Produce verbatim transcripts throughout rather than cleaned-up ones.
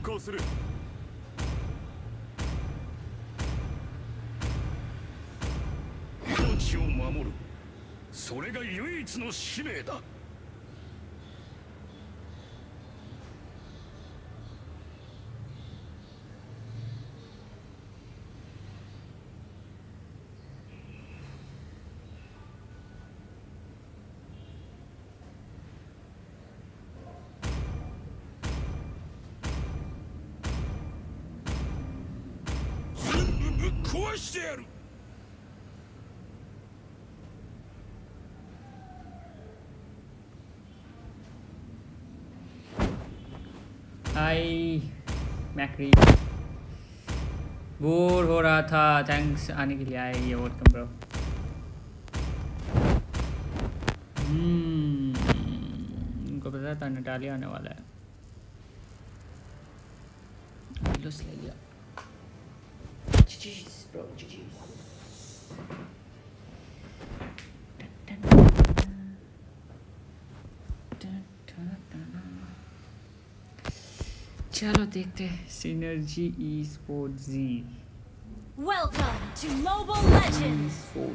行する。命を守る、それが唯一の使命だ。壊してやる。 हाय मैक्री, bore हो रहा था। थैंक्स आने के लिए आए, ये वेलकम ब्रो। हम्म उनको पता था नटालिया आने वाला है। लूस ले लिया। GGs bro, GGs. चलो देखते हैं Synergy esports ji. Welcome to Mobile Legends.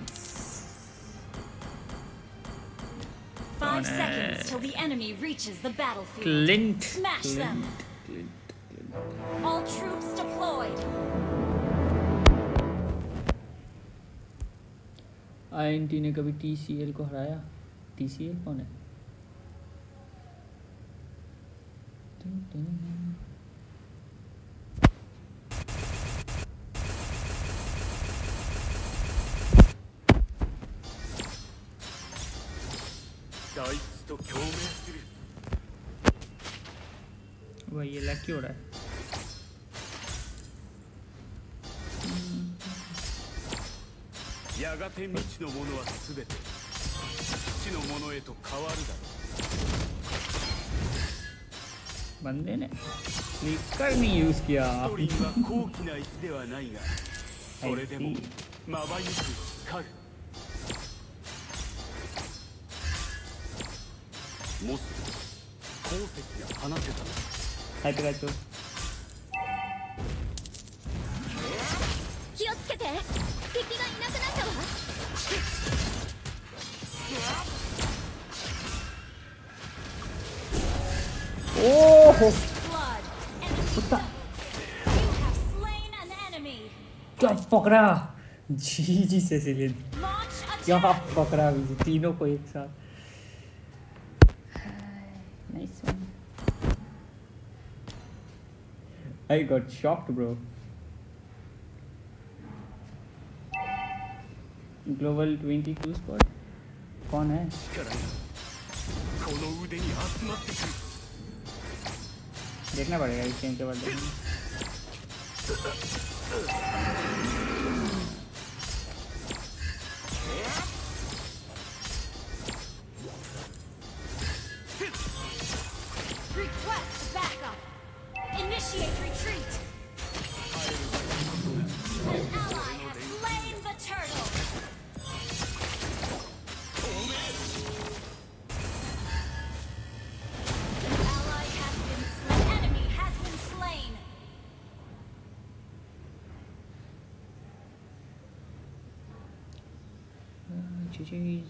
Five seconds till the enemy reaches the battlefield. Clint. Smash Clint. them. Clint. Clint. All troops deployed. I N T ने कभी T C L को हराया? T C L कौन है? वही ये लग क्यों रहा है? やがて未知のものはすべて知のものへと変わるだろう。 बंदे ने फ्लिकर नहीं यूज किया। ストリンは高貴な石ではないが、それでもまばゆく光る。もし鉱石が放てたら。 はい、てかちょ。 気をつけて。敵がいなくなったわ。 おお。क्या पकड़ा? जी जी से सिलिन क्या पकड़ा? तीनों को एक साथ। Nice one. I got shocked bro. Global बाईस स्क्वाड कौन है? देखना पड़ेगा इस गेम के बाद। Request backup. Initiate retreat. An ally has slain the turtle. Ally has been slain. Enemy has been slain. Jeez.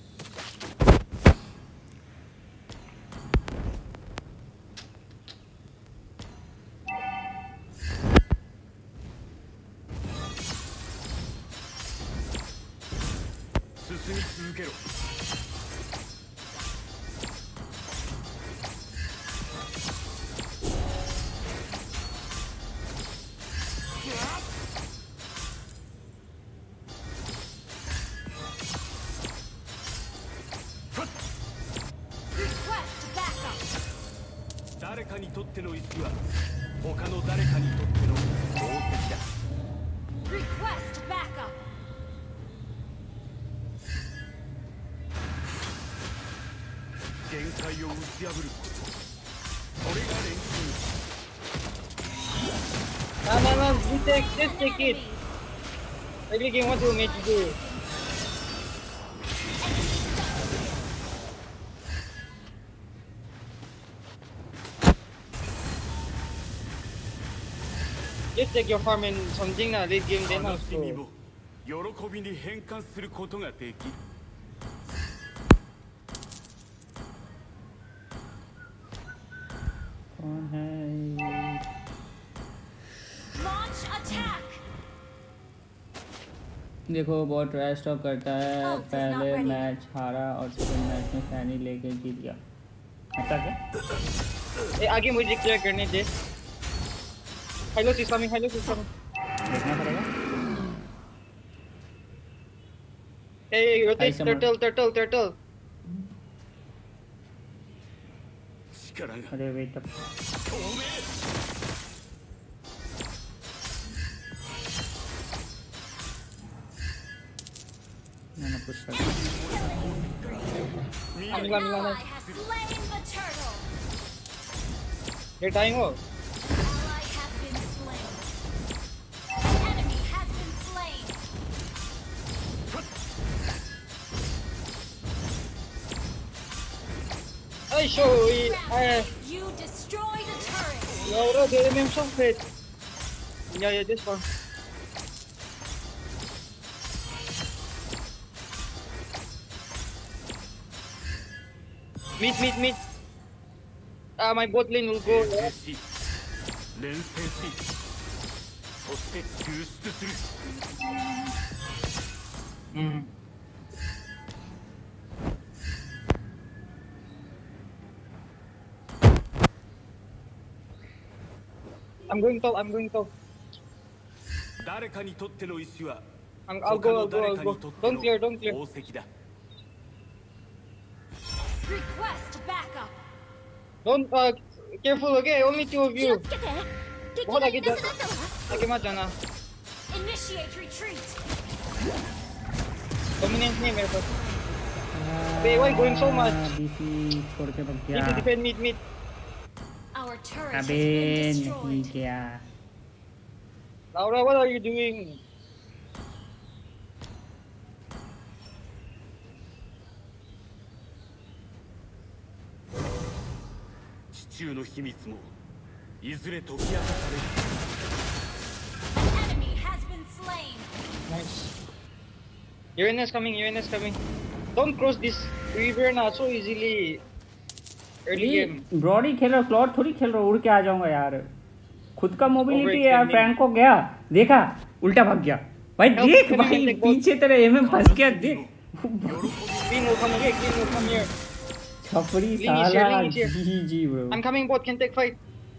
Request backup. No, no, no, just take, just take it. Maybe game want to make you do it. Just take your farm and something na late game then 悲 also. しみも喜びに変換することができる。 कौन है Launch attack. देखो बहुत trash talk करता है Oh, it's not पहले ready. Match हारा और second match में फैनी लेके जीत गया ऐसा क्या ए आगे मुझे क्लियर करने दे. Hylos is coming, Hylos is coming. देखना पड़ेगा Hey, rotate, Hi, someone. turtle, turtle, turtle. 力が अरे वेट अप मैंने पुश कर दिया I'm An coming, ally I'm has slain the turtle. They're dying oh. Ally has been slain. An enemy has been slain. I show it. I You destroyed a turret. Laura, they remember some fit. Yeah, yeah, this one. Meet, meet, meet. Ah, my bot lane will go. 連戦し連戦しそして救出する。 Mm. I'm going top, I'm going top. 誰かにとっての石は I'm, 他 I'll go, の I'll go, 誰 I'll か go. にとって Don't の clear, don't clear. 宝石だ。 Request backup. Don't, uh, careful, okay? Only two of 気 you. をつけて。敵まだ来たがいなくなったわ。 Nakimata na. Initiate retreat. Dominant name, eh, but Wait, why going so much? BC छोड़ के भाग need to गया defend mid, mid. Our turret has अबे been नहीं destroyed. गया Laura, what are you doing? "地中の秘密もいずれ解き明かされる。 An enemy has been slain. Nice. Uranus coming, Uranus coming. Don't cross this river na so easily. Early game. Brody खेल रहा Claude थोड़ी खेल रहा उड़ के आ जाऊंगा यार खुद का मोबिलिटी है यार Overextending. फ्रैंको गया देखा उल्टा भाग गया भाई Help, देख can you भाई take both? पीछे तेरे एम एम फंस गया देख Queen will come here, Queen will come here. छपरी Ling is here, साला Ling is here. G G bro I'm coming bot, can take fight.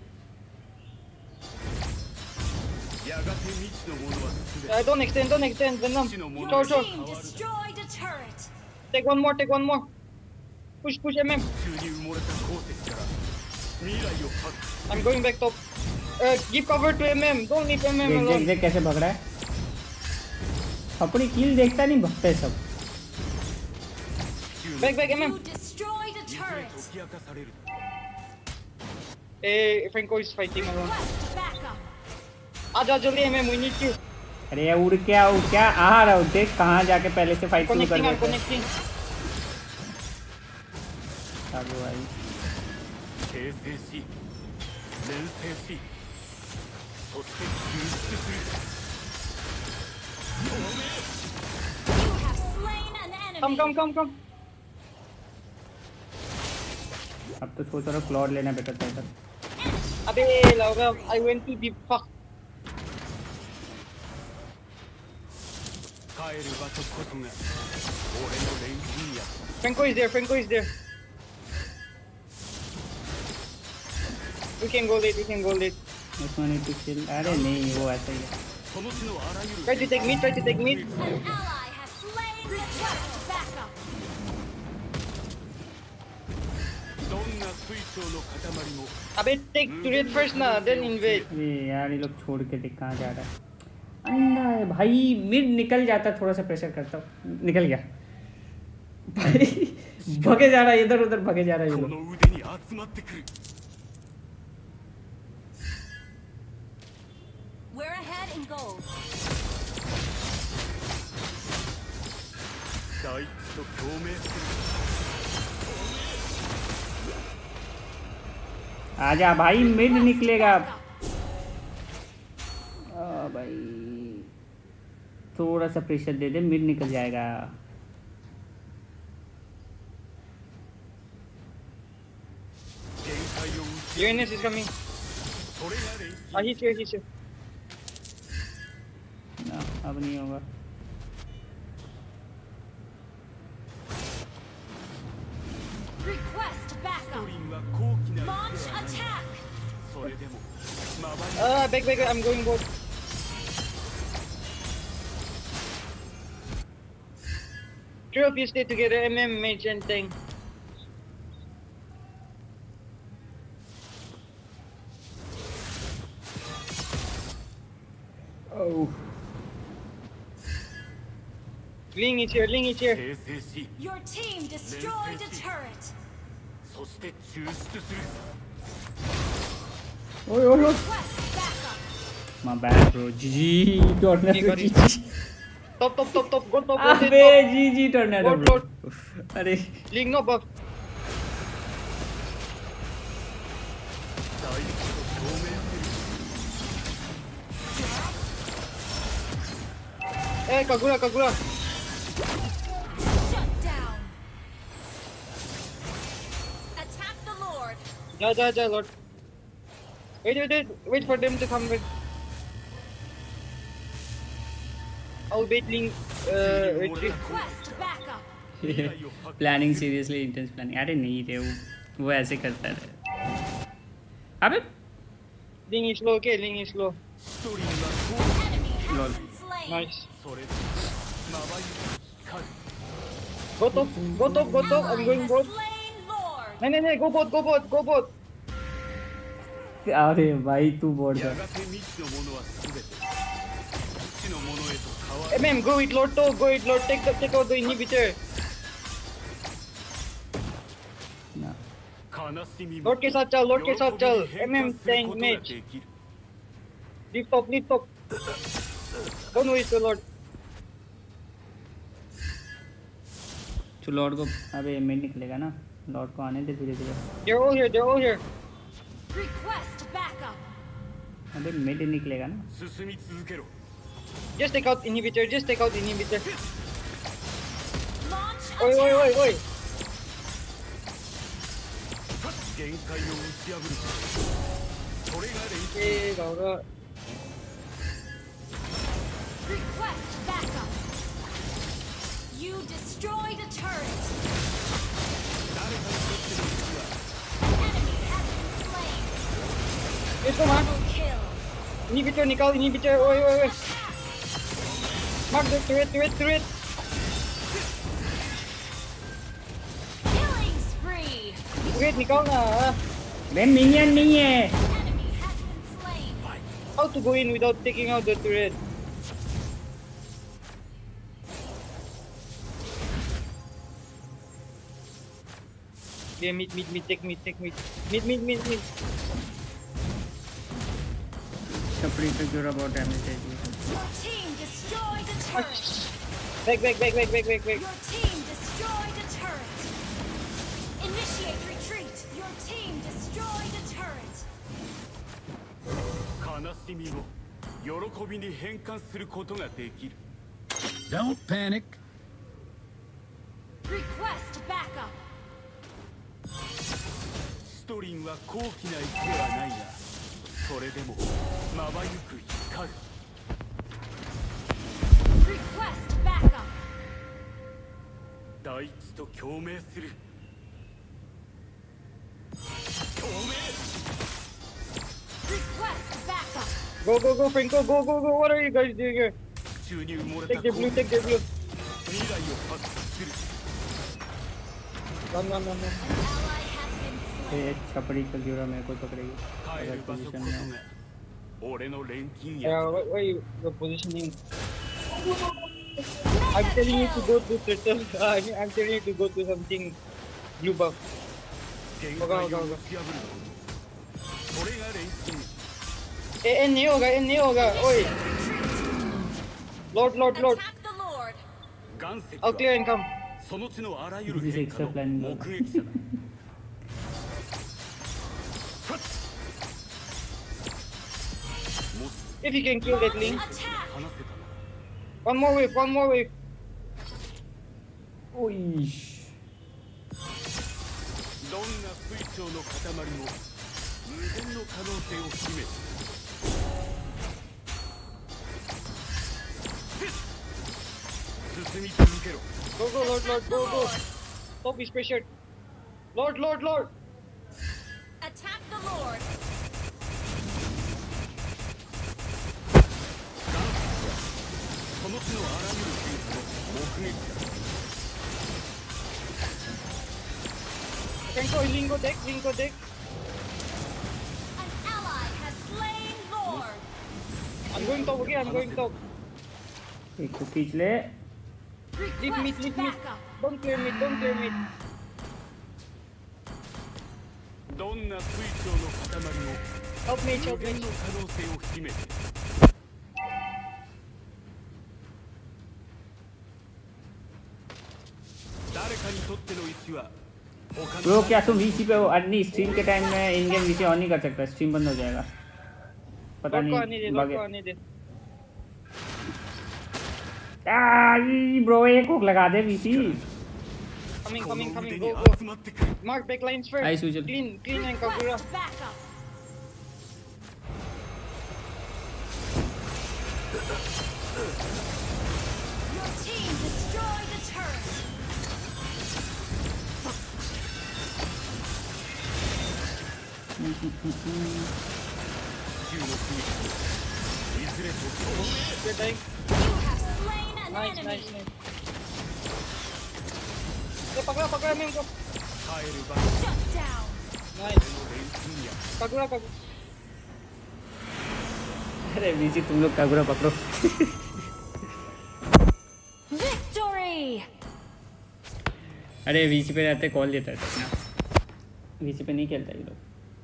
やがて未知のものは全て Uh, don't extend, don't extend, Venom. Your Sure, sure. team destroyed a turret. Take one more, take one more. Push, push, M M. 地中に埋もれた鉱石から未来を発 I'm going back top. Uh, give cover to M M. Don't leave M M देख देख alone. देख कैसे भग रहा है अपनी कील देखता नहीं भगते सब 地中の Back, back, M M. You destroyed a いずれ turret. 解き明かされる。 Eh, Franco is fighting alone. Request backup. Aja, jolly M M, we need you. अरे उड़ क्या उड़ क्या आ रहा हूँ देख कहाँ जाके पहले से फाइट शुरू कर Connecting, I'm देते हैं connecting. साबू भाई 形成し連戦しそして救出する。 You have slain an enemy. Come, come, come, come. अब तो सोच रहा क्लॉड लेना बेटर था इधर Abe, Laura, I went too deep. Fuck. 帰る場所こそが俺の錬金や。 Franco is there, Franco is there. We can go late, we can go late. उसमें नहीं कुछ chill अरे नहीं वो ऐसा ही है その地のあらゆる Try to take mid, try to take mid. An ally has slain the request backup. どんな水晶の塊も Abe, take turret first na, then invade. अरे यार ये लोग छोड़ के देख कहाँ जा रहा है अंधा है भाई मिड निकल जाता थोड़ा सा प्रेशर करता हूँ निकल गया भाई भगे जा रहा है इधर उधर भगे जा रहा है ये こ लोग の腕に集まってくる。 We're ahead in gold. 大地と共鳴する。 आजा भाई मिड निकलेगा थोड़ा सा प्रेशर दे दे, मिड निकल जाएगा। Uranus is coming. Ah, he's here, he's here. ना अब नहीं होगा। Request backup. Launch attack. Ah, back, back, I'm going both. Three of you stay together, M M, mage and tank. Oh. Ling is here, Ling is here. Your team destroyed a turret. そして抽出する Oh, oh, oh. Request backup. My bad, bro. G G tornado. Okay, got G it. G. Top, top, top, top, go top, go अबे top. G G tornado, Lord, bro. Lord. अरे Ling no buff. Eh, Kagura, Kagura. Shut down. Attack the Lord. Ja, ja, ja, Lord. Wait, wait, wait, wait for them to come back. I'll bait Ling, uh, retreat. Request backup. Planning seriously intense planning. अरे नहीं रे, वो वो ऐसे करता है। अबे Ling is low, okay, Ling is low. Enemy has Lol. been slain. Nice. それでまばゆく光る Go top, go top, go top. I'm Ally going has both. slain Lord. No, no, no, go both, go both, go both. अरे भाई तू बोल や रहा がて未知のものは全て知のものへと変わる M M, go with Lord too, go with Lord. Take the, take out the inhibitor. ना। 悲しみも Lord के साथ चल, Lord के साथ चल. 喜びに M 変 M 換する tank ことが mage. できる Lift top, lift top. Don't waste the Lord. तो लॉर्ड को अबे मिड निकलेगा ना, लॉर्ड को आने दे धीरे धीरे। They're all here, they're all here. Request backup. अबे मिड निकलेगा ना। 進み続けろ Just take out inhibitor, just take out inhibitor. Launch Oi, oi, attack. oi, oi. 限界を打ち破るそれが連携 Okay, Gaura. Request backup. You destroyed a turret. 誰かにとっての道は Enemy has been slain. Let's go, man. Double kill. Inhibitor, nikal, inhibitor. Oi, oi, oi. Mark the turret, turret, turret. Killing spree. Turret, nikal na. ah. बे minion नहीं है। Enemy has been slain. How to go in without taking out the turret? Yeah, mid, mid, mid, take mid, take mid. Mid, mid, mid, mid. छपरी पे जोरा बहुत damage है। Your team destroyed a turret. Back, back, back, back, back, back, back. Your team destroyed a turret. Initiate retreat. Your team destroyed a turret. 悲しみを喜びに変換することができる Don't panic. Request backup. シトリンは高貴な石ではないがそれでもまばゆく光る Request backup. 大地と共鳴する共鳴 Request backup. Go, go, go, Franco, go, go, go. What are you guys doing here? 地中に埋もれた Take the 光 blue, 未 take the blue. 来を発掘する Run, run, run, run. An ally has been slain. ये छपरी का जोरा मेरे को पकड़ेगी 帰 अगर る場所こ position そ में が俺の錬金 Yeah, や why, why you you're positioning? I'm telling you to go to turtle. Uh, I mean, I'm telling you to go to something blue buff. 限界を打ち破ることそれが錬金 Eh, en Neo ga, en Neo ga. Oi. Lord, Lord, Lord. Attack the Lord. 岩石 I'll clear は and come. その地のあらゆる This is 変化 extra の planning. 目撃者だ If you can kill that link. Attack. 話せたな One more wave, one more wave. ओई どんな水晶の塊も無限の可能性を秘め進み続けろ Go, go, Lord, Lord, go, go. Top is pressured. Lord, Lord, Lord. Attack the Lord. この地のあらゆる変化の目撃だ Kenko, Lingo deck, Lingo deck. An ally has slain Lord. I'm going top, okay, I'm going top. एक को खींच ले Leave mid, Request leave mid. backup. Don't clear mid, don't clear mid. どんな水晶の塊も Help me, 無 help 限 me. の可能性を秘めて誰かにとっての石は他 bro क्या तुम VC पे हो नहीं stream के टाइम में इन गेम वीसी ऑन नहीं कर सकता स्ट्रीम बंद हो जाएगा पता Lord ko आने दे, नहीं Lord बग ko आने दे. आई ब्रो एक हुक लगा दे VC Coming, この coming, 腕 coming. に Go, go. 集まってくる Mark backlines first. Ay, Sujal. Clean, clean and Kagura. Request backup. Your team destroyed a turret. 銃の組みいずれと You're dying. You have slain an Nice, enemy. nice, nice. Hey, Kagura, Kagura, main ko. 耐える場 Shut down. Nice. の連戦や Kagura, Kagura. अरे VC तुम लोग Kagura पकड़ो Victory. अरे VC पे रहते call देता है ना वीसी पे नहीं खेलता ये लोग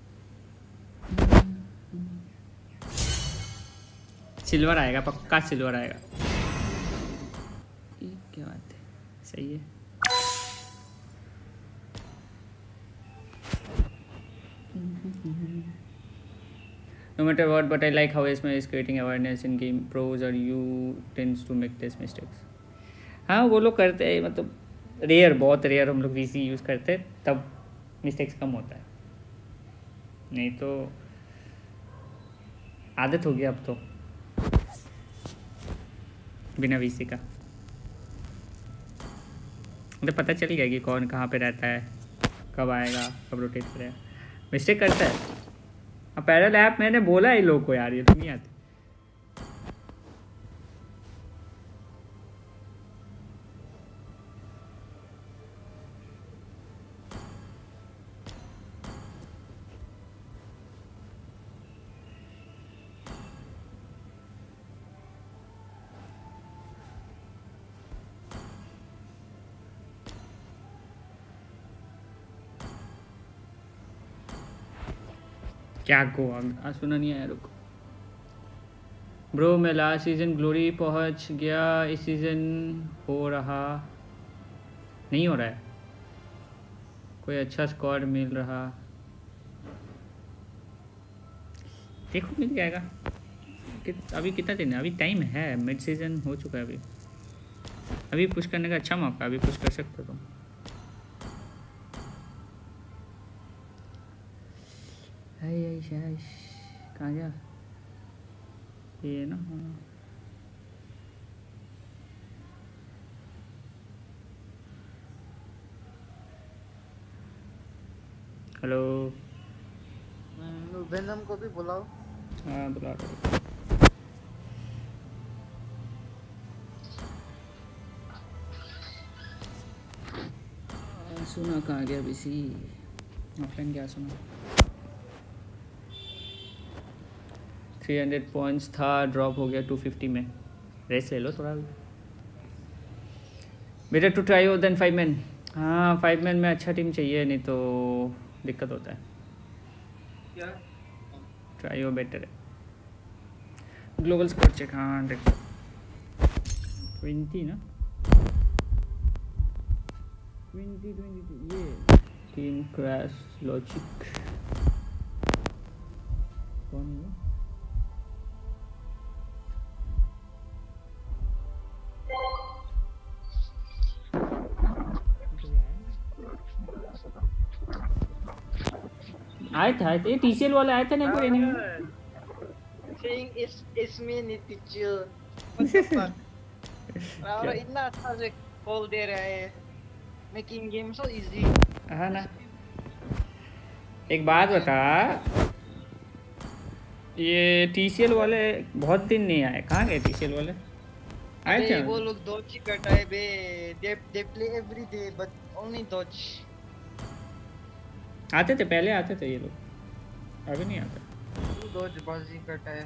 सिल्वर आएगा पक्का सिल्वर आएगा ये क्या बात है सही है No matter what, but I like how Esma is creating awareness in game. Pros or you tends to make this mistakes. हाँ वो लोग करते हैं मतलब रेयर बहुत रेयर हम लोग वीसी यूज़ करते हैं तब मिस्टेक्स कम होता है नहीं तो आदत हो गया अब तो बिना वीसी का मतलब पता चल गया कि कौन कहाँ पे रहता है कब आएगा कब रोटेट करेगा मिस्टेक करता है अब पैरल ऐप मैंने बोला है लोग को यार ये तो नहीं आती क्या को आज सुना नहीं आया रुको ब्रो मैं लास्ट सीजन ग्लोरी पहुंच गया इस सीजन हो रहा नहीं हो रहा है कोई अच्छा स्क्वाड मिल रहा देखो मिल जाएगा कि, अभी कितना दिन है अभी टाइम है मिड सीजन हो चुका है अभी अभी पुश करने का अच्छा मौका अभी पुश कर सकते हो तुम आई आई शायश कहाँ गया ये ना हेलो वेनम को भी बुलाओ हाँ बुला रहा हूँ सुना कहाँ गया बीसी ऑफलाइन क्या सुना थ्री हंड्रेड पॉइंट्स था ड्रॉप हो गया टू फिफ्टी में रेस्ट ले लो थोड़ा बेटर टू ट्राई हो देन फाइव मैन हाँ फाइव मैन में अच्छा टीम चाहिए नहीं तो दिक्कत होता है क्या ट्राई हो बेटर है ग्लोबल स्कोर चेक हाँ देखो ट्वेंटी ना ट्वेंटी ट्वेंटी ये टीम क्रैश लॉजिक कौन है आए थे आए थे ये टीसीएल वाले आए थे ना एक बार एनिमी में। Saying it's it's me need to chill. What the fuck? क्या और इतना अच्छा से कॉल दे रहा है, making game so easy. हाँ ना। एक बात बता, ये टीसीएल वाले बहुत दिन नहीं आए, कहाँ गए टीसीएल वाले? आए थे अबे वो लोग dodge ही करता है बे. They they play every day but only dodge. आते थे पहले आते थे ये लोग, अभी नहीं आते। वो dodge बाजी करता है.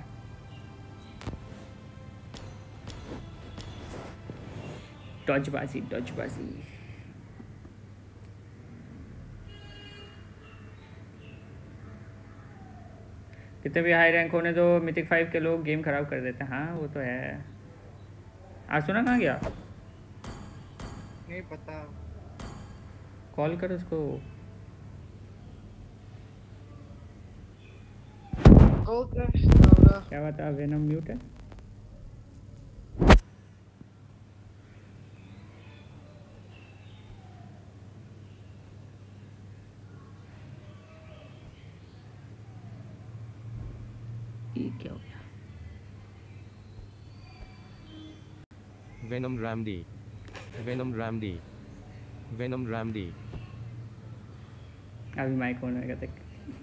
डॉजबाजी डॉजबाजी। कितने भी हाई रैंक होने दो, मिथिक फाइव के लोग गेम खराब कर देते हैं। हाँ वो तो है। आज सुना कहाँ गया? नहीं पता. कॉल कर उसको। Call कर साला. क्या बात है, वेनम म्यूट है? ये क्या हो गया? Venom Ramdy. Venom Ramdy. Venom Ramdy. अभी माइक ऑन होएगा तक।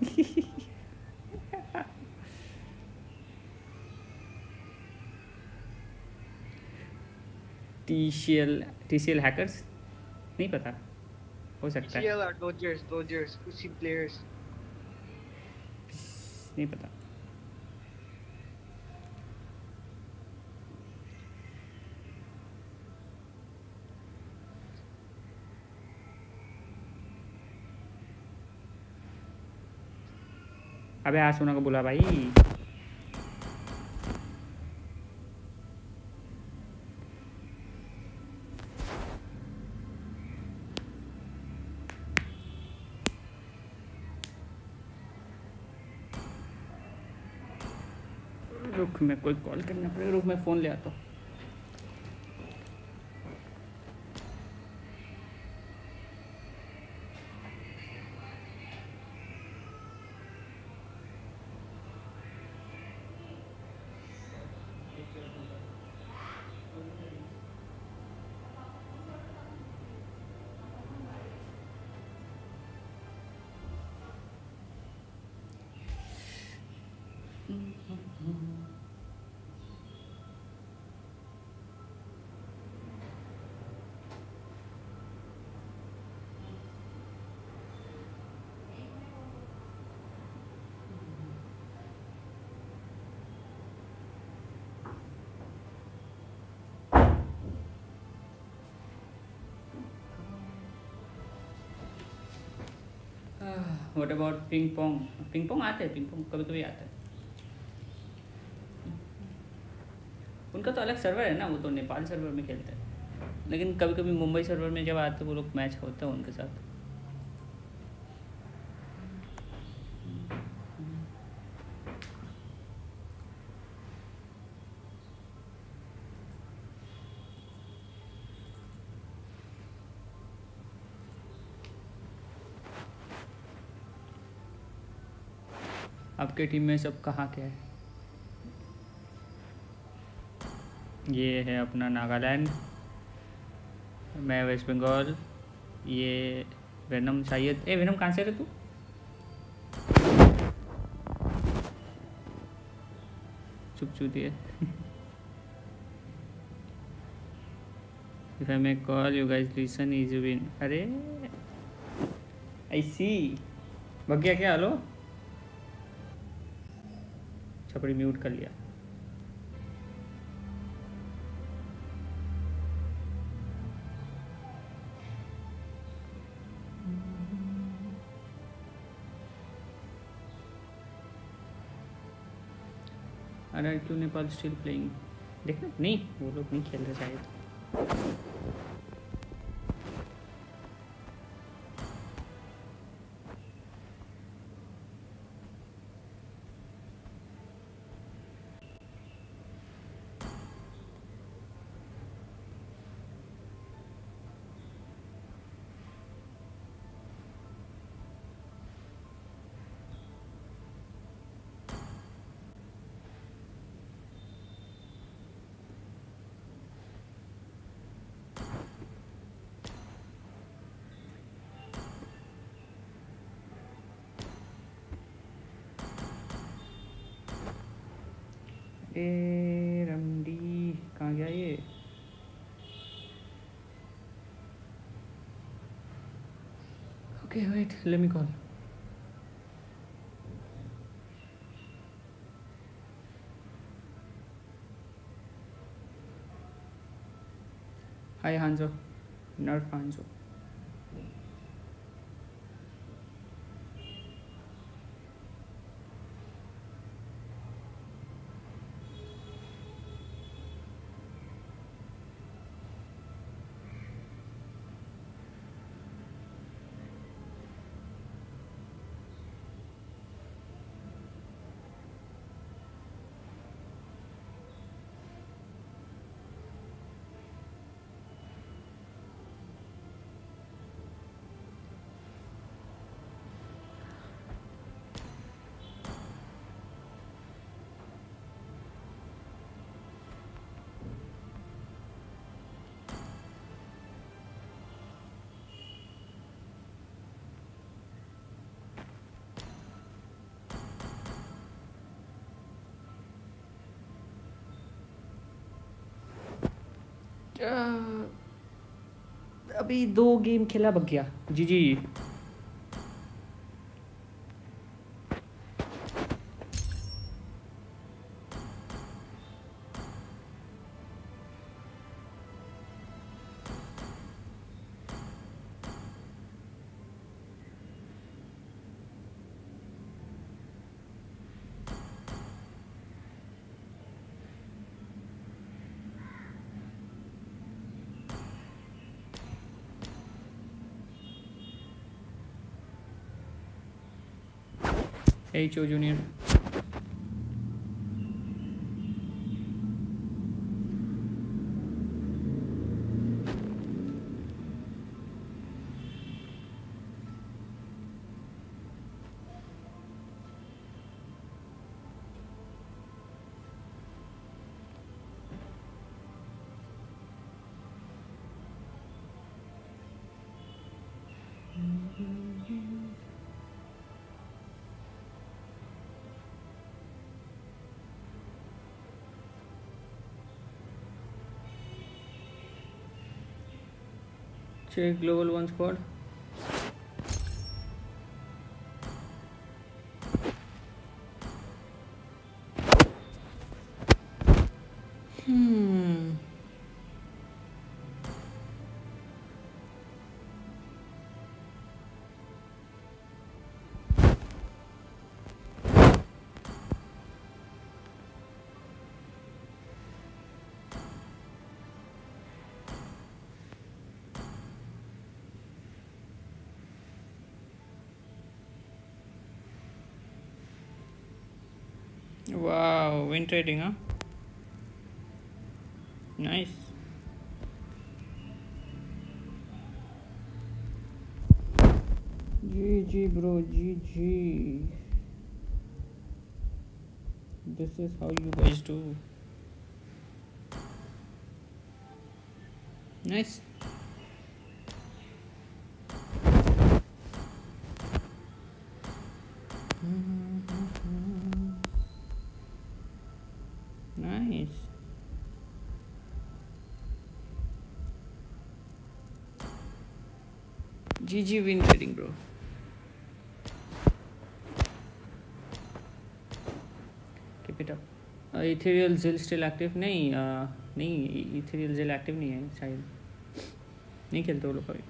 टीसीएल टीसीएल हैकर्स नहीं पता, हो सकता है, T L are dodgers, dodgers, pussy players. नहीं पता। अबे आज सोना को बुला भाई। रुक मैं कोई कॉल करना पड़ेगा, रुक मैं फ़ोन ले आता हूँ। What about ping pong? Ping pong आते हैं, पिंग पोंग कभी कभी आता है। उनका तो अलग सर्वर है ना, वो तो नेपाल सर्वर में खेलते हैं, लेकिन कभी कभी मुंबई सर्वर में जब आते हैं वो लोग मैच होता है उनके साथ। आपके टीम में सब कहाँ के हैं? ये है अपना नागालैंड, मैं वेस्ट बंगाल, ये वेनम शायद। ए वेनम कहाँ से रहे तू? चुप चुप दिए। If I make call, you guys listen, easy win. अरे I see, भग गया क्या? हेलो छपड़ी म्यूट कर लिया। अरे क्यों नेपाल स्टिल प्लेइंग? देखना नहीं, वो लोग नहीं खेल रहे शायद। ए रमडी कहाँ गया ये? Okay, wait, let me call. Hi Hanzo, Nerf Hanzo. अभी दो गेम खेला बग गया जी जी Hey Cho Junior. Check global one squad. Hmm. Wow, win trading, huh? Nice. G G bro, G G. This is how you guys do. Nice. Nice. G G win trading bro. Keep it up. Uh, Ethereal Zill still active? नहीं uh, नहीं Ethereal Zill active नहीं है शायद नहीं खेलते वो लोग कभी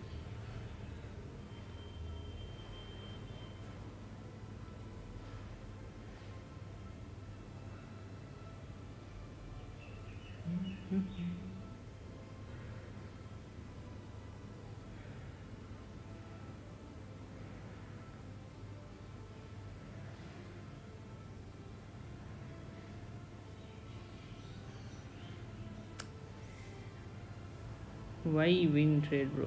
Why win trade bro?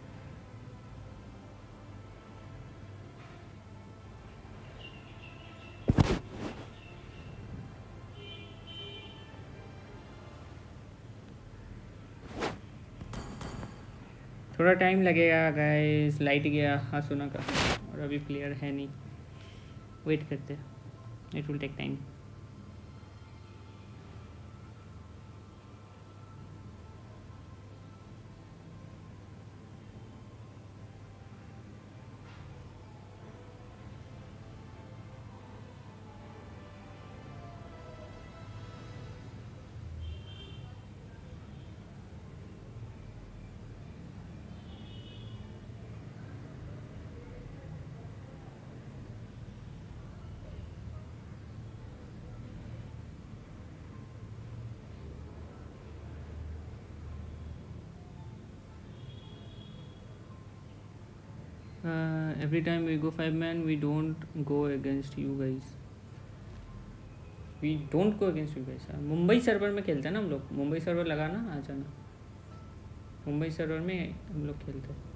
थोड़ा टाइम लगेगा गाइस लाइट गया आसुना का और अभी प्लेयर है नहीं वेट करते it will take time Uh, every time we go five man, we don't go against you guys. We don't go against you guys. Mumbai server में खेलते हैं ना हम लोग. मुंबई सर्वर लगाना आ जाना. मुंबई सर्वर में हम लोग खेलते हैं.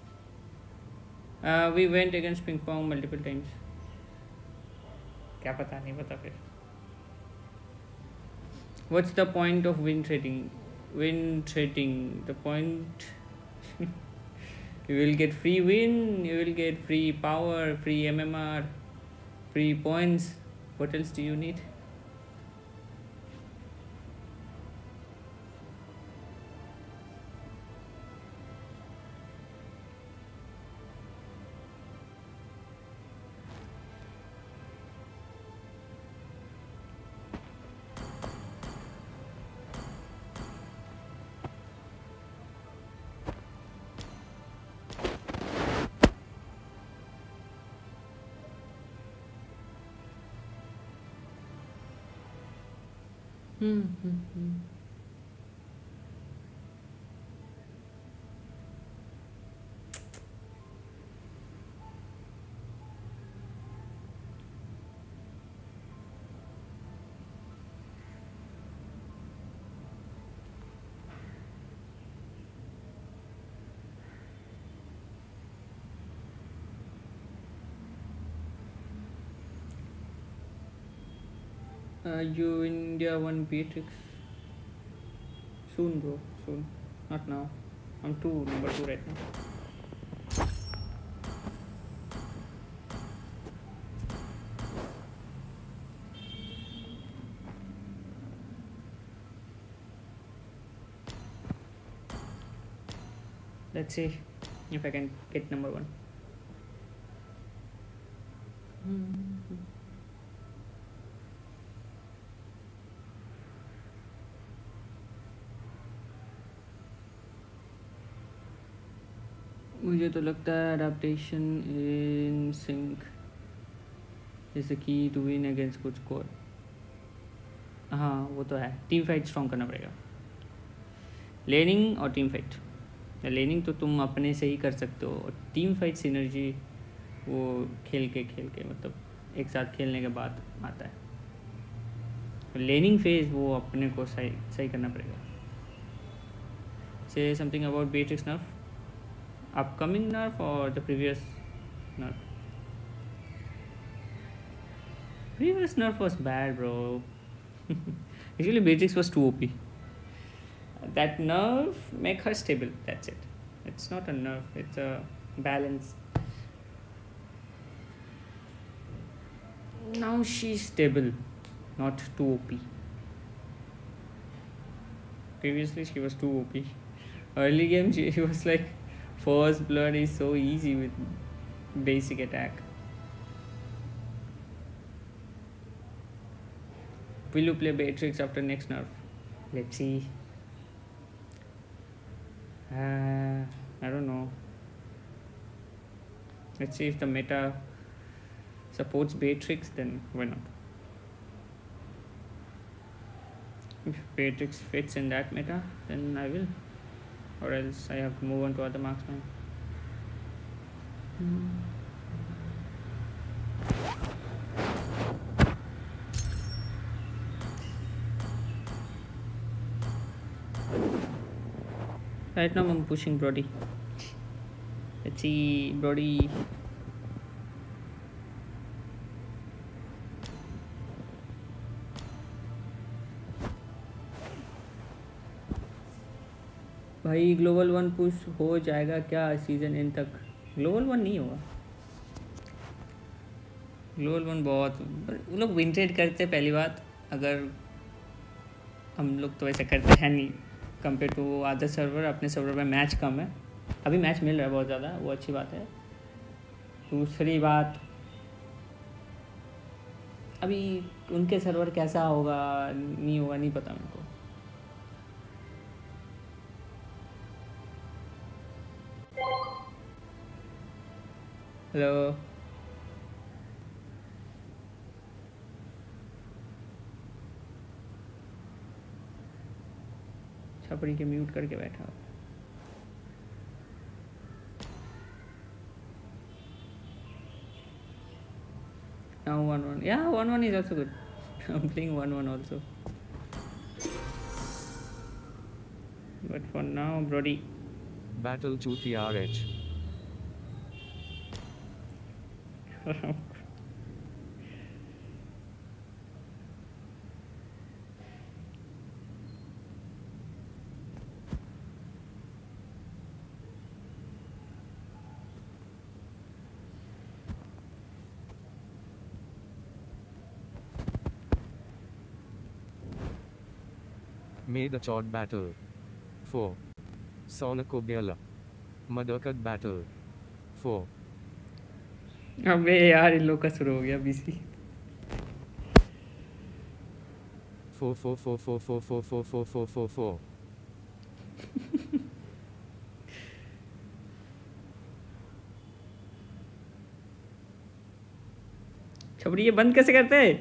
Uh, we went against ping pong multiple times. क्या पता, नहीं पता फिर. What's the point of win trading? Win trading. The point. You will get free win. You will get free power, free M M R, free points. What else do you need? Hmm, hmm, hmm. Uh, you India one Beatrix. Soon, bro. Soon. Not now. I'm two, number two right now. Let's see if I can get number one. Mm-hmm. मुझे तो लगता है adaptation in sync is the key to win against कुछ core. हाँ वो तो है. Team fight strong करना पड़ेगा. लेनिंग और टीम फाइट. लेनिंग तो तुम अपने से ही कर सकते हो, और टीम फाइट सिनर्जी वो खेल के खेल के मतलब एक साथ खेलने के बाद आता है. लेनिंग फेज वो अपने को सही सही करना पड़ेगा. Say something about Beatrix nerf. Upcoming nerf or the previous nerf? Previous nerf was bad, bro. Actually, Beatrix was too O P. That nerf make her stable. That's it. It's not a nerf. It's a balance. Now she's stable, not too O P. Previously, she was too O P. Early game, she, she was like. First blood is so easy with basic attack. Will you play Beatrix after next nerf? Let's see. Uh, I don't know. Let's see if the meta supports Beatrix, then why not? If Beatrix fits in that meta, then I will. Or else I have to move on to other marksman. Hmm. Right now I'm pushing Brody. Let's see, Brody. भाई global one push हो जाएगा क्या season end तक? Global one नहीं होगा. Global one बहुत वो लोग विन ट्रेड करते पहली बात. अगर हम लोग तो वैसे करते हैं नहीं कंपेयर टू अदर सर्वर. अपने सर्वर में मैच कम है. अभी मैच मिल रहा है बहुत ज़्यादा, वो अच्छी बात है. दूसरी बात अभी उनके सर्वर कैसा होगा नहीं होगा नहीं पता मेरे को. हेलो छपरी के म्यूट करके बैठा. Now one one. Yeah, one one is also good. I'm playing one one also. But for now, Brody. Battle to T R H. Made a chord battle. four. Sonako Biala. Madakat battle. four. अबे यार इन लोग का शुरू हो गया BC. four four four four four four four four four four four. छबड़ी ये बंद कैसे करते हैं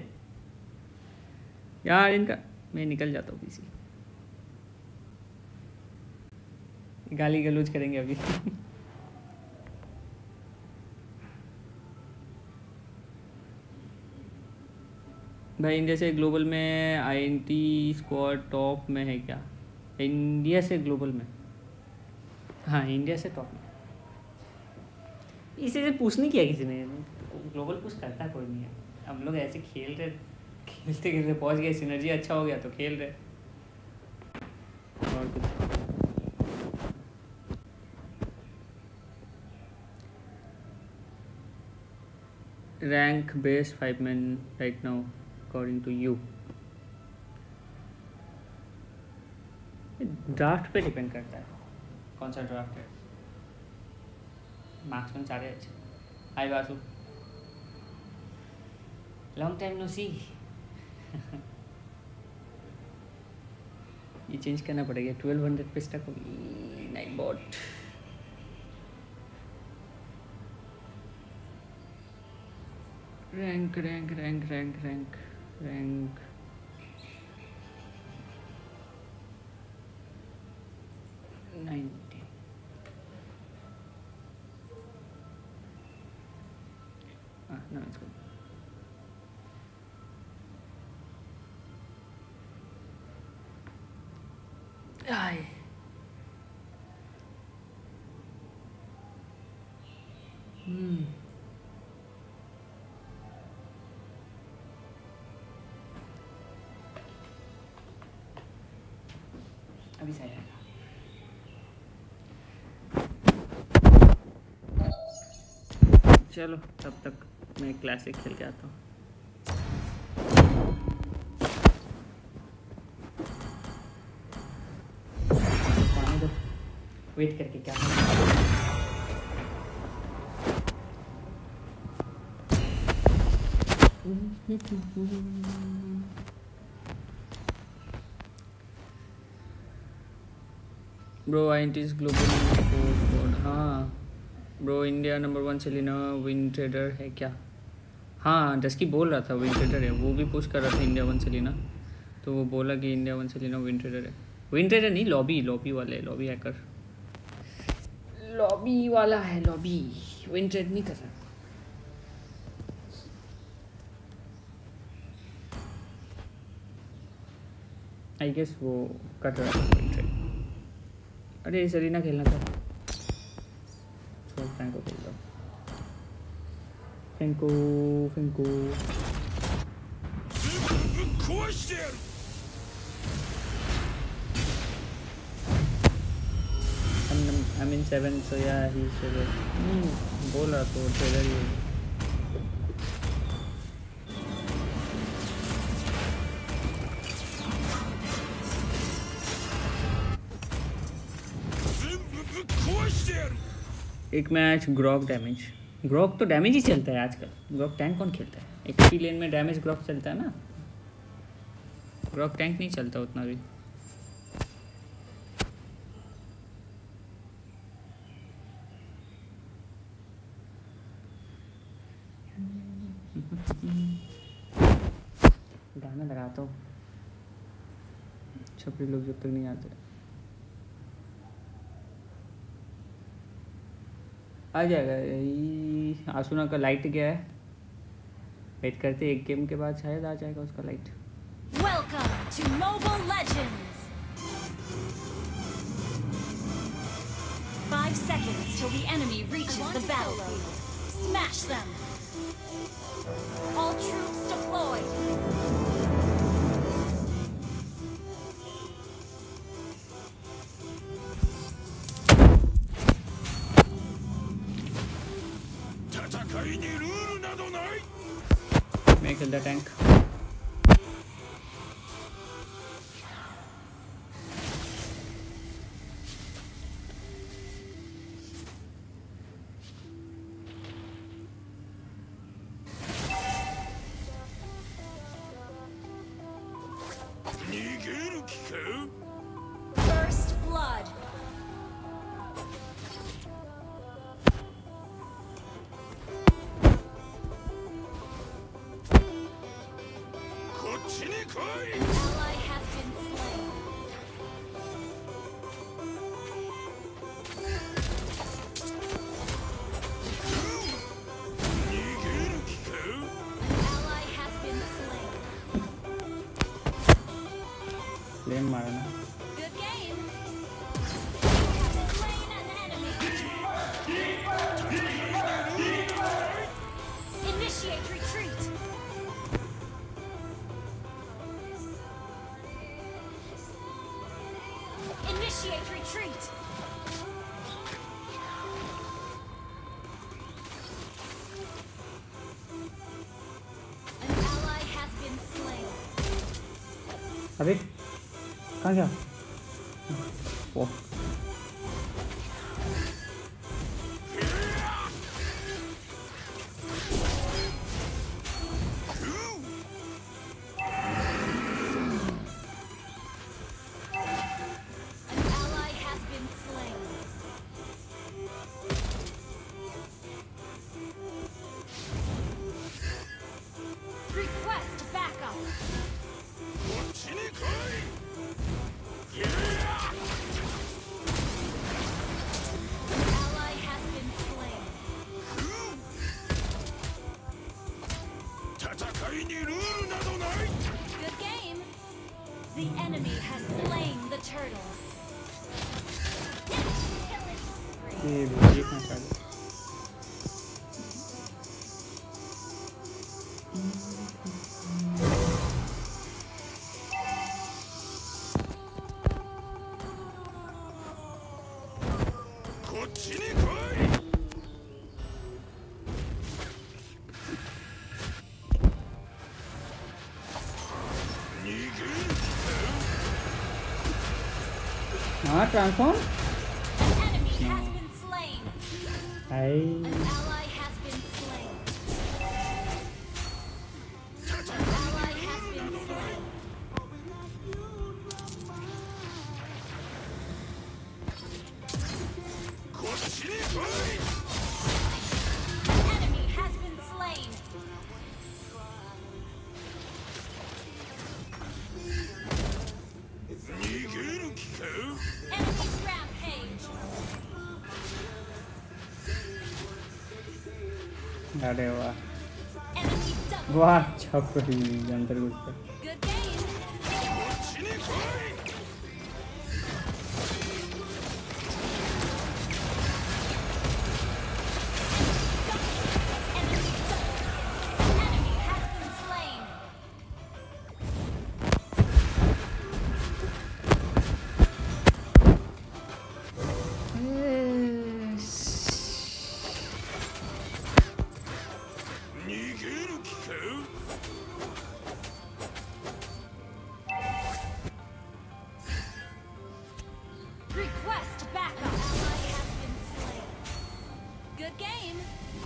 यार इनका. मैं निकल जाता हूँ बीसी. गाली गलौज करेंगे अभी. भाई इंडिया से ग्लोबल में आईएनटी स्क्वाड टॉप में है क्या? इंडिया से ग्लोबल में. हाँ इंडिया से टॉप में. इसे पुश नहीं किया किसी ने. ग्लोबल पुश करता कोई नहीं है. हम लोग ऐसे खेल रहे खेलते खेलते पहुंच गए. सिनर्जी अच्छा हो गया तो खेल रहे. और कुछ rank base five men right now according to you. Draft पे डिपेंड करता है कौन सा ड्राफ्ट है. मार्क्समैन सारे अच्छे. Hi Basu, long time no see. ये चेंज करना पड़ेगा. ट्वेल्व हंड्रेड पे स्टक होगी. Nightbot. Rank rank rank rank rank rank ninety. ah no it's good. Ay. Hmm. अभी सही है. चलो तब तक मैं क्लासिक खेल के आता हूँ. पानी दो. वेट करके क्या ब्रो. INTs global. हाँ bro India number one Selena win trader है क्या? हाँ डस्की बोल रहा था विन ट्रेडर है. वो भी पुश कर रहा था इंडिया वन सेलिना. तो वो बोला कि India one Selena win trader है. विन ट्रेडर नहीं लॉबी. लॉबी वाले लॉबी हैकर. लॉबी वाला है. लॉबी विन ट्रेड नहीं कर रहा. आई गेस वो कर रहा है विन ट्रेड. अरे सेलिना खेलना था. छोड़ फ्रैंको खेल लो. Franco Franco. I'm in seven, so yeah, he's seven. Hmm, बोला तो ट्रेलर ही है. एक मैच ग्रॉक डैमेज. ग्रॉक तो डैमेज ही चलता है आजकल. ग्रॉक टैंक कौन खेलता है? एक्सपी लेन में डैमेज ग्रॉक चलता है ना. ग्रॉक टैंक नहीं चलता उतना भी. गाना लगाता हूँ. छपरी लोग जब तक नहीं आते. आ जाएगा. यही आसुना का लाइट क्या है? वेट करते एक गेम के बाद शायद आ जाएगा उसका light. Welcome to Mobile Legends! Five seconds till the enemy reaches the battlefield. Smash them! All troops deployed! May I kill the tank? First blood! An ally has been slain. An ally has been slain. Flame मारना. Good game. You have slain an enemy. Initiate retreat. Initiate retreat. An ally has been slain. अबे कहाँ गया? ओ An ally has been slain. Request backup. An ally has been slain. Good game. The enemy has slain the turtle. ये ये कहाँ से आ गया? हाँ transform. An enemy has been slain. Hi. An ally has been slain. An ally has been slain. An enemy has been slain. Enemy's rampage. अरे वाह. Enemy double. वाह छपरी अंदर घुस गया. Good game. Enemy double. Enemy has been slain. Request backup. Ally has been slain. Good game.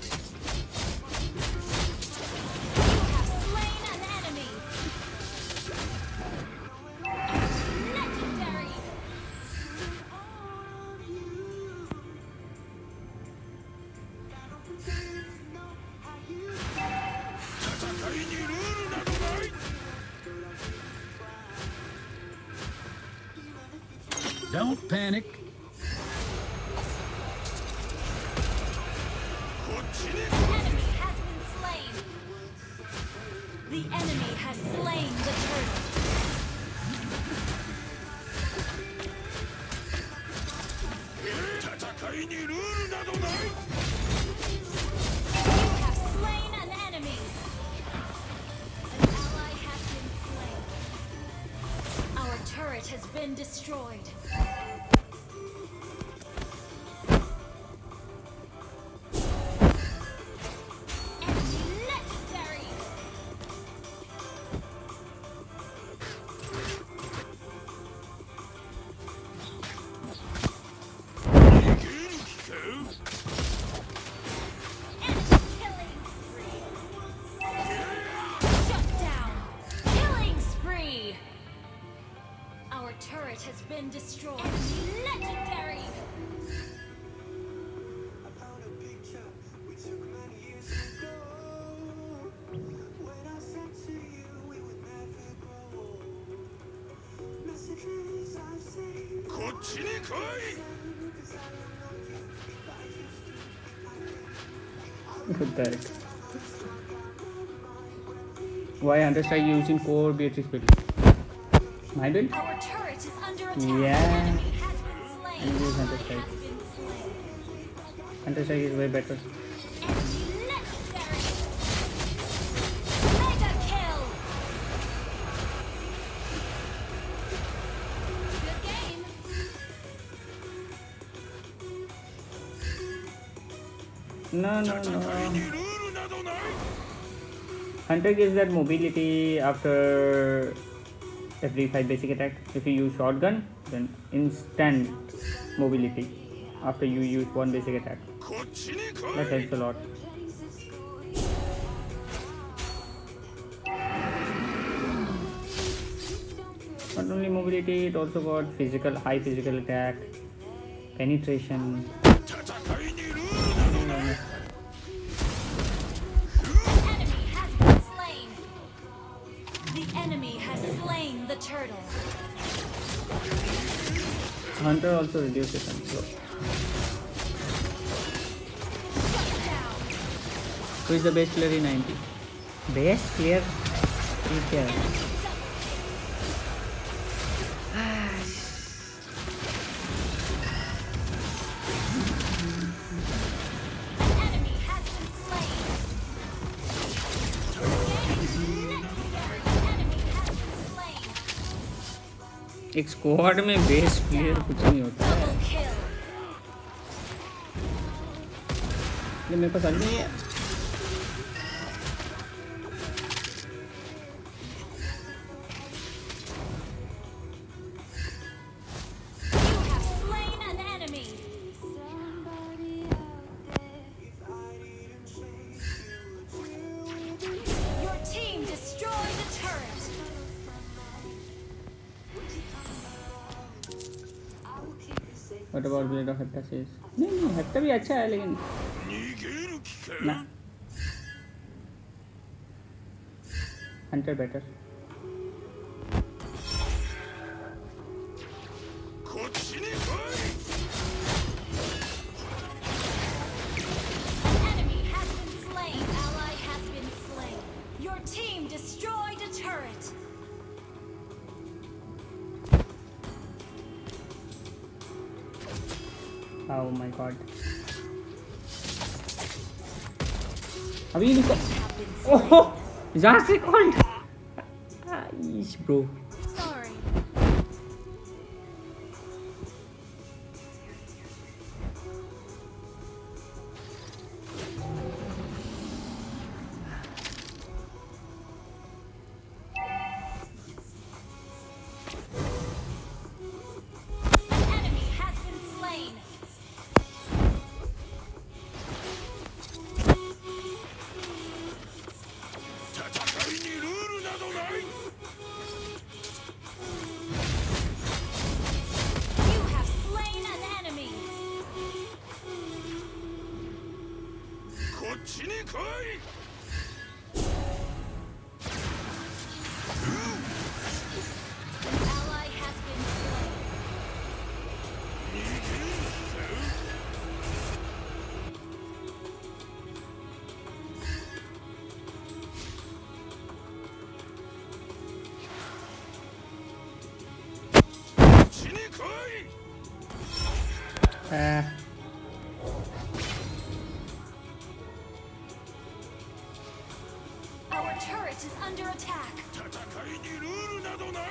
You have slain an enemy. Legendary. Don't panic. Enemy has been slain. The enemy has slain the turtle. You have slain an enemy. An ally has been slain. Our turret has been destroyed. Enemy legendary. Enemy killing spree. Shut down. Killing spree. Our turret has been destroyed. Enemy legendary. Look at that. Why Hunter Strike using core Beatrix build? My build? Our turret is under attack. Yeah. Enemy has been slain. I use Hunter Ally Strike. has been slain. Hunter Strike is way better. Enemy legendary. Mega kill. Good game. No, no, no. Hunter gives that mobility after every five basic attack. If you use shotgun, then instant mobility after you use one basic attack. That helps a lot. Not only mobility, it also got physical, high physical attack, penetration. Enemy has been slain. The enemy has slain the turtle. Hunter also reduces and slow. Shut down. Who is the best player in ninety? Best player? Is there? Enemy has been slain. Legendary. Enemy has been slain. एक squad में best player कुछ नहीं होता है। Double kill. ये मेरे पास नहीं है। You have slain an enemy. Your team destroyed the turret. What about Blade of Hepta says? नहीं नहीं हेप्टा भी अच्छा है लेकिन ना hunter better Enemy has been slain. Ally has been slain. Your team destroyed a turret. Oh my god अभी निको Have been slain. ओह जहाँ से कॉल्ड इश bro Sorry. Enemy has been slain. Uh, Our turret is under attack. 戦いにルールなどない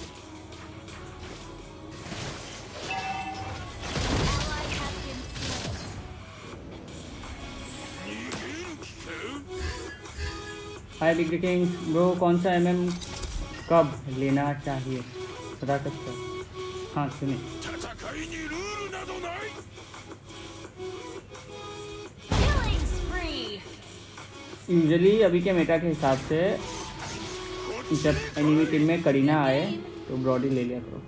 Ally has been slain. 逃げる気か hi big king bro, कौन सा MM कब लेना चाहिए बता सकते हो? हाँ सुने, 戦いにルールなどない Killing spree. यूजुअली अभी के मेटा के हिसाब से जब एनिमी टीम में करीना आए तो ब्रॉडी ले लिया करो,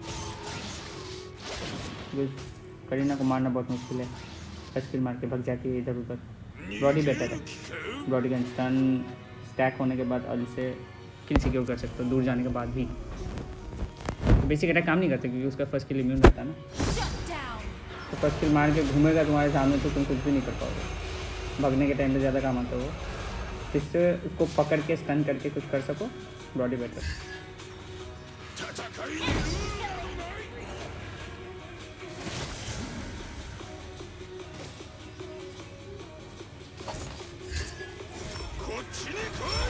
बिकॉज़ करीना को मारना बहुत मुश्किल है, फर्स्ट किल मार के भाग जाती है इधर उधर। ब्रॉडी बेटर है, ब्रॉडी का स्टन स्टैक होने के बाद और इसे किल सिक्योर कर सकते हो दूर जाने के बाद भी। तो बेसिक अटैक काम नहीं करते क्योंकि उसका फर्स्ट किल इम्यून रहता है ना, Shut down. तो फर्स्ट किल मार के घूमेगा तुम्हारे सामने तो तुम कुछ भी नहीं कर पाओगे, भागने के टाइम पे ज़्यादा काम आता है वो। जिससे उसको पकड़ के स्टन करके कुछ कर सको, ब्रॉडी बेटर। 戦いにルールなどない こっちに来い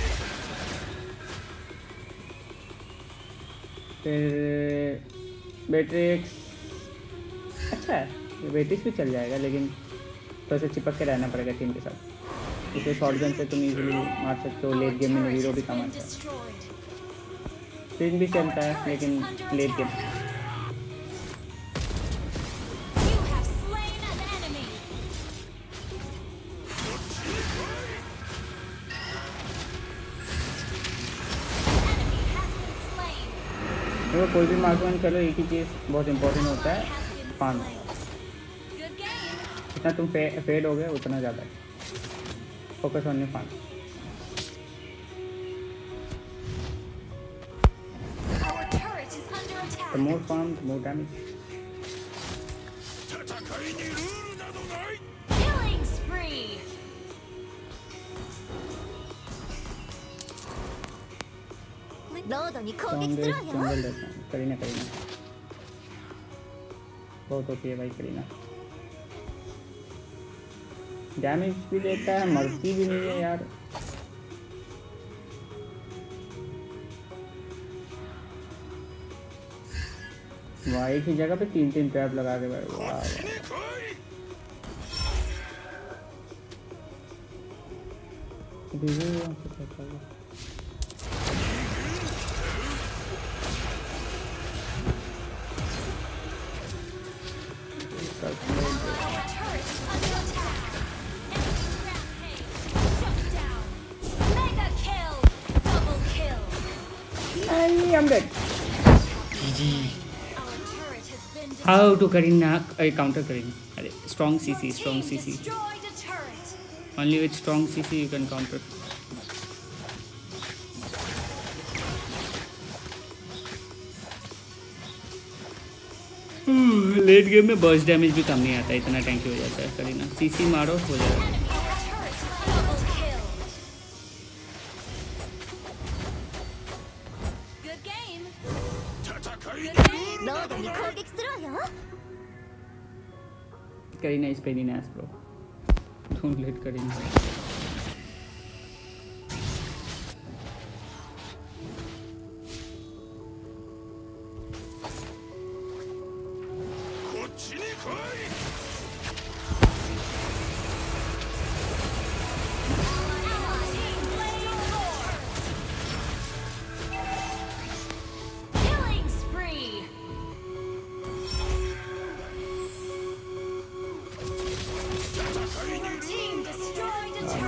फिर बेट्रिक्स अच्छा है, बेट्रिक्स भी चल जाएगा लेकिन थोड़ा सा चिपक के रहना पड़ेगा टीम के साथ। इसे शॉर्ट गन से तुम इजीली मार सकते हो, लेट गेम में हीरो भी काम आता है। Destroyed. स्विंग भी चलता है लेकिन late game. You have slain an enemy. Enemy has been slain. देखो कोई भी मार्कमेंट करो, एक ही चीज़ बहुत इंपॉर्टेंट होता है, Has been फान। slain. Good game. जितना तुम फे, फेड हो गए उतना ज़्यादा है, focus on your farm. Our turret is under attack. The more farm the more damage. 戦いにルールなどない Killing spree. जंगल जंगल रहता है, करीना करीना बहुत होती है भाई करीना, डैमेज भी देता है, मरती भी नहीं है यार। वाह, एक ही जगह पे तीन तीन ट्रैप लगा के बैठ, वाह वाह। 来い दीजिए यहाँ से क्या चाहिए? Our turret is under attack. Enemy rampage. Shut down. Mega kill. Double kill. नहीं, I'm dead. Our turret has been destroyed. How to Karina counter Karina? अरे strong C C, strong C C. Destroyed a turret. Only with strong C C you can counter. Late game में burst damage भी कम नहीं आता, इतना टैंकी हो जाता है करीना। सीसी मारो हो जाएगा। Our turret is double kill. Good game. 戦いに Good ルー game. ルなどない Kareena इस पे नहीं nice bro, don't let Karina. Killing spree. Your team destroyed a turret.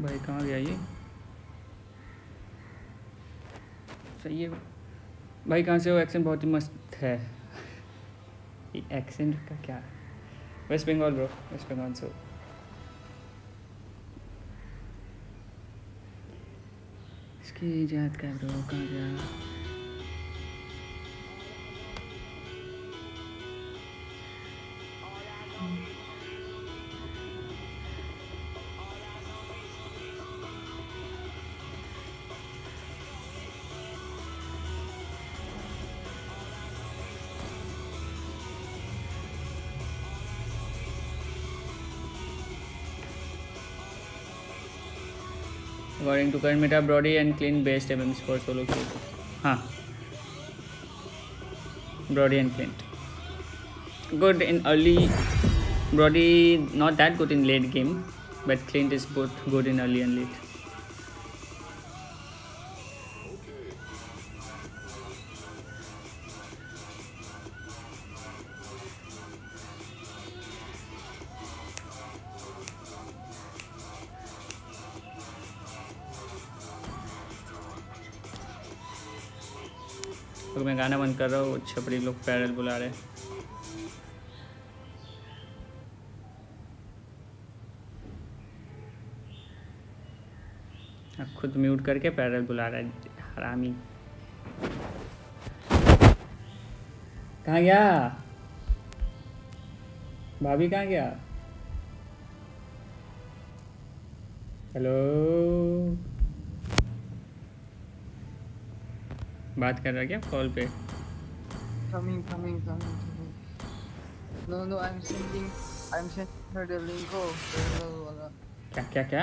भाई कहाँ गया ये? सही है भाई, कहाँ से हो? एक्सेंट बहुत ही मस्त है। ये एक्सेंट का क्या है? वेस्ट बंगाल ब्रो, वेस्ट बंगाल से। इसकी इजाद का ब्रो कहाँ गया? According to current meta, Brody and Clint best M Ms for solo queue. हाँ, Brody and Clint good in early. Brody not that good in late game, but Clint is both good in early and late. तो मैं गाना बंद कर रहा हूँ, छपरी लोग पैरल बुला रहे हैं। खुद म्यूट करके पैरल बुला रहा है, हरामी। कहाँ गया भाभी? कहाँ गया? हेलो, बात कर रहा क्या कॉल पे? Coming, coming, coming, coming. No, no, I'm sending, I'm sending her the link. Oh, wala. क्या क्या क्या?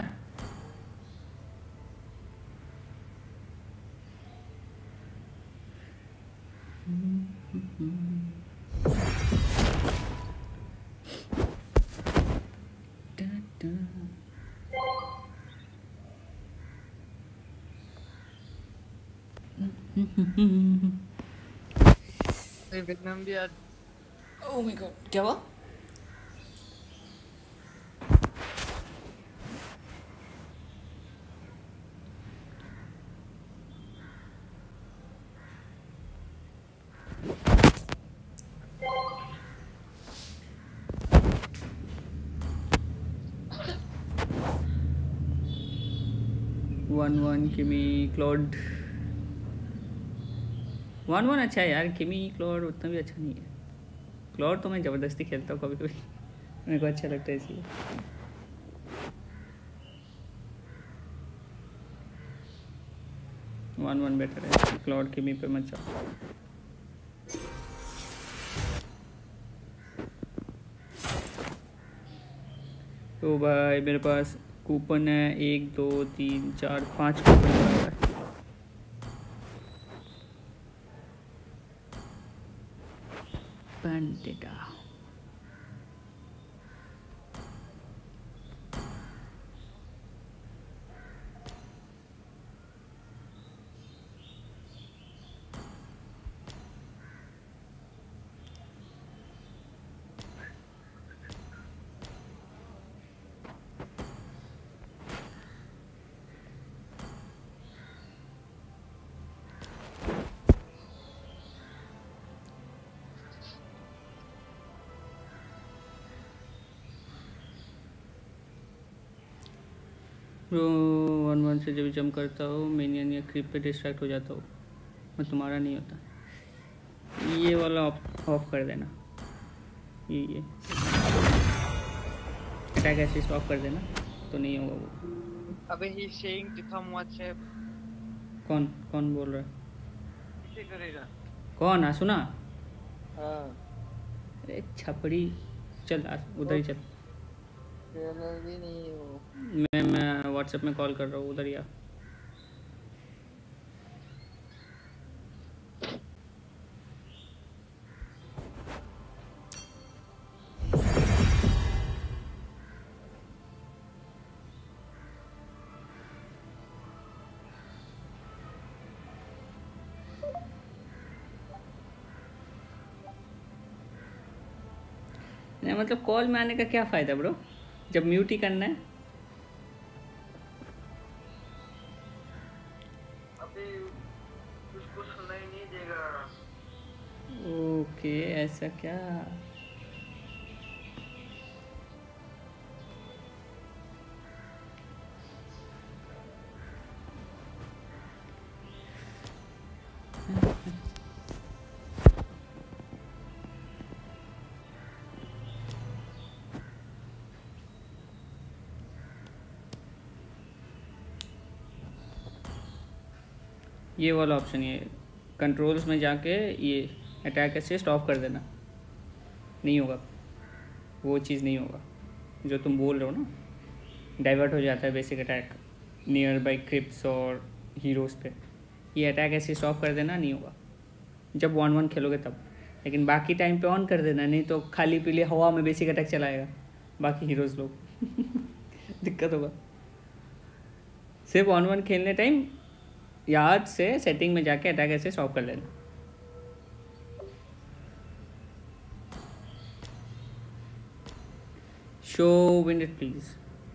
Hey, Vietnam भी आज ओह माय गॉड, क्या हुआ? One one Kimmy Claude one one अच्छा है यार। किमी क्लॉड उतना भी अच्छा नहीं है। क्लॉड तो मैं ज़बरदस्ती खेलता हूँ कभी कभी, मेरे को अच्छा लगता है इसलिए। वन वन बेटर है, क्लॉड किमी पे मत जाओ। तो भाई मेरे पास कूपन है, एक दो तीन चार पाँच कूपन है। Bandita. ब्रो वन वन से जब जंप करता हूँ मिनियन या क्रिप पे डिस्ट्रैक्ट हो जाता हूँ, मैं तुम्हारा नहीं होता। ये वाला ऑफ कर देना, ये ये अटैक असिस्ट ऑफ कर देना तो नहीं होगा वो। अबे he saying to come WhatsApp. कौन कौन बोल रहा है? कैसे करेगा? कौन? आ सुना? हाँ अरे छपड़ी, चल उधर ही चल। भी नहीं हो। मैं मैं व्हाट्सएप में कॉल कर रहा हूँ, उधर ही आ। नहीं मतलब कॉल में आने का क्या फ़ायदा ब्रो, जब म्यूट ही करना है। पे उसको सुनाई नहीं देगा। ओके ऐसा क्या? ये वाला ऑप्शन, ये कंट्रोल्स में जाके ये अटैक असिस्ट ऑफ कर देना, नहीं होगा वो चीज़, नहीं होगा जो तुम बोल रहे हो ना, डाइवर्ट हो जाता है basic attack nearby creeps और हीरोज़ पे। ये अटैक असिस्ट ऑफ कर देना, नहीं होगा जब वन वन खेलोगे तब, लेकिन बाकी टाइम पे ऑन कर देना, नहीं तो खाली पीली हवा में बेसिक अटैक चलाएगा बाकी हीरोज़ लोग दिक्कत होगा। सिर्फ वन वन खेलने टाइम याद से सेटिंग में जाके अटैक असिस्ट ऑफ कर लेना। Show wind please.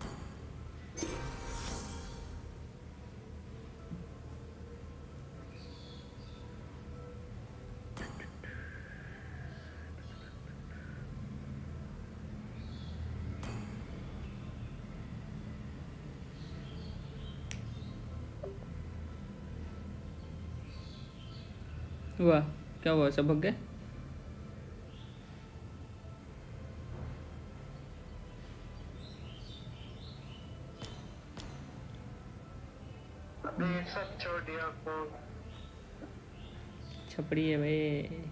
हुआ क्या हुआ? सब भग गए? अबे सब छोड़ दिया को। छपड़ी है भाई।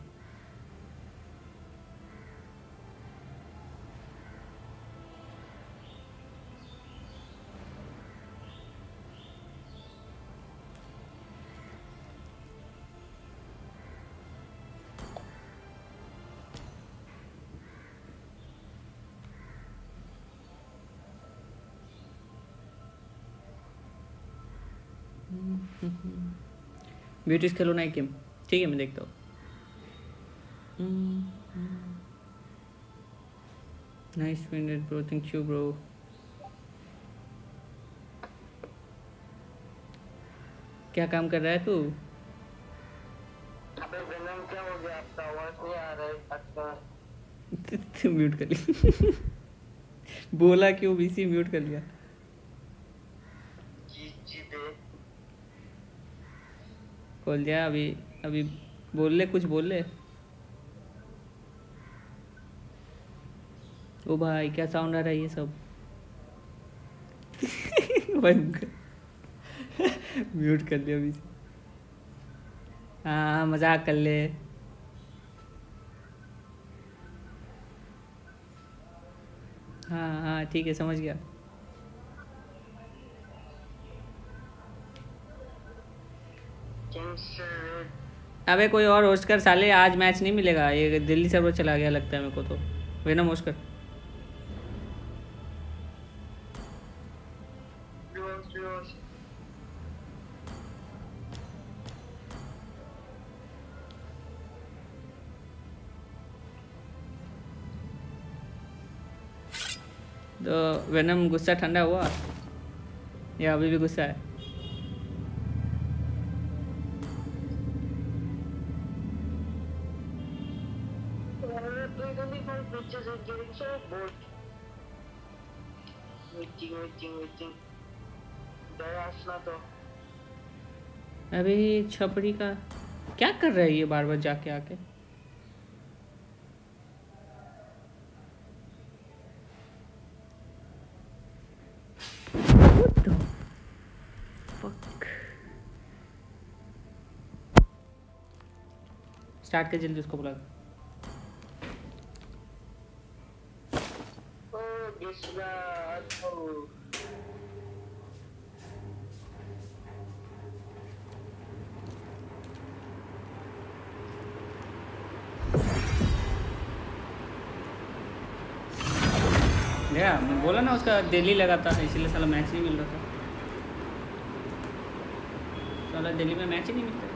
ब्यूटीज खेलो ना एक गेम, ठीक है मैं देखता हूँ। Nice winded bro, thank you bro. क्या काम कर रहा है तू? अबे वेनम क्या हो गया? आपका आवाज नहीं आ रहा है आपका। म्यूट कर लिया बोला क्यों बीसी म्यूट कर लिया। जी जी दे खोल दिया अभी, अभी बोल ले, कुछ बोल ले। ओ भाई क्या साउंड आ रहा है ये सब भाई म्यूट कर लिया अभी। हाँ मजाक कर ले। हाँ हाँ ठीक है समझ गया। अबे कोई और होस्ट कर साले, आज मैच नहीं मिलेगा, ये दिल्ली सर्वर चला गया लगता है मेरे को तो। वेनम होस्ट कर। तो वेनम गुस्सा ठंडा हुआ या अभी भी गुस्सा है? अभी छपड़ी का क्या कर रहा है ये बार बार जाके आके? What the fuck? स्टार्ट कर जल्दी, उसको बुला। या मैं बोला ना उसका दिल्ली लगा था इसीलिए साला मैच नहीं मिल रहा था। साला दिल्ली में मैच ही नहीं मिलता।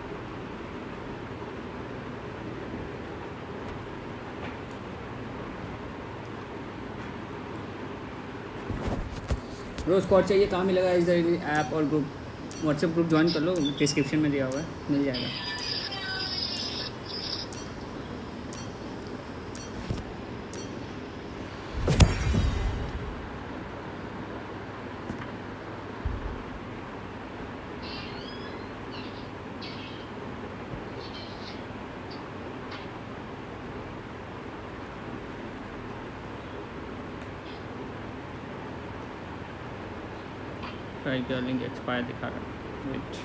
रोज स्क्वाड चाहिए, कहाँ मिलेगा? इस ऐप और ग्रुप व्हाट्सएप ग्रुप ज्वाइन कर लो, डिस्क्रिप्शन में दिया हुआ है, मिल जाएगा। ट्राई लिंक एक्सपायर दिखा रहा है, वेट।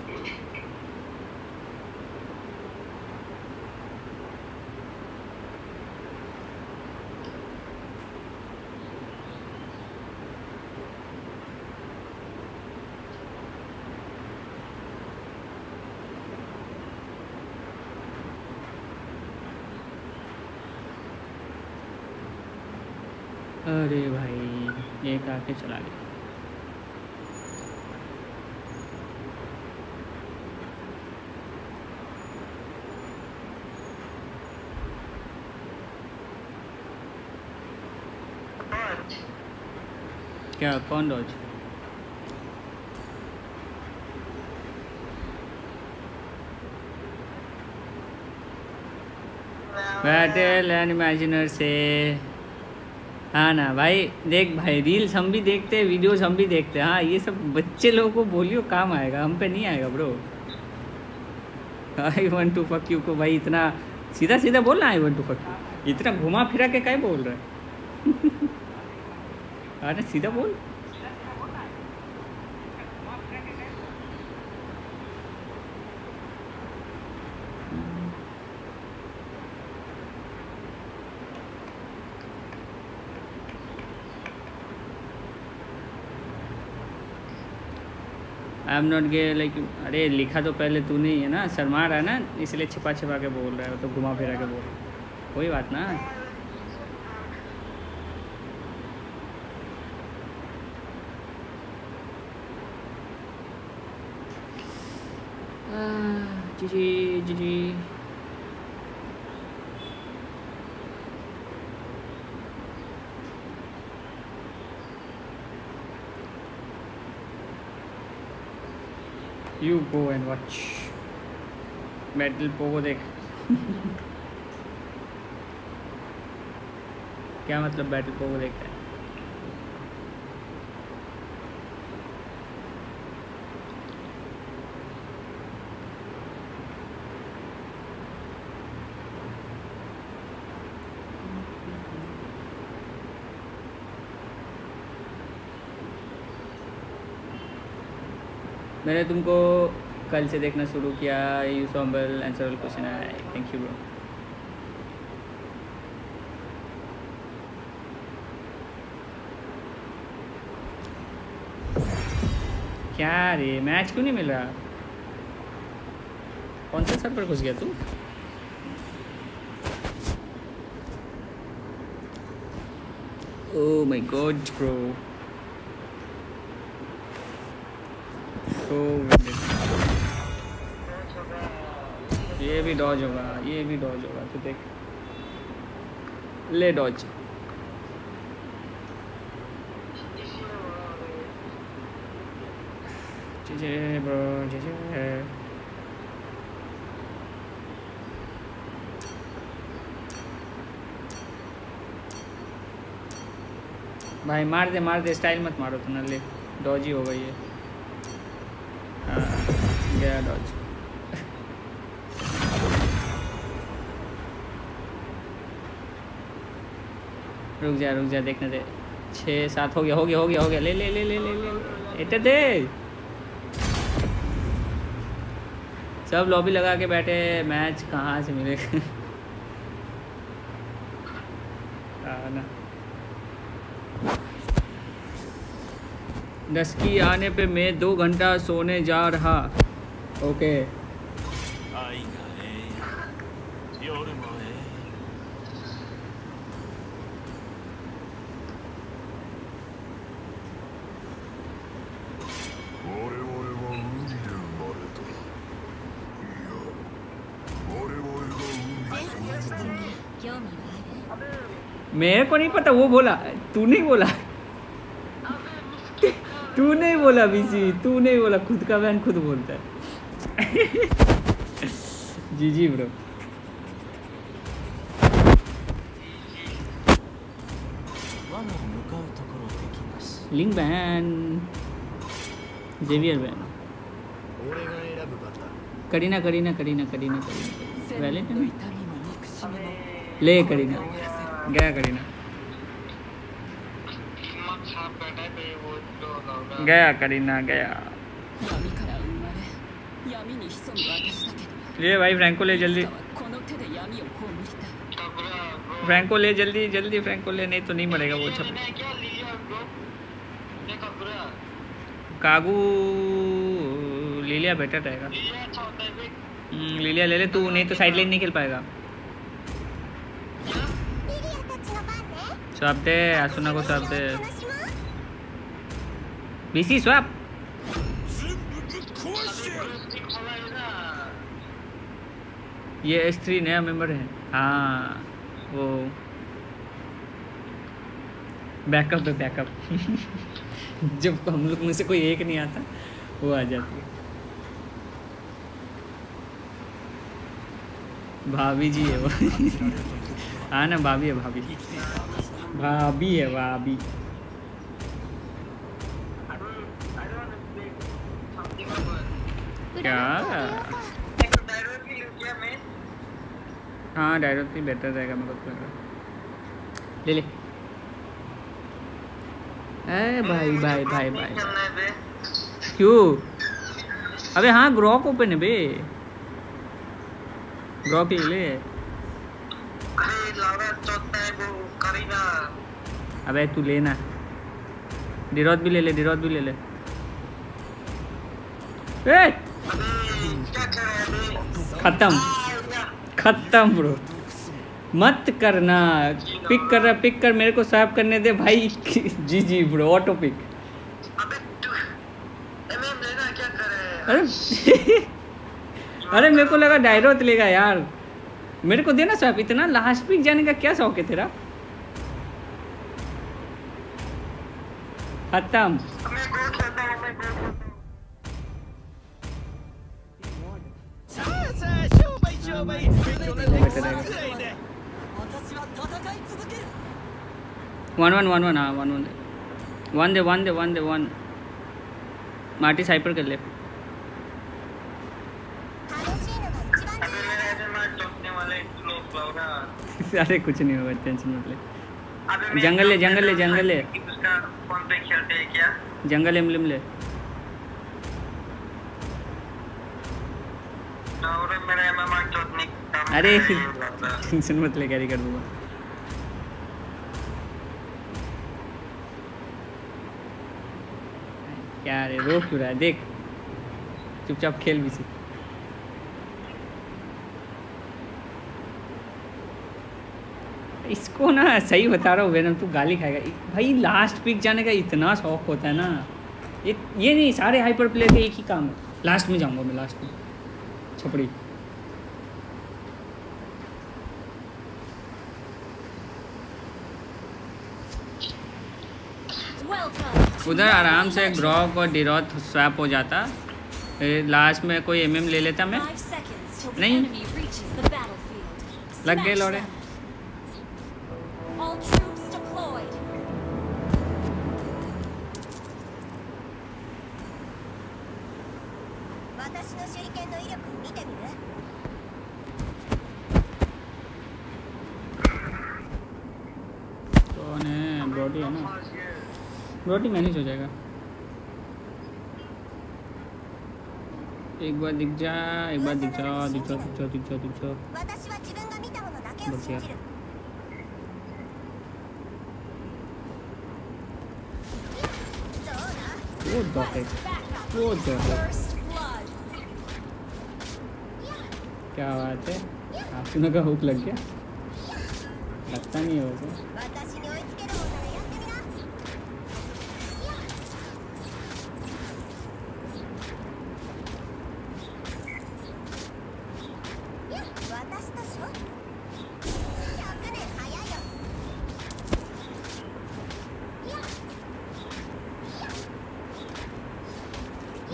अरे भाई एक आके चला गया। क्या कौन डॉज? बैटल एंड इमेजिनर से। हाँ ना भाई, देख भाई रील्स हम भी देखते हैं, वीडियोस हम भी देखते हैं। हाँ ये सब बच्चे लोगों को बोलियो, काम आएगा, हम पे नहीं आएगा bro. I want to fuck you को भाई इतना सीधा सीधा बोलना, I want to fuck you, इतना घुमा फिरा के क्या बोल रहा है? अरे सीधा बोल। I am not gay like, अरे लिखा तो पहले तूने ही है ना, शर्मा रहा है ना, इसलिए छिपा छिपा के बोल रहा है, तो घुमा फिरा के बोल रहा है, कोई बात ना। G G G G you go and watch battle Pogo देख। क्या मतलब बैटल पोगो देखता है? मैंने तुमको कल से देखना शुरू किया, यू सॉम्बल आंसर क्वेश्चन है, थैंक यू ब्रो। क्या रे मैच क्यों नहीं मिल रहा? कौन से सर पर घुस गया तू? ओह माय गॉड ब्रो, ये भी डॉज होगा, ये भी डॉज होगा, तो देख ले डॉज। जे ब्रो जे जे भाई मार दे मार दे, स्टाइल मत मारो तो ना, ले डॉज ही होगा ये। हाँ गया डॉज। रुक जा रुक जा, देखने दे। छः सात हो गया हो गया हो गया हो गया, ले ले ले ले ले ले इतने दे। सब लॉबी लगा के बैठे, मैच कहाँ से मिलेगा? ना दस की आने पे मैं दो घंटा सोने जा रहा। ओके मेरे को नहीं पता, वो बोला, तू नहीं बोला। तू नहीं बोला बीसी, तू नहीं बोला, खुद का बहन खुद बोलता है। G G bro. Link ban, Xavier ban, Karina Karina Karina Karina Karina Valentine ले करीना गया, करीना गया, करीना गया। ले भाई फ्रैंको ले जल्दी, फ्रैंको ले जल्दी जल्दी, फ्रैंको ले, नहीं तो नहीं मरेगा वो छप। कागू लिलिया बेटर रहेगा। लिलिया ले ले तू, नहीं तो साइड लेन नहीं खेल पाएगा। स्वैप दे आसुना को, स्वैप दे बीसी स्वैप। ये एस थ्री नया मेंबर है। हाँ वो बैकअप है, बैकअप। जब हम लोग में से कोई एक नहीं आता वो आ जाती है। भाभी जी है वो। हाँ ना, भाभी है, भाभी भाभी है, भाभी। क्या? हाँ डायरेक्टली बेटर रहेगा मेरे को लग रहा। ले ले। ए भाई भाई भाई भाई क्यों? अबे हाँ ग्रॉक ओपन है बे, ग्रॉक ले ले। अबे तू लेना, डिरोथ भी ले ले, डिरोथ भी ले ले। ए खत्म खत्म ब्रो, मत करना। पिक कर रहा, पिक कर, मेरे को स्वैप करने दे भाई। G G bro, auto pick. अरे अरे मेरे को लगा डायरोथ लेगा यार, मेरे को देना स्वैप। इतना लास्ट पिक जाने का क्या शौक है तेरा? खत्म। वन वन वन वन हाँ वन वन वन दे वन दे वन दे वन। मार्टी साइपर कर ले। अरे कुछ नहीं होगा, टेंशन मत ले। जंगल ले जंगल ले जंगल ले, जंगल एम्बलम ले। अरे टेंशन मत ले, कैरी कर दूंगा। क्या रे रोक क्यों रहा है? देख चुपचाप खेल भी सी। इसको ना सही बता रहा हूँ वेनम, तू गाली खाएगा भाई। लास्ट पिक जाने का इतना शौक होता है ना, ये ये नहीं, सारे हाइपर प्लेयर का एक ही काम है, लास्ट में जाऊंगा मैं, लास्ट में छपड़ी। उधर आराम से ग्रॉक और डिरोथ स्वैप हो जाता, लास्ट में कोई एमएम ले लेता मैं। नहीं लग गए लौड़े। कौन है? ब्रॉडी है ना, ब्रॉडी मैनेज हो जाएगा। एक बार दिख जा, एक बार दिख जा, दिख जा दिख जा दिख जा दिख जा। बचिया वो डॉट वो डॉट क्या बात है? आसुना का हुक लग गया, लगता नहीं है वैसे।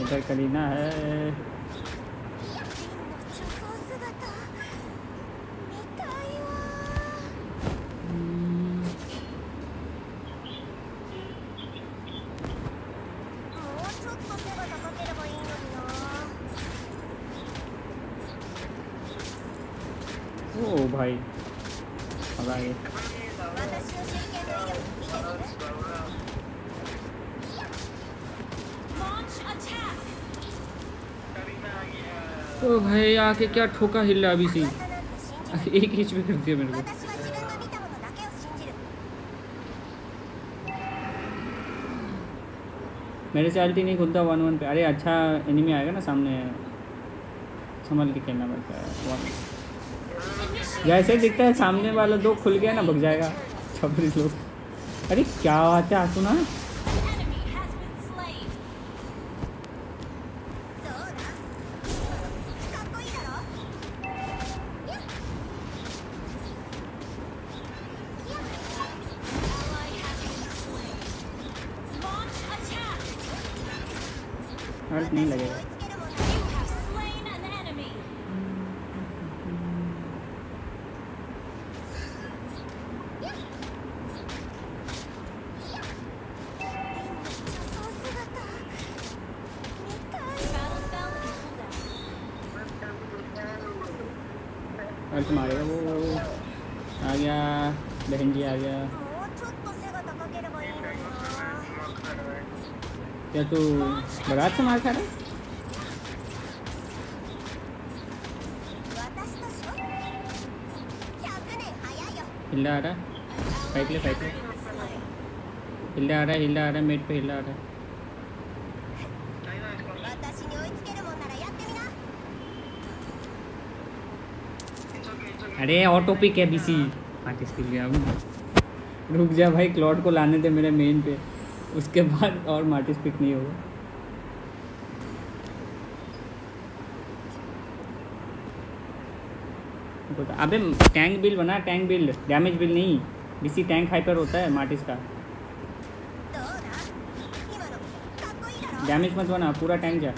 उधर करीना है। 女装姿見たいわ。もうちょっと背が高ければいいのにな。 ओ भाई मजा आ गया। 私の手裏剣の威力見てみる。Launch attack. ओ भाई आके क्या ठोका हिला अभी सी 噂なんて信じない。 एक इंच में कर दिया मेरे को। 私は自分が見たものだけを信じる。 मेरे से अल्टी नहीं खुलता वन वन पे। अरे अच्छा एनिमी आएगा ना सामने, संभल के खेलना पड़ता है। वन जैसे ही दिखता है सामने वाला दो खुल गया ना भग जाएगा सब लोग। अरे क्या बात है सुना। Enemy has been slain. どうだ？かっこいいだろ？やっ。Ally has been slain. Launch attack. Ult नहीं लगेगा। You have slain an enemy. Battle spell cooldown. Ult मारेगा वो, वो, वो। आ गया बहन जी आ गया। もうちょっと背が高ければいいのにな。 क्या तू बरात से मार खा रहा है? 私としょ？ひゃくねん早いよ。 हिल्ला आ रहा है। फाइट ले फाइट ले। हिल्ला आ रहा है हिल्ला आ रहा है मेट पे हिल्ला आ रहा है। 私に追いつけるもんならやってみな。 अरे ऑटो पिक है बीसी आर्टिस्ट पिक गया। रुक जा भाई क्लॉड को लाने दे मेरे मेन पे, उसके बाद और मार्टिस पिक नहीं होगा। अबे टैंक बिल बना, टैंक बिल डैमेज बिल नहीं। बीसी टैंक हाइपर होता है मार्टिस का। どうだ？今のかっこいいだろ？ डैमेज मत बना पूरा टैंक जा।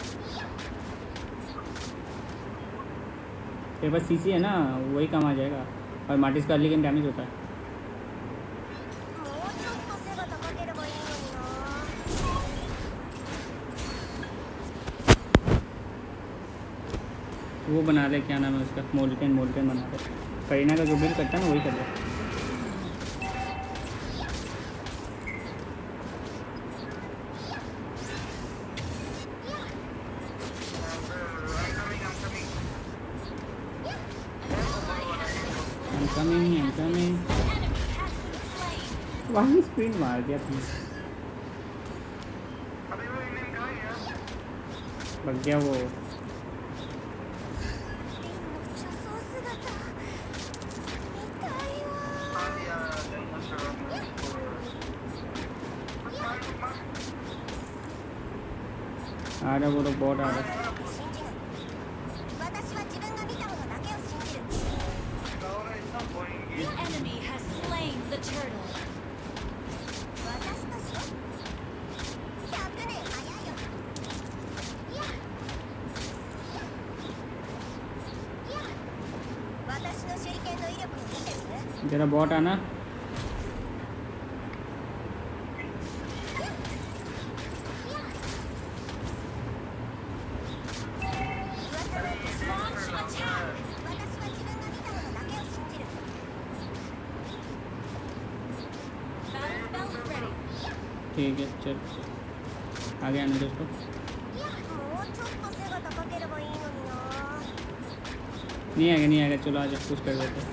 तेरे पास सीसी है ना वही काम आ जाएगा। और मार्टिस का अर्ली गेम डैमेज होता है। もうちょっと背が高ければいいのにな。 वो बना ले क्या नाम है उसका, मोल्टेन मोल्टेन बना ले। करीना का जो बिल करता है ना वही कर ले। I'm coming, I'm coming। Enemy has been slain. वहीं स्प्रिंट मार दिया तुमने। बग गया वो। 凛の女装姿見たいわ。 आ रहा वो लोग बहुत आ रहा है। 信じない。私は自分が見たものだけを信じる。 The enemy has slain the turtle. 私としょ？ひゃくねん早いよ。やっ。やっ。私の手裏剣の威力を見てみる？ जरा बॉट आना। Launch attack. 私は自分が見たものだけを信じる。Battle spell ready. ठीक है चल आगे आने दो उसको। いや、もうちょっと背が高ければいいのにな。 नहीं आएगा नहीं आएगा चलो आज पुश कर देते।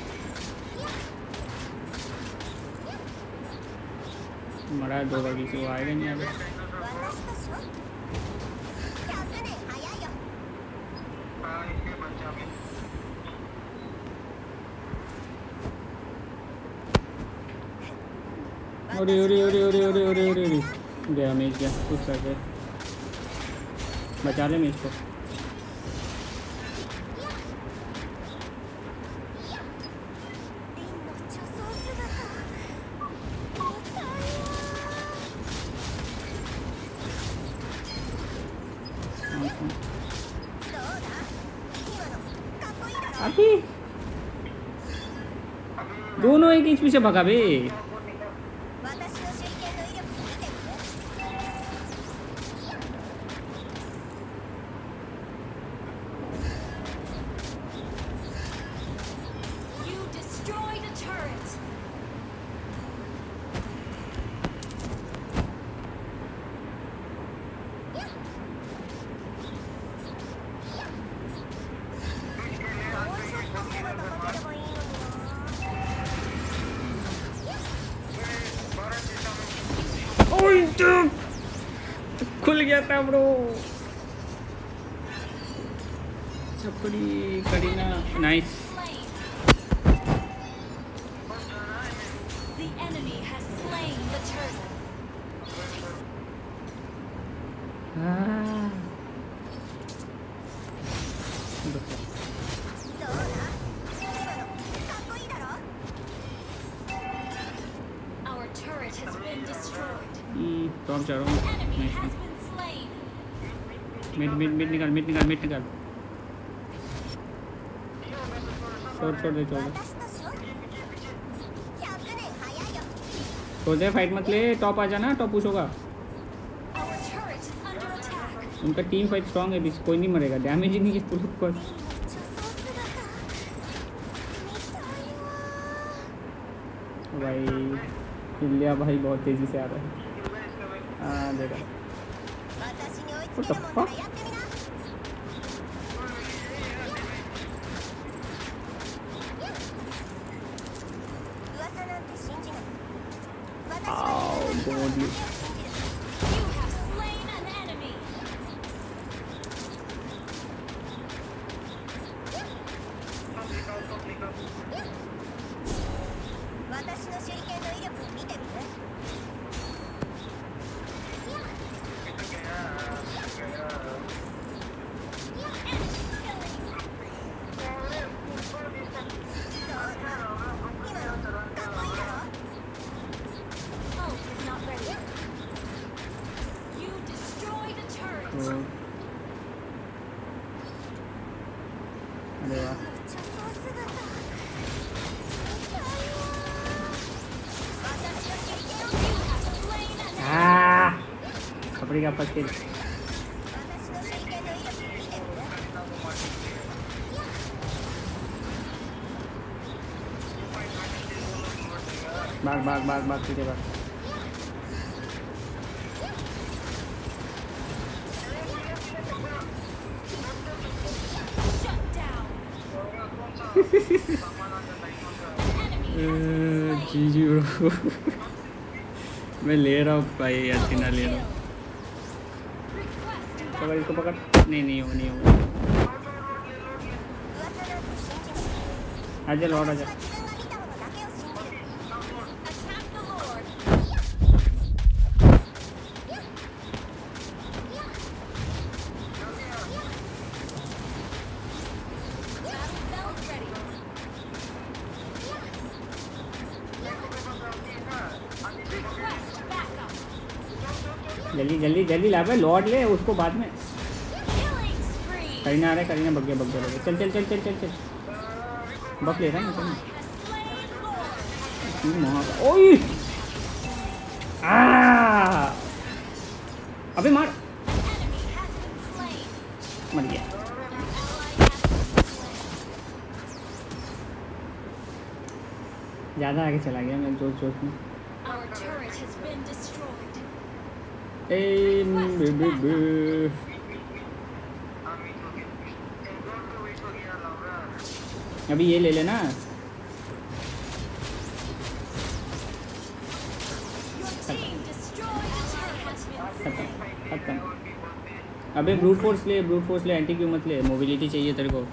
मरा दो बागी से वो आएगा नहीं आएगा। 私としょ？ひゃくねん早いよ。 अरे अरे अरे अरे अरे अरे अरे अरे गया मेज गया पुश कर दे। बचा ले मेज को। 凛の女装姿見たいわ。 अभी दोनों एक इंच पीछे भगा बे। You destroyed a turret. ओए तो खुल गया था ब्रो। छपड़ी Karina nice. Slain. The enemy has slain the turret. हाँ। Our turret has been destroyed. हम्म, टॉप जा रहा हूँ। Enemy nice. has been slain. Mid mid mid निकाल मिड निकाल मिड निकाल। छोड़ छोड़ दे छोड़ दे छोड़ दे फाइट मत ले। टॉप आ जाना, टॉप पुश होगा। Our turret is under attack. उनका टीम फाइट स्ट्रांग है, बीच कोई नहीं मरेगा। डैमेज ही नहीं है पुल पर। भाई इंडिया भाई बहुत तेजी से आ रहा है। हाँ देखा। What the fuck? Oh, God. You have slain an enemy. Ult is not ready. You destroyed a turret. तो अरे वाह। You have slain an enemy. हाँ खपड़ी का फंस के। भाग भाग भाग भाग पीछे भाग। Shut down. Enemy G G bro. मैं ले रहा हूँ भाई, अथीना ले रहा हूँ। request पकड़ इसको पकड़। नहीं नहीं होगा नहीं होगा। आजा लौट आजा। attack the Lord. Battle belt ready. Request backup. जल्दी जल्दी जल्दी ला भाई, लौट ले उसको बाद में। Killing spree. करीना आ रहा है, करीना बग गया बग गया बग गया। चल चल चल चल चल चल। बफ ले रहा है ना Has slain Lord. क्यों वहाँ पे? ओए आ अबे मार। Enemy has been slain. मर गया। An ally has been slain. ज़्यादा आगे चला गया मैं जोश जोश में। Our turret has been destroyed. ए बे बे बे। अभी ये ले लेना। Your team destroyed a turret has been खत्म slain. खत्म। अबे ब्रूट फोर्स ले, ब्रूट फोर्स ले, एंटी क्यों मत ले। मोबिलिटी चाहिए तेरे को।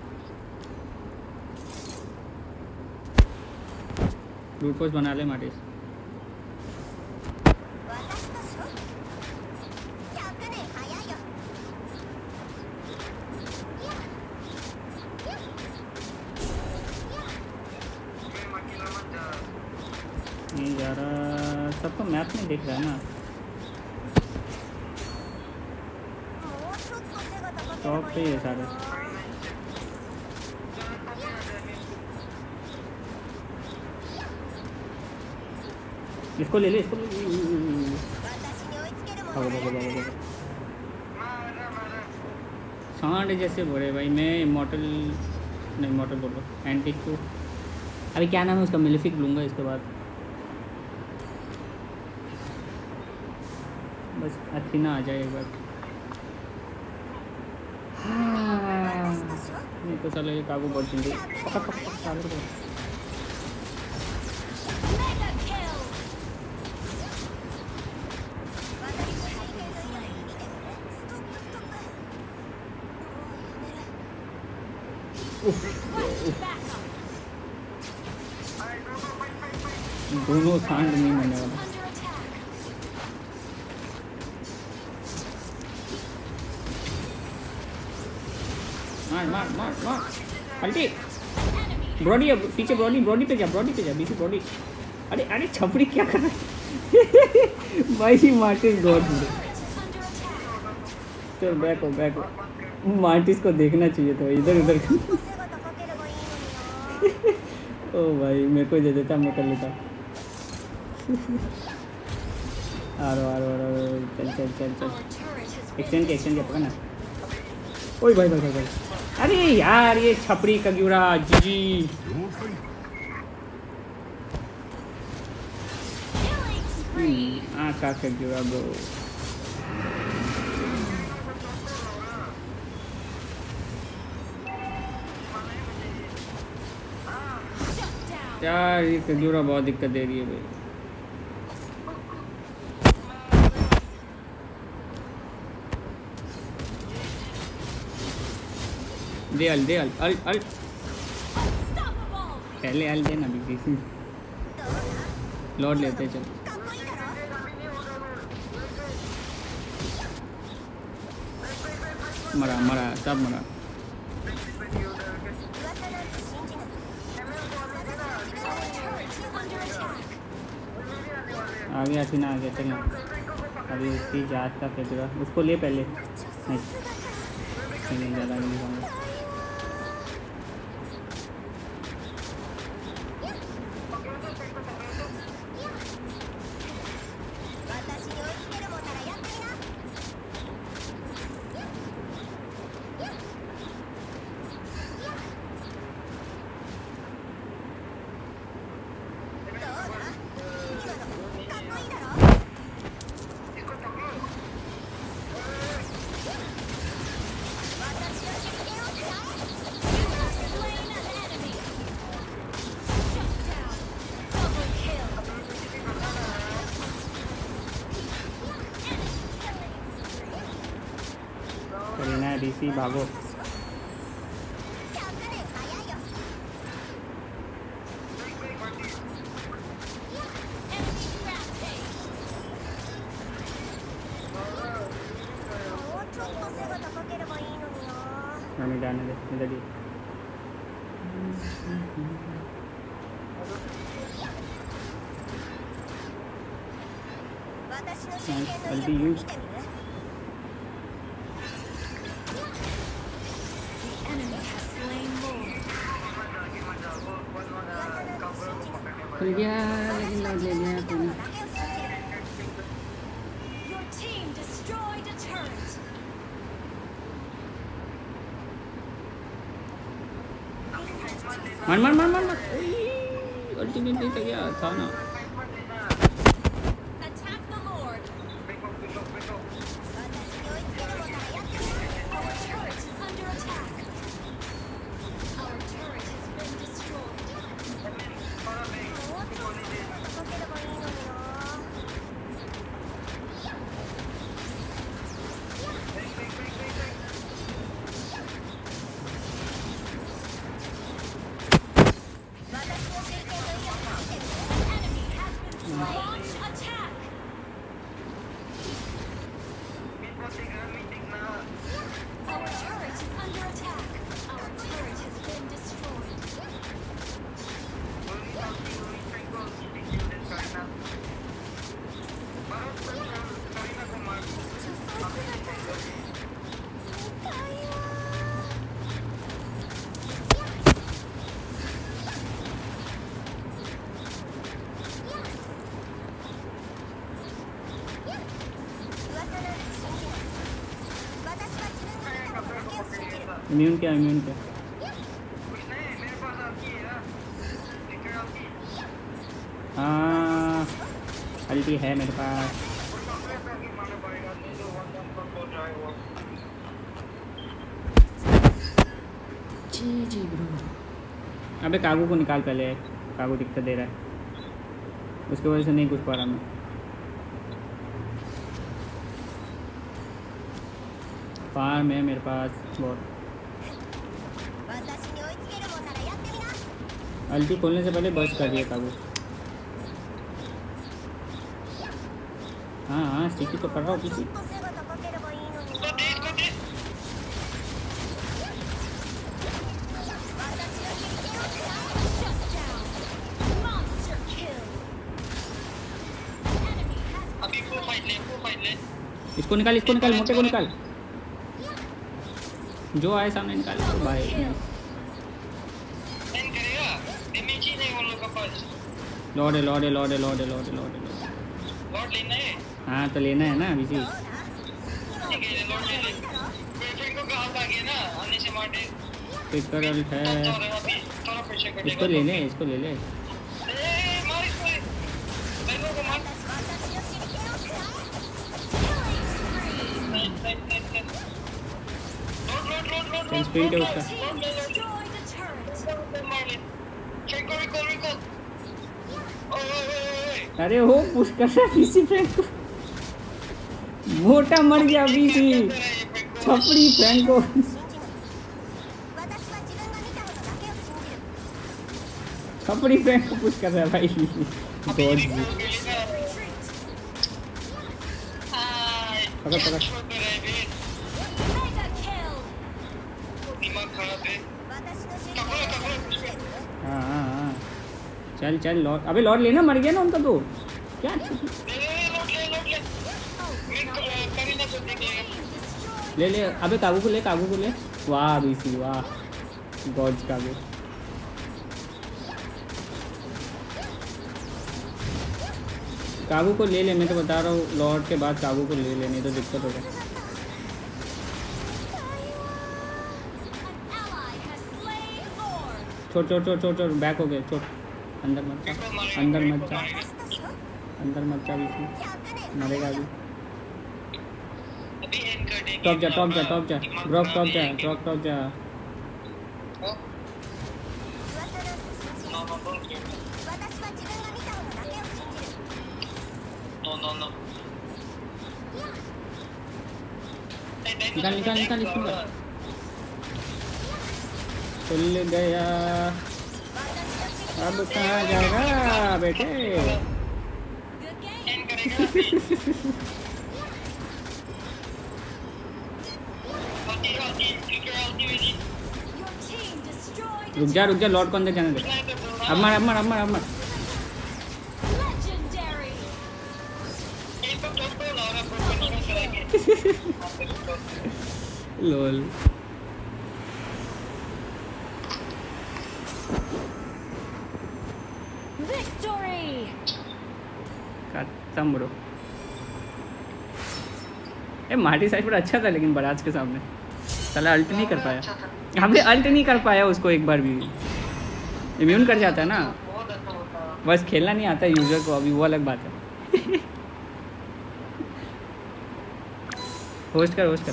ब्रूट फोर्स बना ले मार्टिस। नहीं जा रहा, सबको मैप में दिख रहा है ना। टॉप पे है सारे। इसको ले ले इसको ले ले। भागो भागो भागो भागो। सांड जैसे बोले भाई। मैं इमॉर्टल नहीं इमॉर्टल बोल रहा हूँ एंटिक को। अभी क्या नाम है उसका? मिलेफिक लूँगा इसके बाद। बस अथीना आ जाए एक बार। हाँ। नहीं तो चलो ये काबू बहुत जल्दी। पकड़ पकड़ पकड़ साले को। Mega kill. Request backup. दोनों सांड नहीं मरने वाला। Under attack. मार मार मार मार अल्टी। Enemy. ब्रॉडी अब पीछे ब्रॉडी ब्रॉडी पे जा ब्रॉडी पे जा बीसी ब्रॉडी। अरे अरे छपरी क्या कर रहा है? भाई Martis god. Turret is under attack. चल बैक हो बैक हो। मार्टिस को देखना चाहिए था इधर उधर। ओ भाई मेरे को दे देता मैं कर लेता। आ रहा आ रहा आ रहा चल चल चल चल। Our turret has been exchange के एक्सचेंज के पकड़ना। ओए भाई भाई भाई भाई। अरे यार ये छपरी कग्यूरा जीजी। killing spree. आ का कग्यूरा ब्रो। Shut down. यार ये कग्यूरा बहुत दिक्कत दे रही है भाई। दे अल दे अल अल अल Unstoppable. पहले अल देना बीसी। लॉर्ड लेते चल। मरा मरा सब मरा। Our turret is under attack. आ गया थी ना आ गया चलना। अभी उसकी जात का कग्यूरा उसको ले पहले। नहीं नहीं ज़्यादा नहीं जाऊँगा। Slain an enemy. Shut down. Double kill. Karina DC भागो। Enemy rampage. हमें जाने दे इधर ही। Ulti use. The enemy has slain Lord. खुल गया लेकिन लॉर्ड ले लिया तूने। Your team destroyed a turret. मार मार मार मार मार। अल्टीमेट नहीं था क्या था ना। Attack the Lord. Our turret is under attack. Our turret has been destroyed. Enemy immune क्या इम्यून क्या कुछ नहीं, मेरे पास आती है ना, लेकर आती है। हाँ अल्टी है मेरे पास। और कंप्लेंट करके मारना पड़ेगा, नहीं तो वन वन पर हो जाएगा। G G bro. अबे कागू को निकाल पहले, कागू दिक्कत दे रहा है, उसकी वजह से नहीं कुछ पा रहा मैं। फार्म है मेरे पास बहुत। अल्टी खोलने से पहले बस कर दिया काबू। हाँ हाँ स्टिकी तो कर रहा हूँ पीछे। तो दे इसको दे। Shut down. Monster kill. Enemy has अभी फुल फाइट ले, फुल फाइट ले। इसको निकाल इसको निकाल मोटे को निकाल, जो आए सामने निकाल तो भाई। नहीं करेगा, डैमेज ही नहीं उन लोग का पास। लॉर्ड है लॉर्ड है लॉर्ड है लॉर्ड है लॉर्ड है लॉर्ड है। लॉर्ड लेना है। हाँ तो लेना है ना अभी से। ठीक है, लॉर्ड ले ले। फ्रेंड को कहा था कि ना आने से मार दे। पिकर अल्ट है, तो अभी थोड़ा प्रेशर करेगा। इसको ले ले इसको ले ले। ए मार इसको। बैलो को मार। Nice nice nice nice. Lord lord lord lord. चल स्प्रिंट है उसका। team destroyed the turret. मार ले। चेक करो रिकॉल रिकॉल। ओए ओए ओए। अरे वो पुश कर रहा है पीसी फ्रैंक को। मोटा मर गया पीसी। छपड़ी फ्रैंक को। छपड़ी फ्रैंक को पुश कर रहा है भाई। गॉड जी। पकड़ पकड़। Mega kill. दिमाग खराब है। पकड़ो पकड़ो कुछ पे। हाँ हाँ हाँ चल चल लॉर्ड। अबे लॉर्ड लेना, मर गया ना उनका तो क्या। ले ले ले लॉर्ड ले लॉर्ड ले। मिड करीना को देख लेगा। ले ले अबे काबू को ले काबू को ले। वाह बीसी वाह गॉड काबू। काबू को ले ले, मैं तो बता रहा हूँ लॉर्ड के बाद काबू को ले ले, नहीं तो दिक्कत होगा। An ally has slain Lord. छोड़ छोड़ छोड़ छोड़ छोड़ बैक हो गए, छोड़ अंदर मत जा, अंदर मत जा, अंदर मत जा बीसी, मरेगा अभी। अभी एंड कर देंगे। टॉप जा टॉप जा टॉप जा ड्रॉप टॉप जा ड्रॉप टॉप जा। No no no. निकाल निकाल निकाल इसको निकाल। खुल गया, अब कहाँ जाएगा बेटे। Good game. एंड करेगा। आती आती क्लिकर आती मेरी। Your team destroyed a रुक जा रुक जा, लॉर्ड को अंदर जाने दे। अब मार अब मार अब मार अब मार। legendary. एक तो टॉप पे लाओ ना प्रोफेशनल करेंगे। Lol Victory. खत्म ब्रो। ए मार्टी साइड पर अच्छा था लेकिन बराज के सामने साला अल्ट नहीं कर पाया। हमने अल्ट नहीं कर पाया उसको एक बार भी। इम्यून कर जाता है ना, बहुत अच्छा होता है। बस खेलना नहीं आता यूजर को, अभी वो अलग बात है। होस्ट कर होस्ट कर।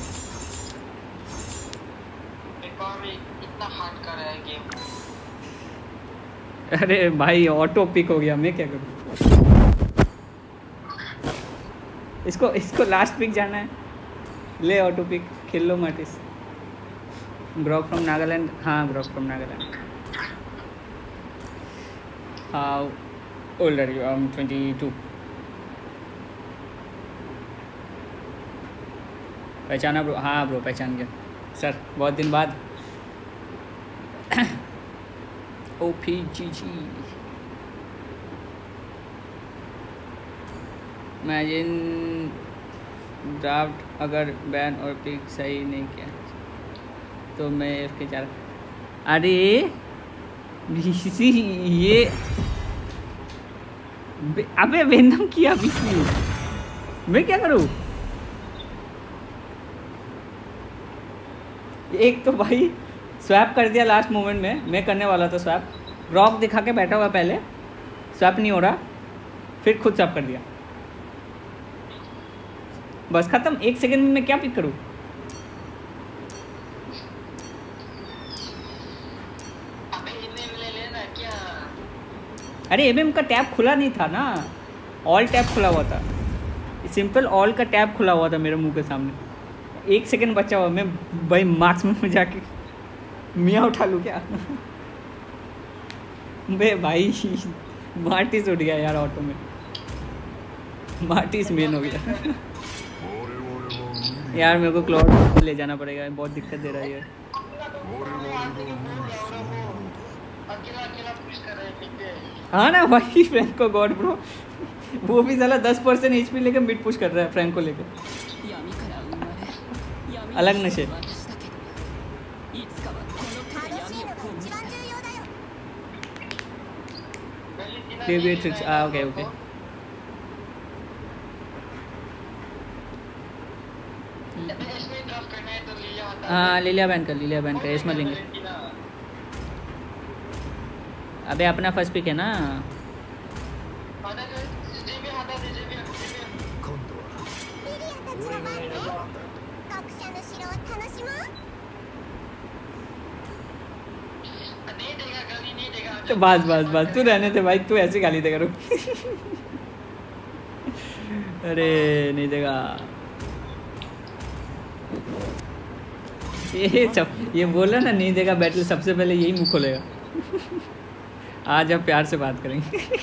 बेकार में इतना हार्ड कर रहा है गेम। अरे भाई ऑटो पिक हो गया, मैं क्या करूँ। इसको इसको लास्ट पिक जाना है, ले ऑटो पिक खेल लो मार्टिस। ग्रॉक फ्रॉम नागालैंड, हाँ Grok from Nagaland. How old are you? I am twenty two. पहचाना ब्रो? हाँ ब्रो पहचान गया सर, बहुत दिन बाद। O P G G imagine draft अगर बैन और पिक सही नहीं किया तो मैं इसके चार। अरे बीसी ये बे, अबे वेनम किया बीसी, मैं क्या करूँ? एक तो भाई स्वैप कर दिया लास्ट मोमेंट में, मैं करने वाला था स्वैप, रॉक दिखा के बैठा हुआ पहले, स्वैप नहीं हो रहा, फिर खुद स्वैप कर दिया, बस खत्म। एक सेकंड में मैं क्या पिक करूँ? अरे एमएम का टैब खुला नहीं था ना, ऑल टैब खुला हुआ था, सिंपल ऑल का टैब खुला हुआ था मेरे मुंह के सामने। एक सेकंड बचा हुआ, मैं भाई मार्क्स में जाके मियाँ उठा लूँ क्या? बे भाई मार्टिस उठ गया यार ऑटो में, मार्टिस मेन हो गया। यार मेरे को क्लाउड को ले जाना पड़ेगा, बहुत दिक्कत दे रहा है यार। हाँ ना भाई, फ्रैंको गॉड ब्रो, वो भी साला दस परसेंट एचपी लेके मिड पुश कर रहा है फ्रैंको लेके, अलग नशे। ओके ओके हाँ लिलिया बैन कर, लिलिया बैन कर, इसमें लेंगे। अबे अपना फर्स्ट पिक है ना। तो बस बस बस तू रहने दे भाई, तू ऐसी गाली देगा, रुक। अरे नहीं देगा ये सब, ये बोला ना नहीं देगा बैटल, सबसे पहले यही मुँह खोलेगा। आज अब प्यार से बात करेंगे।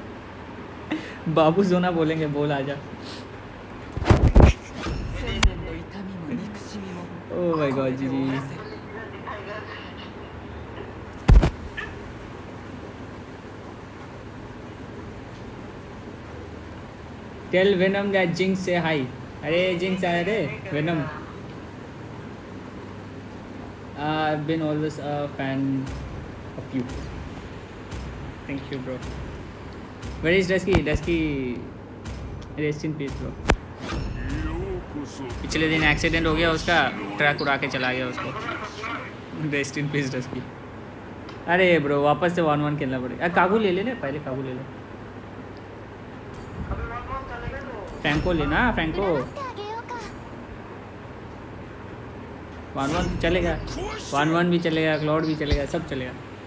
बाबू सोना बोलेंगे, बोल आजा। Oh my god G G. Tell Venom that Jinx say hi. अरे जिंक्स आया रे Venom. I've been always a fan of you. Thank you bro. Where is Dusky? Dusky rest in peace bro. पिछले दिन accident हो गया उसका, truck उड़ा के चला गया उसको। Rest in peace Dusky। अरे ब्रो वापस से वन वन खेलना पड़ेगा। काबू ले ले पहले, काबू ले ले। फ्रैंको लेना, फ्रैंको वन वन चलेगा, वन वन भी चलेगा, क्लाउड भी चलेगा, सब चलेगा।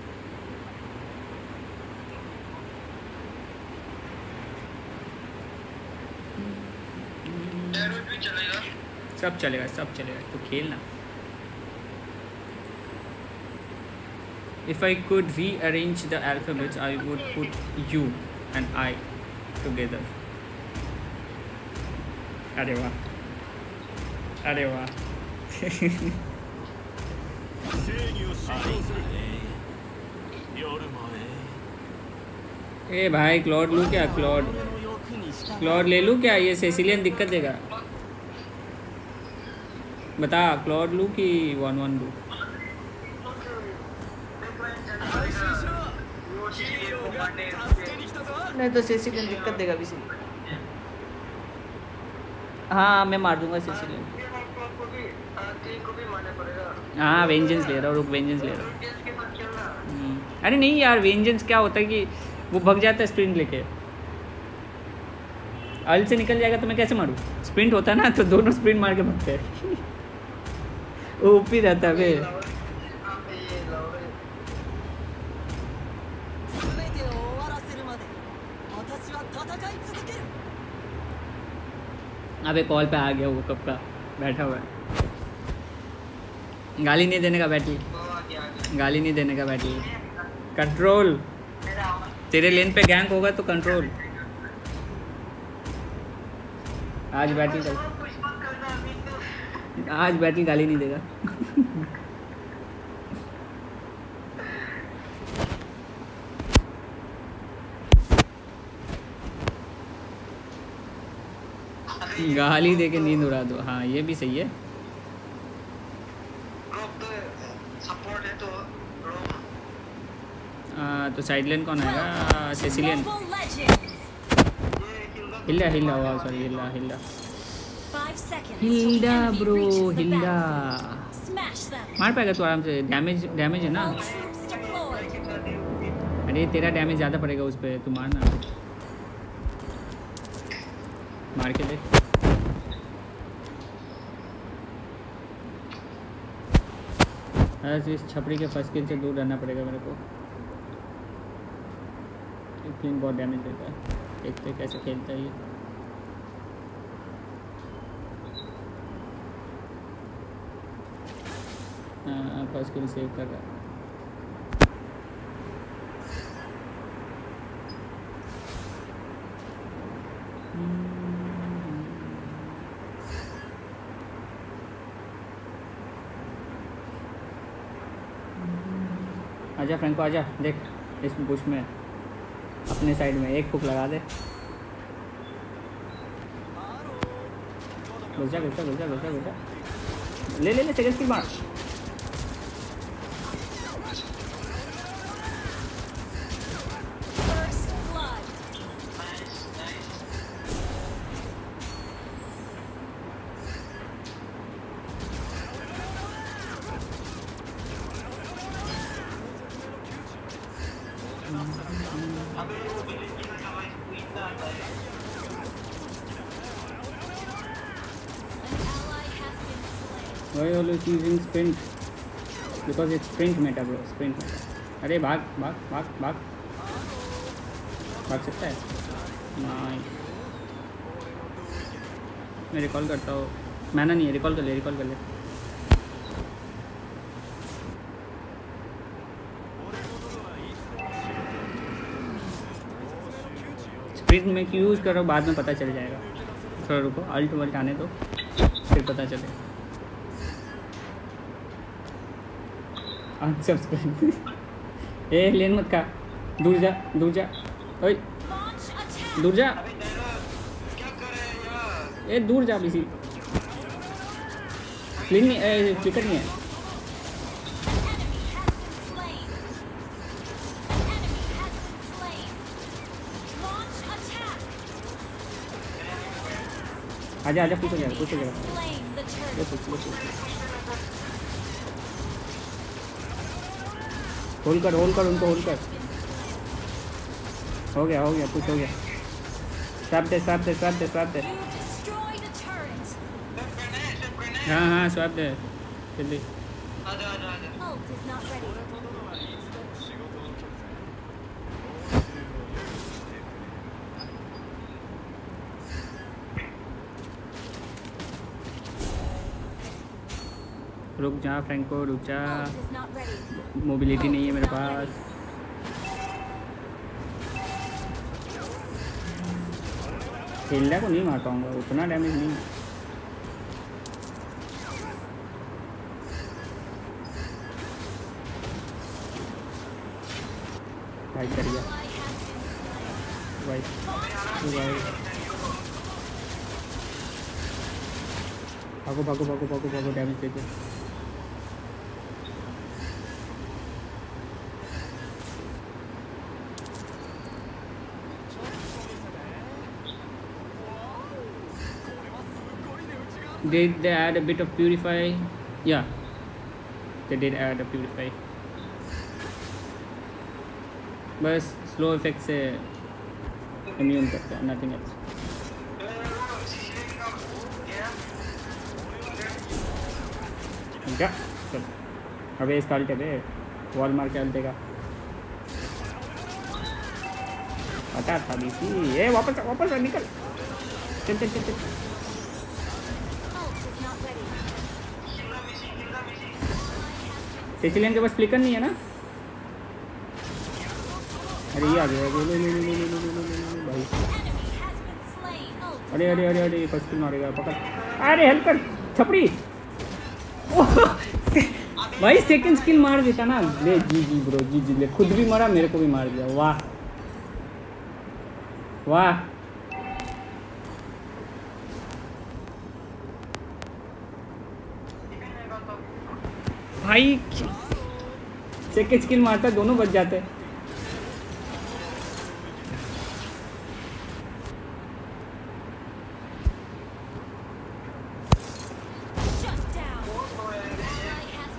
सब चलेगा, सब चलेगा, तो खेलना। If I could rearrange the alphabets, I would put you and I together. अरे वाह, अरे वाह। ए भाई क्लॉड लूँ क्या? क्लॉड क्लॉड ले लूँ क्या? ये सेसिलियन दिक्कत देगा, बता। क्लॉड लूँ कि वन वन लूँ? नहीं तो सेसिलियन दिक्कत देगा किसी। हाँ मैं मार दूंगा सेसिलियन। हाँ वेंजेंस ले रहा हूँ, रुक वेंजेंस ले रहा हूँ। अरे नहीं यार, वेंजेंस क्या होता है कि वो भग जाता है स्प्रिंट लेके, अल से निकल जाएगा तो मैं कैसे मारूँ? स्प्रिंट होता है ना तो दोनों स्प्रिंट मार के भगते हैं। वो ऊपर रहता है बे। अबे कॉल पे आ गया वो कब का बैठा हुआ है। गाली नहीं देने का बैटल, गाली नहीं देने का बैटल। कंट्रोल, तेरे लेन पे गैंग होगा तो कंट्रोल। आज बैटल कर, आज बैटल गाली नहीं देगा। गाली दे के नींद उड़ा दो, हाँ ये भी सही है। आ, तो साइड लेन कौन आएगा? सेसिलियन। हिल्डा हिल्डा हुआ, sorry Hilda Hilda Hilda bro Hilda. Smash them. मार पाएगा तू आराम से, डैमेज डैमेज है ना। All troops deployed. अरे तेरा डैमेज ज़्यादा पड़ेगा उस पर, तू मारना, मार के देख। इस छपड़ी के फर्स्ट किल से दूर रहना पड़ेगा मेरे को। क्लीन बहुत डैमेज देता है, देखते कैसे खेलता है ये। हाँ फर्स्ट किल सेव कर रहा है। आजा फ्रैंको आजा, देख इस बुश में अपने साइड में एक फुक लगा दे। घुस जा घुस जा घुस जा घुस जा घुस जा, ले ले ले सेकंड की मार। First blood. An ally has been slain. Why always using sprint? Because it's sprint meta bro, sprint meta. अरे भाग भाग भाग भाग भाग सकता है। नाइस, मैं रिकॉल करता हूँ। मैंने नहीं है, रिकॉल कर ले रिकॉल कर ले। स्प्रिंट में क्यों यूज़ करो बाद में पता चल जाएगा, थोड़ा रुको, अल्ट वल्ट आने दो फिर पता चले। अनसब्सक्राइब ए लेन मत का, दूर जा दूर जा, ओए Launch attack. दूर जा, ए दूर जा बिसी। फ्लिंग नहीं ए फ्लिकर नहीं है। Enemy has been slain. Enemy has been slain. Launch attack. आजा आजा, पूछो जाएगा पूछो जाएगा। Slain the ले turret. पूछ ले पूछ, होल्ड कर होल्ड कर उनको, होल्ड कर। हो गया हो गया, कुछ हो गया। स्वाप दे स्वाप दे स्वाप दे स्वाप दे। You destroyed a turret. हाँ हाँ स्वाप दे जल्दी। Ult is not ready. रुक जा फ्रैंको रुक जा, Ult is not ready. Mobility नहीं है मेरे पास। हिल्डा को नहीं मार पाऊंगा, उतना डैमेज नहीं है। भाई कर गया Ally has been slain. भाई, भाई भागो भागो भागो भागो भागो, डैमेज देते। Did they add a bit of purify? Yeah, they did add a purify. बस स्लो इफेक्ट से इम्यून करता है, नथिंग एल्स। क्या चल, अबे इसका अल्ट है, वॉल मार के अल्ट देगा। पता था बीसी, ये वापस वापस निकल, चल चल चल चल। Ult is not ready. Cecilion के पास फ्लिकर नहीं है ना? अरे ये आ गया, ले ले ले ले ले ले ले ले भाई। Enemy has been slain. Ult. अरे अरे अरे अरे फर्स्ट किल मारेगा, पकड़। अरे हेल्प कर छपड़ी। ओह, भाई सेकंड स्किल मार देता ना। ले जी जी ब्रो, जी जी ले, खुद भी मरा, मेरे को भी मार दिया। वाह वाह, भाई सेकंड स्किल मारता दोनों बच जाते। Shut down. Ally has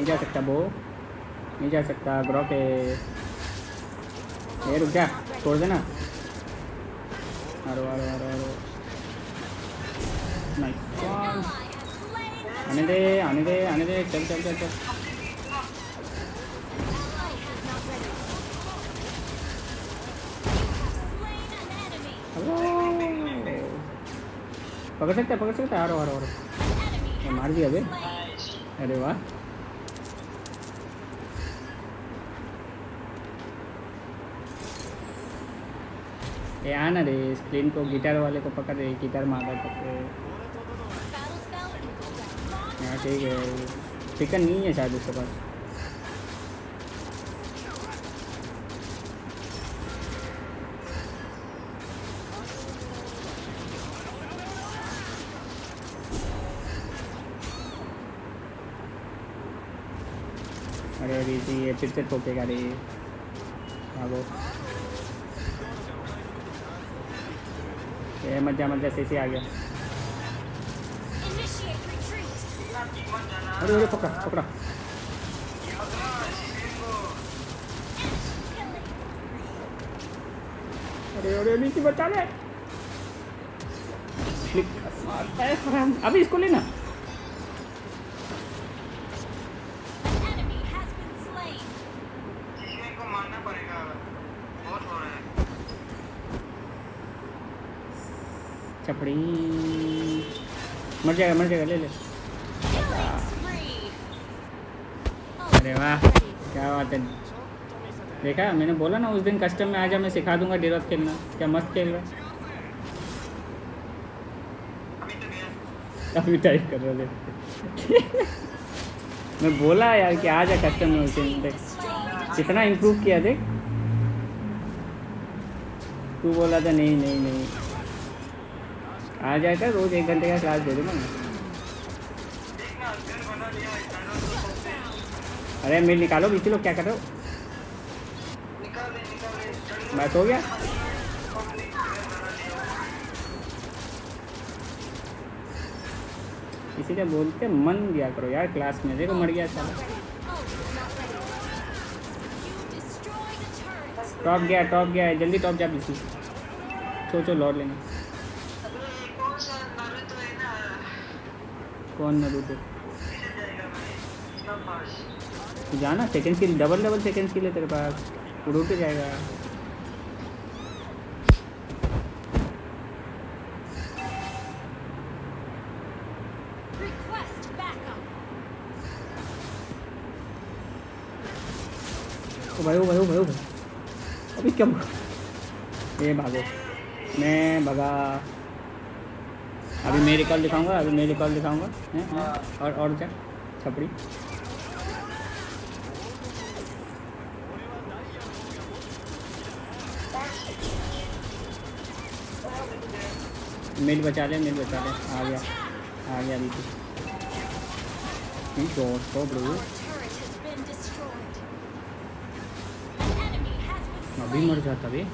नहीं जा सकता वो, नहीं जा सकता। ग्रॉक है ये, रुक जा, छोड़ देना। आरो आरो आरो आरो नाइस, आने दे आने दे आने दे, चल चल चल चल। पकड़ सकता है पकड़ सकता है, आरो आरो आरो, मार दिया बे। अरे वाह, ये आना रे, स्क्रीन को गिटार वाले को पकड़ रहे, गिटार मार रहा पकड़े। हाँ ठीक है, चिकन नहीं है शायद उसके पास। अरे रीति ये फिर से ठोकेगा रे, भागो। ये मजा मजा से से आ गया। अरे अरे पकड़ा पकड़ा, अरे अरे नीचे बचा ले। क्लिक मारता है हराम, अभी इसको लेना। चपड़ी मर जाएगा मर जाएगा, ले ले। अरे वाह क्या बात है, देखा मैंने बोला ना उस दिन कस्टम में आ जा, मैं सिखा दूंगा डेरोथ खेलना। क्या मस्त खेल रहा है, अभी टाइप कर रहे थे। मैं बोला यार कि आ जा कस्टम में, उस दिन देख कितना इम्प्रूव किया, देख तू बोला था नहीं नहीं नहीं, आ जाएगा रोज एक घंटे का क्लास दे दूँगा मैं। अरे मेल निकालो, बीच लोग क्या कर रहे हो, बस हो गया। इसीलिए बोलते मन दिया करो यार क्लास में। देखो मर गया साला, टॉप गया टॉप गया है, जल्दी टॉप जा बीसी। सोचो लॉर्ड लेना, कौन नरूटो जाना, second skill double double second skill है तेरे पास, उड़ के जाएगा। ओ भाई ओ भाई ओ भाई ओ भाई, अभी क्या ये भागो, मैं भगा। अभी मैं रिकॉल दिखाऊंगा, अभी मैं रिकॉल दिखाऊंगा हैं हैं? और और क्या छपड़ी, मिल बचा ले मिल बचा ले, आ गया आ गया अभी तो ब्रो, अभी मर जाता बे।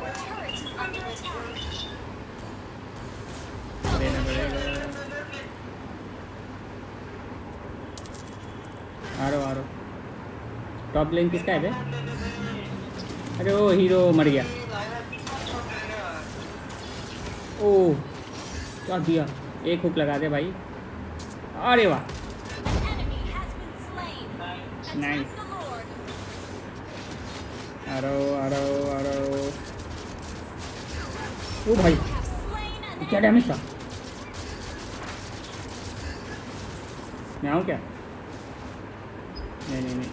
देना पड़ेगा। आ रहा आ रहा, टॉप लेन किसका है बे? अरे वो हीरो मर गया। ओह क्या दिया, एक हुक लगा दे भाई। अरे वाह नाइस। आरो आरो आरो, ओ भाई क्या डैमेज था, मैं आऊँ क्या? नहीं नहीं नहीं,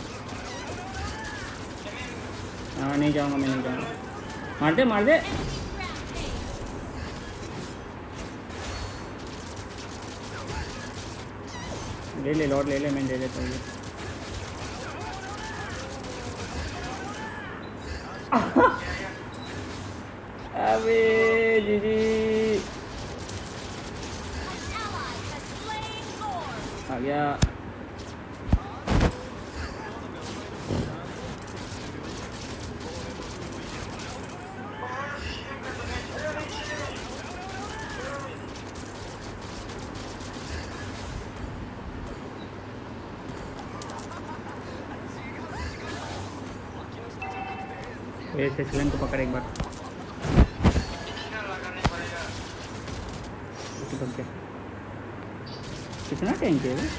हाँ नहीं जाऊँगा मैं, नहीं जाऊँगा। मार दे मार दे, ले ले लॉर्ड ले ले, मैं ले लेता हूँ। अबे जी जी आ गया। ये सेचलन को पकड़ एक बार। कितना टैंक है वो?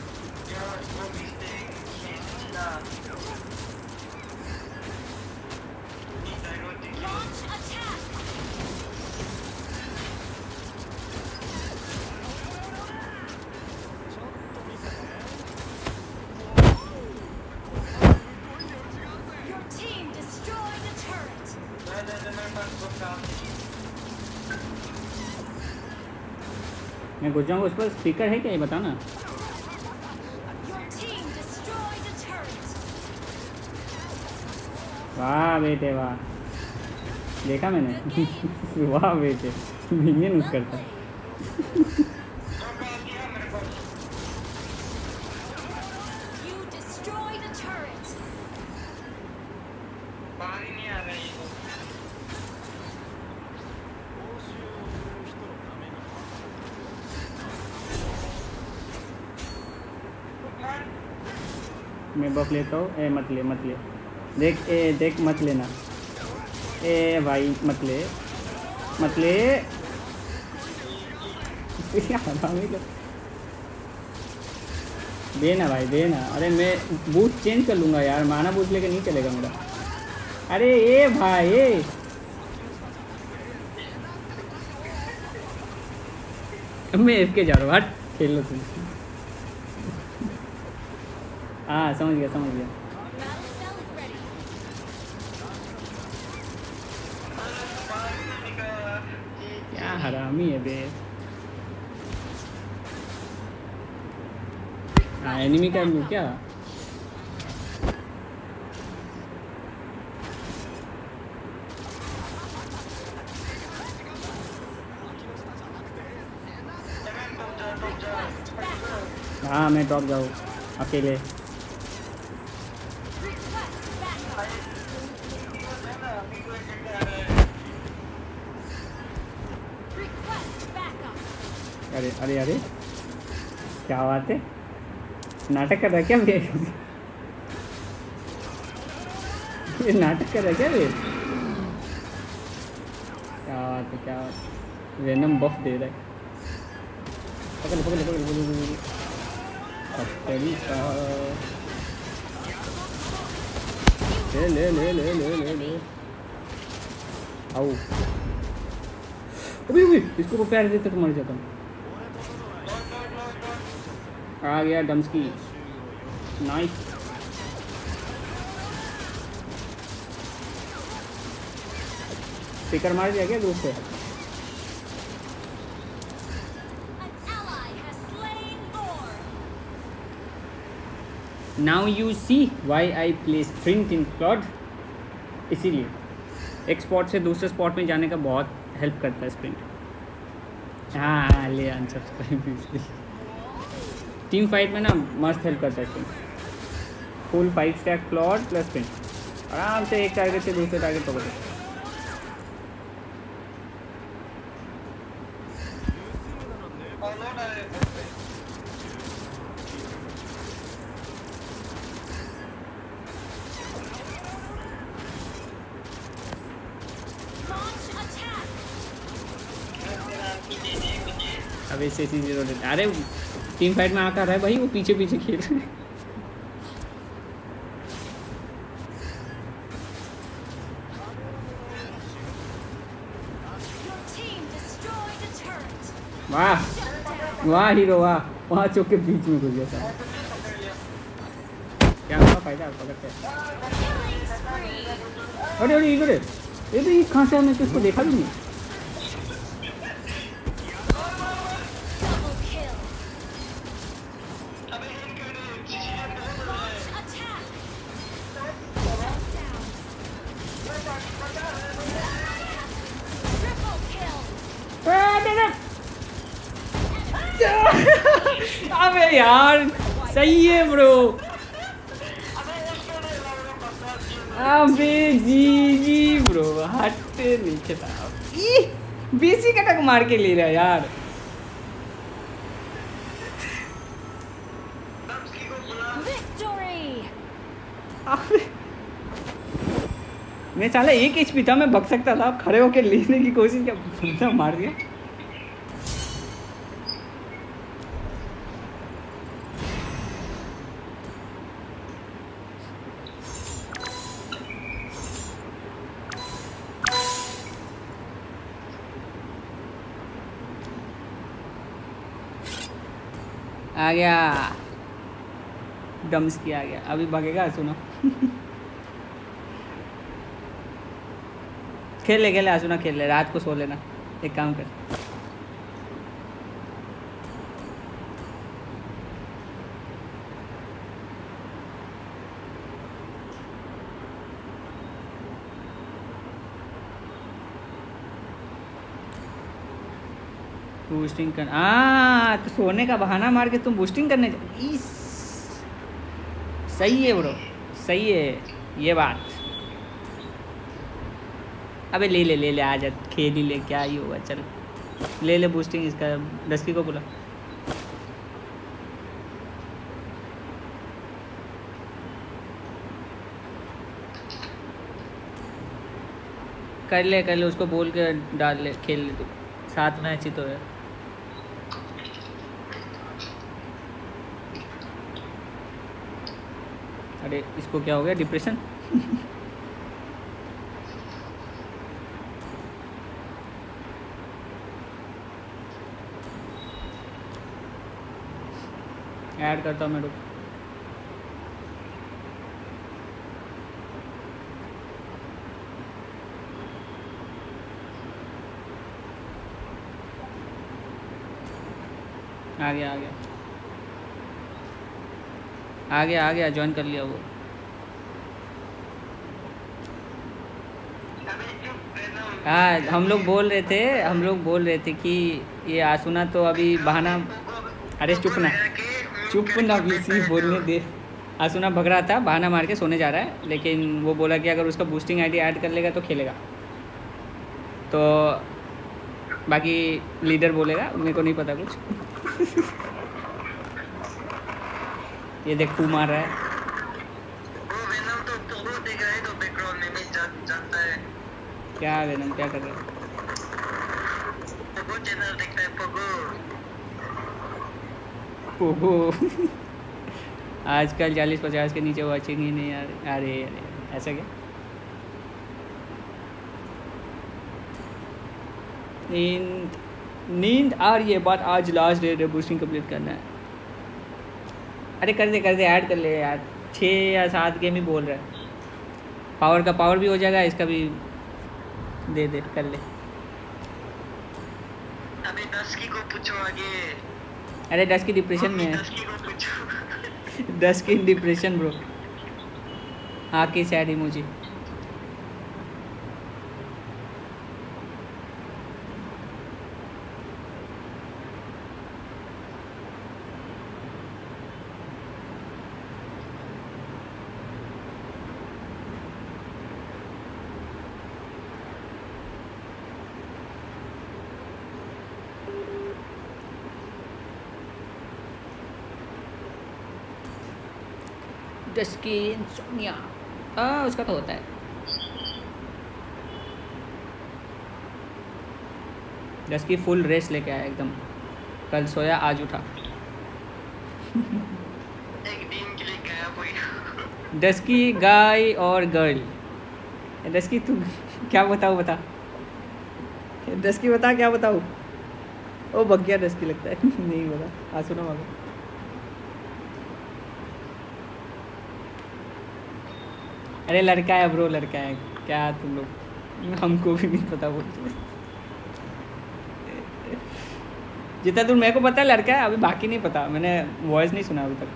Launch attack. Your team destroyed a turret. मैं घुस जाऊँगा उस पर। स्पीकर है क्या ये बताना। Your team destroyed a turret. वाह बेटे वाह, देखा मैंने। वाह बेटे, मिनियन यूज करता है। You destroyed a turret. मैं बफ लेता हूँ। ए मत ले मत ले, देख ए देख मत लेना। ए भाई मत ले मत ले। देना भाई देना। अरे मैं बूट चेंज कर लूँगा यार, माना बूट लेके नहीं चलेगा मेरा। अरे ए भाई ए। मैं इसके जा रहा हूँ, हट खेल लो तुम। हाँ समझ गया समझ गया। Battle cell is ready. क्या हरामी है बे। हाँ एनिमी का लूँ क्या? Request backup. हाँ मैं टॉप जाऊँ अकेले। Request backup. Request backup. अरे अरे अरे क्या बात है, नाटक कर रहा है क्या बे? ये नाटक कर रहा है क्या बे? क्या बात है क्या बात है। रैंडम बफ दे रहा है। पकड़ पकड़ पकड़ पकड़ ले ले ले ले ले ले ले आओ। अभी अभी इसको वो प्यार देते तो मर जाता हूँ। आ गया डम्सकी, नाइस। स्पीकर मार दिया क्या ग्रुप से? An ally has slain Thor. Now you see why I play sprint in Claude. इसीलिए एक स्पॉट से दूसरे स्पॉट में जाने का बहुत हेल्प करता है स्प्रिंट। हाँ ले अनसब्सक्राइब। टीम फाइट में ना मस्त हेल्प करता है sprint. Full five stack Claude plus sprint, आराम से एक टारगेट से दूसरे टारगेट पकड़ सकते। Launch attack. अब ऐसे ऐसी जीरो देते। अरे टीम फाइट में आकर है भाई, वो पीछे पीछे खेल रहे हैं। Your team destroyed a turret. वाह वाह हीरो वाह, वहाँ चौक के बीच में घुस गया था। क्या हुआ फायदा पकड़ते। Killing spree. अरे अरे इधर है। ये तो ये कहाँ से हमने किसको देखा भी नहीं। Double kill. Launch attack. Down. Triple kill. अबे यार सही है ब्रो। अबे जी जी ब्रो हटते नीचे था। बीसी का टक मार के ले रहा है यार। Victory. अबे मैं साला एक एचपी था, मैं भग सकता था, खड़े होकर लेने की कोशिश किया, मार दिया। आ गया डम्स की, आ गया। अभी भागेगा सुनो। खेल ले खेल ले आसुना, खेल ले, रात को सो लेना। एक काम कर, बूस्टिंग कर। आ तो सोने का बहाना मार के तुम बूस्टिंग करने जा। इस सही है ब्रो, सही है ये बात। अबे ले ले ले ले, आ जा, खेल ही ले, क्या ही होगा, चल ले ले बूस्टिंग। इसका डस्की को बोला कर ले कर ले, उसको बोल के डाल ले, खेल ले तू, साथ में अच्छी तो है। अरे इसको क्या हो गया, डिप्रेशन? ऐड करता हूँ मैं, रुक। आ गया आ गया आ गया आ गया, ज्वाइन कर लिया वो। हाँ हम लोग बोल रहे थे हम लोग बोल रहे थे कि ये आसुना तो अभी बहाना। अरे चुप ना चुप ना बीसी बोलने दे। आसुना भग रहा था, बहाना मार के सोने जा रहा है, लेकिन वो बोला कि अगर उसका बूस्टिंग आईडी ऐड कर लेगा तो खेलेगा। तो बाकी लीडर बोलेगा, मेरे को नहीं पता कुछ। ये देख खूब मार रहा है। क्या वेनम क्या कर रहा है? पोगो आजकल चालीस पचास के नीचे वॉचिंग ही नहीं यार। अरे अरे ऐसा क्या? नींद नींद आ रही है, बात आज लास्ट डे बूस्टिंग कंप्लीट करना है। अरे कर दे कर दे, ऐड कर ले यार। छः या सात गेम ही बोल रहा है। पावर का पावर भी हो जाएगा, इसका भी दे दे, कर ले। अबे दस की को पूछो आगे। अरे दस की डिप्रेशन में है। दस की को पूछो। दस की डिप्रेशन ब्रो। हाँ की सैड इमोजी। डस्की इंसोम्निया, हाँ उसका तो होता है। डस्की फुल रेस्ट लेके आया एकदम। कल सोया आज उठा। एक दिन के लिए गया कोई। डस्की गाय और गर्ल। डस्की तू क्या बताऊँ बता। डस्की बता क्या बताऊँ। ओ भग गया डस्की लगता है। नहीं बता, आ सुना मांगो। अरे लड़का है ब्रो, लड़का है क्या तुम लोग, हमको भी नहीं पता बोलते। जितना दूर मेरे को पता है लड़का है, अभी बाकी नहीं पता, मैंने वॉइस नहीं सुना अभी तक।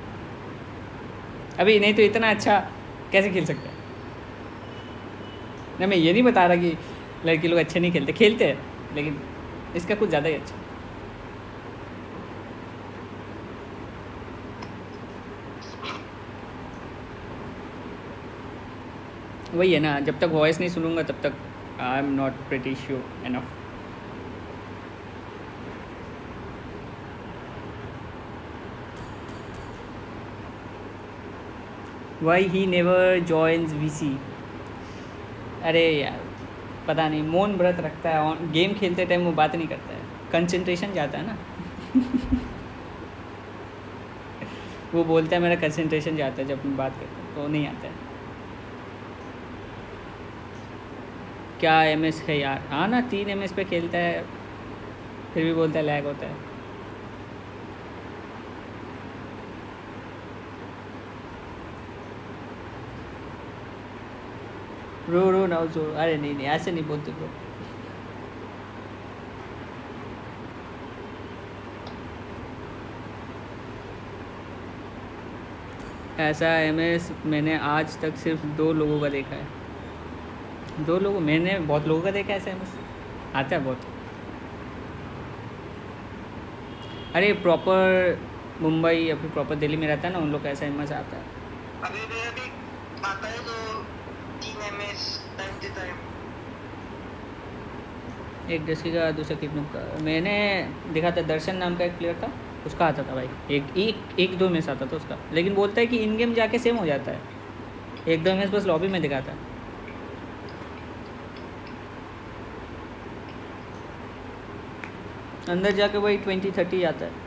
अभी नहीं तो इतना अच्छा कैसे खेल सकता है? नहीं मैं ये नहीं बता रहा कि लड़के लोग अच्छे नहीं खेलते, खेलते हैं, लेकिन इसका कुछ ज़्यादा ही अच्छा। वही है ना, जब तक वॉइस नहीं सुनूंगा तब तक I am not pretty sure enough. Why he never joins V C? अरे यार पता नहीं, मौन व्रत रखता है और गेम खेलते टाइम वो बात नहीं करता है, कंसंट्रेशन जाता है ना। वो बोलता है मेरा कंसंट्रेशन जाता है जब मैं बात करता हूँ, तो नहीं आता है। क्या एम एस है यार, हाँ ना तीन एम एस पे खेलता है फिर भी बोलता है लैग होता है। रो रो ना जो, अरे नहीं नहीं ऐसे नहीं बोलते ब्रो। ऐसा एम एस मैंने आज तक सिर्फ दो लोगों का देखा है। दो लोगों, मैंने बहुत लोगों का देखा है ऐसा एम एस, आता है बहुत। अरे प्रॉपर मुंबई या फिर प्रॉपर दिल्ली में रहता है ना, उन लोग का ऐसा एम एस आता है। अभी मेरा भी आता है तो तीन एमएस टाइम टू टाइम। एक दस का दूसरा कितनों का, मैंने देखा था दर्शन नाम का एक प्लेयर था, उसका आता था भाई, एक एक एक दो मैच आता था उसका, लेकिन बोलता है कि इन गेम जाके सेम हो जाता है। एक दो मैच बस लॉबी में दिखा था। अंदर जाके वही ट्वेंटी थर्टी आता है।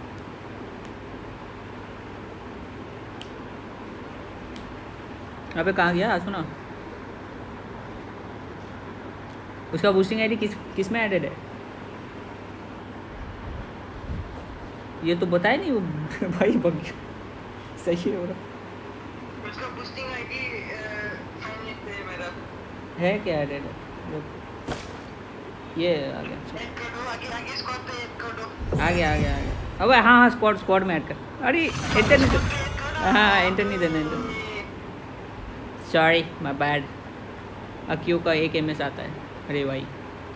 अबे कहाँ गया सुना, उसका बूस्टिंग आईडी किस किस में एडेड है ये तो बताया नहीं वो। भाई बग गया, सही है हो रहा उसका बूस्टिंग आईडी फाइनल पे मेरा है, क्या एडेड है वो, ये आ गया ऐड कर दो, आगे आगे स्क्वाड पे ऐड कर दो। आ गया आ गया आ गया। अबे हाँ हाँ स्क्वाड स्क्वाड में ऐड कर। अरे एंटर नहीं कर, हाँ एंटर नहीं देना, एंटर सॉरी माय बैड। अक्यू का एक एम एस आता है। अरे भाई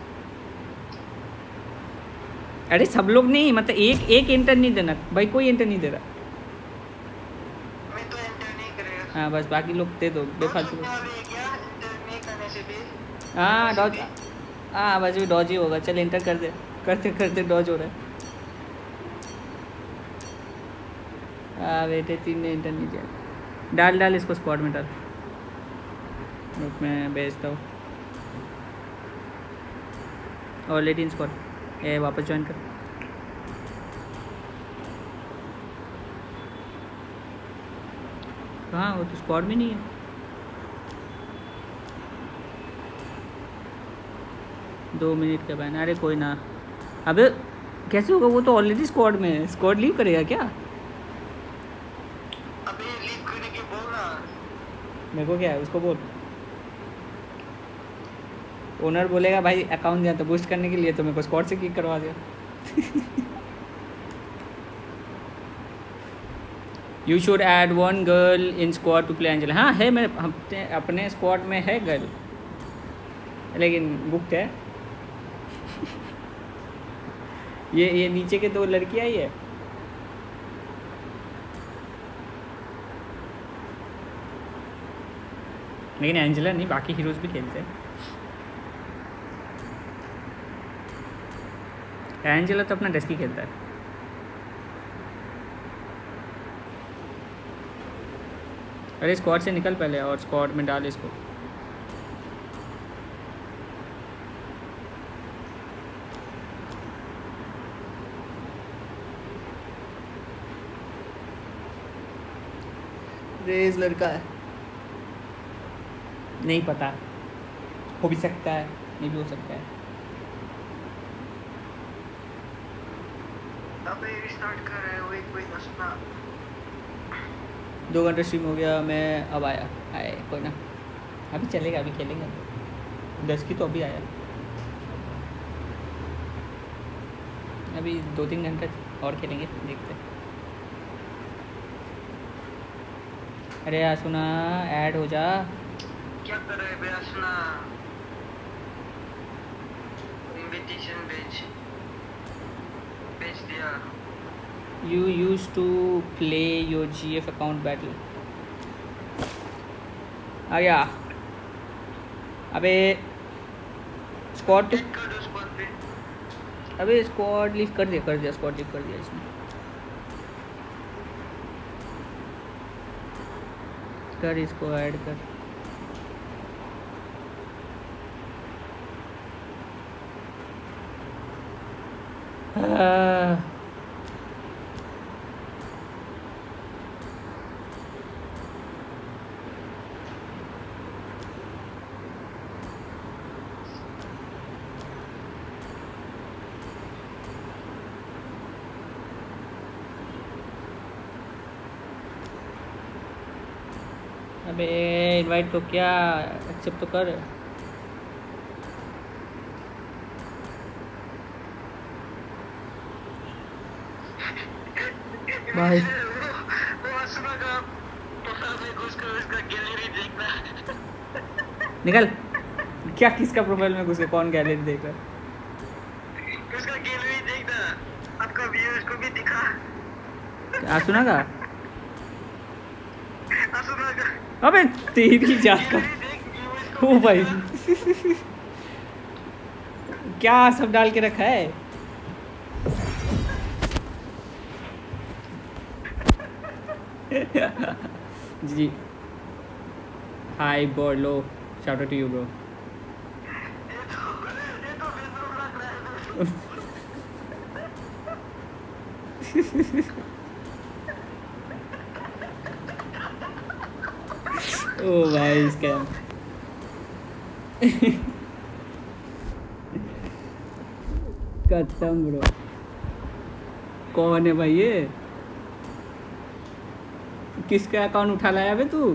अरे सब लोग नहीं, मतलब एक एक एंटर नहीं देना भाई, कोई एंटर नहीं दे रहा। मैं तो एंटर नहीं करेगा। हाँ बस बाकी लोग दे दो बेफालतू। क्या एंटर नहीं करने से भी हाँ डॉज, हाँ बस भी डॉज ही होगा। चल एंटर कर दे, करते करते डॉज हो रहा है। हाँ बेटे तीन ने एंटर नहीं किया। डाल डाल इसको स्क्वाड में डाल, रुक मैं भेजता हूँ। और लेटिन स्क्वाड ए वापस ज्वाइन कर। कहाँ वो तो स्क्वाड में नहीं है। दो मिनट का बैन, अरे कोई ना। अबे कैसे होगा, वो तो ऑलरेडी स्क्वाड में है। स्क्वाड लीव करेगा क्या? अबे लीव करने के बोल ना। मेरे को क्या है, उसको बोल। ओनर बोलेगा भाई अकाउंट दिया तो बूस्ट करने के लिए, तो मेरे को स्क्वाड से किक करवा दिया। You should add one girl in squad to play angel. हाँ है, मेरे अपने अपने स्क्वाड में है गर्ल, लेकिन बुकड है। ये ये नीचे के दो लड़कियाँ ही है। लेकिन एंजेला नहीं, बाकी हीरोज भी खेलते हैं। एंजेला तो अपना डेस्की खेलता है। अरे स्क्वाड से निकल पहले और स्क्वाड में डाल इसको। रेज लड़का है, नहीं पता, हो भी सकता है नहीं भी हो सकता है। अबे रिस्टार्ट कर रहे हो, एक वेट असना। दो घंटे स्ट्रीम हो गया, मैं अब आया। आए कोई ना, अभी चलेगा, अभी खेलेंगे। दस की तो अभी आया, अभी दो तीन घंटे और खेलेंगे, देखते हैं। अरे यार सुना, ऐड हो जा। क्या कर रहे हैं बे असना? इनविटेशन भेज भेज दिया। You used to play your G F account battle. आ गया। अबे स्क्वाड ऐड कर दो स्क्वाड पे। अबे स्क्वाड लीव कर दिया, कर दिया स्क्वाड लीव कर दिया इसने। कर इसको ऐड कर। अबे इनवाइट तो क्या, एक्सेप्ट तो कर। भाई वो सुना का प्रोफाइल में घुस कर उसका गैलरी देखना। निकल। क्या किसका प्रोफाइल में घुस के कौन गैलरी देख रहा है? उसका गैलरी देखना, आपका व्यूअर्स को भी दिखा। क्या सुना का? सुना का अबे तेरी जात का। ओ भाई क्या सब डाल के रखा है? जी हाय बोलो, shout out to you bro. ओ भाई स्कैम। खत्म ब्रो। कौन है भाई ये? किसका अकाउंट उठा लाया बे तू?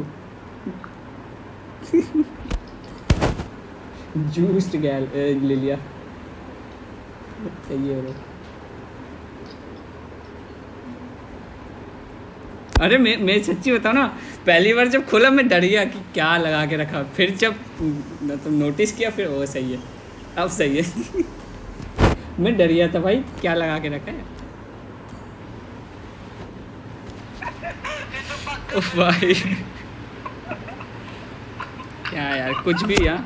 जूस्ट गैल ले लिया। सही है ब्रो। अरे मैं मैं सच्ची बताऊँ ना, पहली बार जब खोला मैं डर गया कि क्या लगा के रखा। फिर जब तो नोटिस किया फिर वो सही है, अब सही है। मैं डर गया था भाई, क्या लगा के रखा है। ओह भाई क्या यार, कुछ भी यार।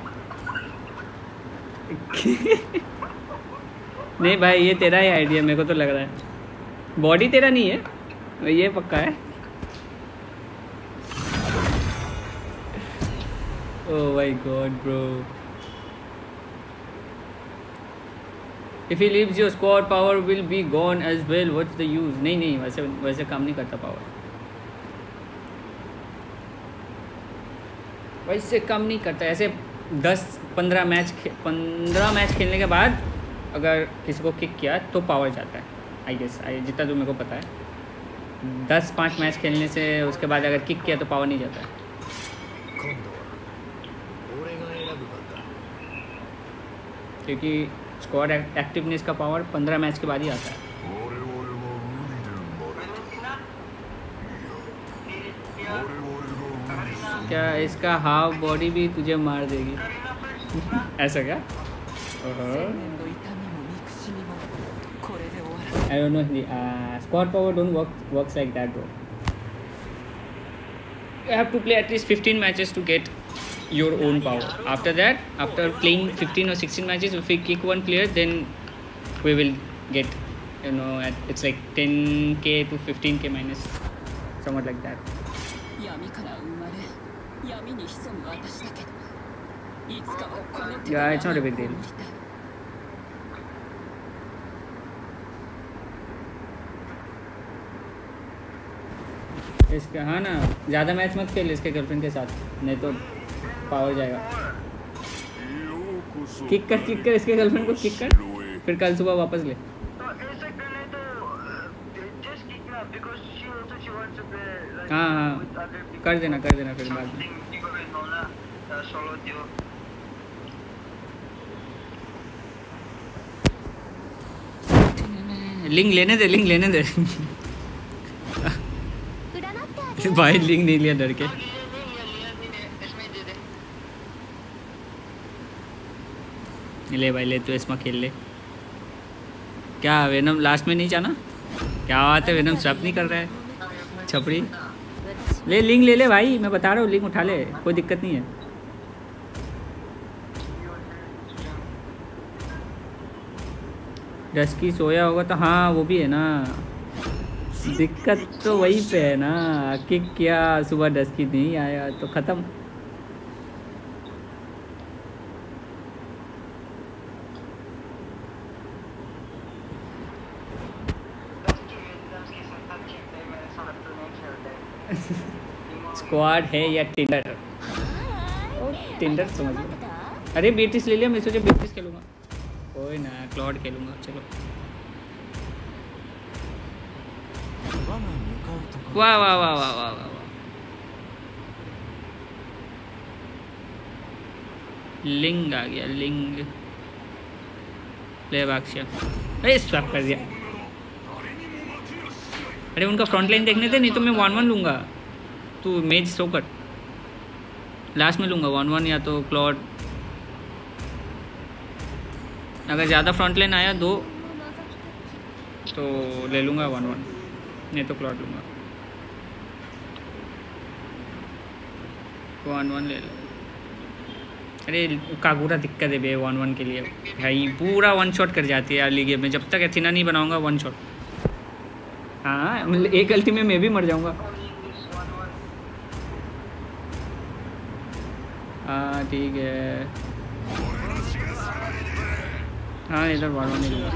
नहीं भाई ये तेरा ही आइडिया, मेरे को तो लग रहा है। बॉडी तेरा नहीं है ये पक्का है। Oh my god bro. If he leaves your squad power will be gone as well. What's the use? नहीं नहीं वैसे वैसे काम नहीं करता पावर, वैसे काम नहीं करता। ऐसे दस पंद्रह मैच पंद्रह मैच खेलने के बाद अगर किसी को किक किया तो पावर जाता है। आई गेस आई जितना जो मेरे को पता है, दस पाँच मैच खेलने से उसके बाद अगर किक किया तो पावर नहीं जाता है। क्योंकि स्क्वाड एक्टिवनेस का पावर पंद्रह मैच के बाद ही आता है। क्या इसका हाफ बॉडी भी तुझे मार देगी? ऐसा क्या? I don't know. Uh, squad power don't work works like that, bro. You have to play at least fifteen matches to get your own power. After that, after playing fifteen or sixteen matches, if we kick one player, then we will get, you know, at, it's like ten K to fifteen K minus, somewhat like that. Yeah, it's not a big deal. इसका हाँ ना, ज़्यादा match मत खेल इसके girlfriend के साथ, नहीं तो पावर जाएगा। किक कर किक कर इसके गर्लफ्रेंड को किक कर, फिर कल सुबह वापस ले। हाँ हाँ कर देना कर देना फिर बाद में। लिंक लेने दे, लिंक लेने दे। भाई लिंक नहीं लिया डर के। ले भाई ले, तू इसमें खेल ले। क्या वेनम लास्ट में नहीं जाना? क्या बात है, वेनम स्टॉप नहीं कर रहा है छपड़ी। ले लिंक ले ले भाई, मैं बता रहा हूँ लिंक उठा ले, कोई दिक्कत नहीं है। डस्की सोया होगा तो हाँ वो भी है ना, दिक्कत तो वहीं पे है ना। किक किया सुबह डस्की नहीं आया तो ख़त्म। स्क्वाड है या टिंडर? टिंडर समझ लो। अरे बेटिस ले लिया, मैं सोचा बेटिस खेलूँगा। कोई ना, क्लॉड खेलूँगा। चलो वाह वाह वाह वाह वाह वाह वाह। लिंग आ गया लिंग। ले बाक्ष्या, अरे स्वैप कर दिया। अरे उनका फ्रंट लाइन देखने थे, नहीं तो मैं वन वन लूँगा। तू मेज शो कर, लास्ट में लूँगा वन वन या तो क्लॉड। अगर ज़्यादा फ्रंट लाइन आया दो तो ले लूँगा वन वन, नहीं तो क्लॉड लूँगा। वन वन ले लो। अरे कागुरा दिक्कत है बे वन वन के लिए भाई, पूरा वन शॉट कर जाती है अर्ली गेम में। जब तक एथिना नहीं बनाऊंगा वन शॉट। हाँ मतलब एक गलती में मैं भी मर जाऊंगा। हाँ ठीक है, हाँ इधर वन वन ही लूँगा।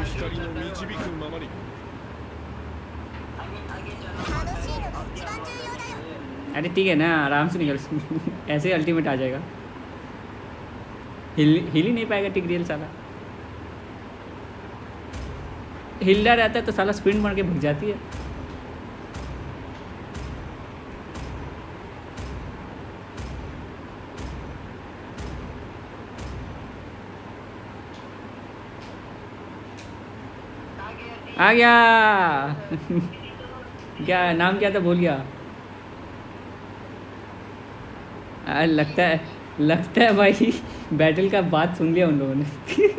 अरे ठीक है ना, आराम से निकल ऐसे अल्टीमेट आ जाएगा। हिल हिल ही नहीं पाएगा टिग्रियल साला। हिलदा रहता है तो साला स्प्रिंट मार के भग जाती है। आ गया क्या नाम क्या था भूल गया। आ, लगता है लगता है भाई बैटल का बात सुन लिया उन लोगों ने।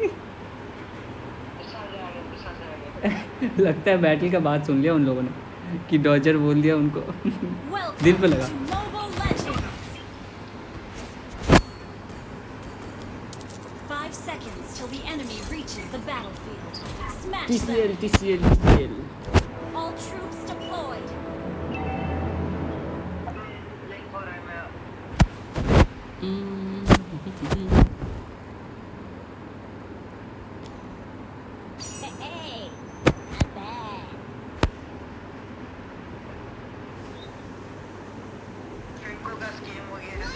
लगता है बैटल का बात सुन लिया उन लोगों ने कि डॉजर बोल दिया उनको। दिल पे लगा। TCL TCL TCL All troops deployed. Hey, not bad. Franco gas game वगैरह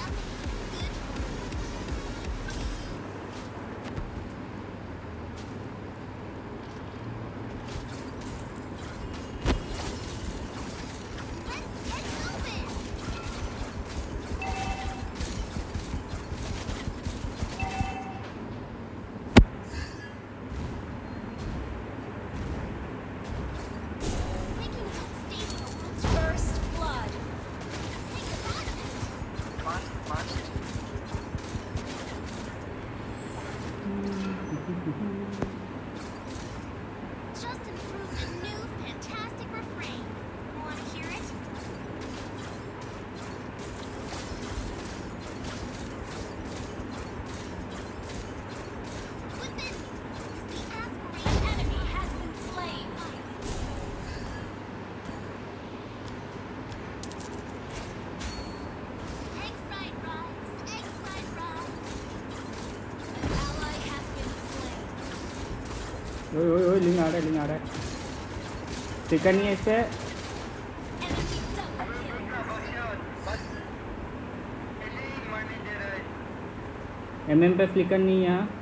First blood. Just improved a new fantastic refrain. Want to hear it? Within is the aspiration. Enemy has been slain. Egg fried rice, egg fried rice. An ally has been slain. ओए ओए ओए लिंग आ रहा है लिंग आ रहा है। Chicken नहीं है इस पे। Enemy double kill. एमएम पे फ्लिकर नहीं है यहाँ।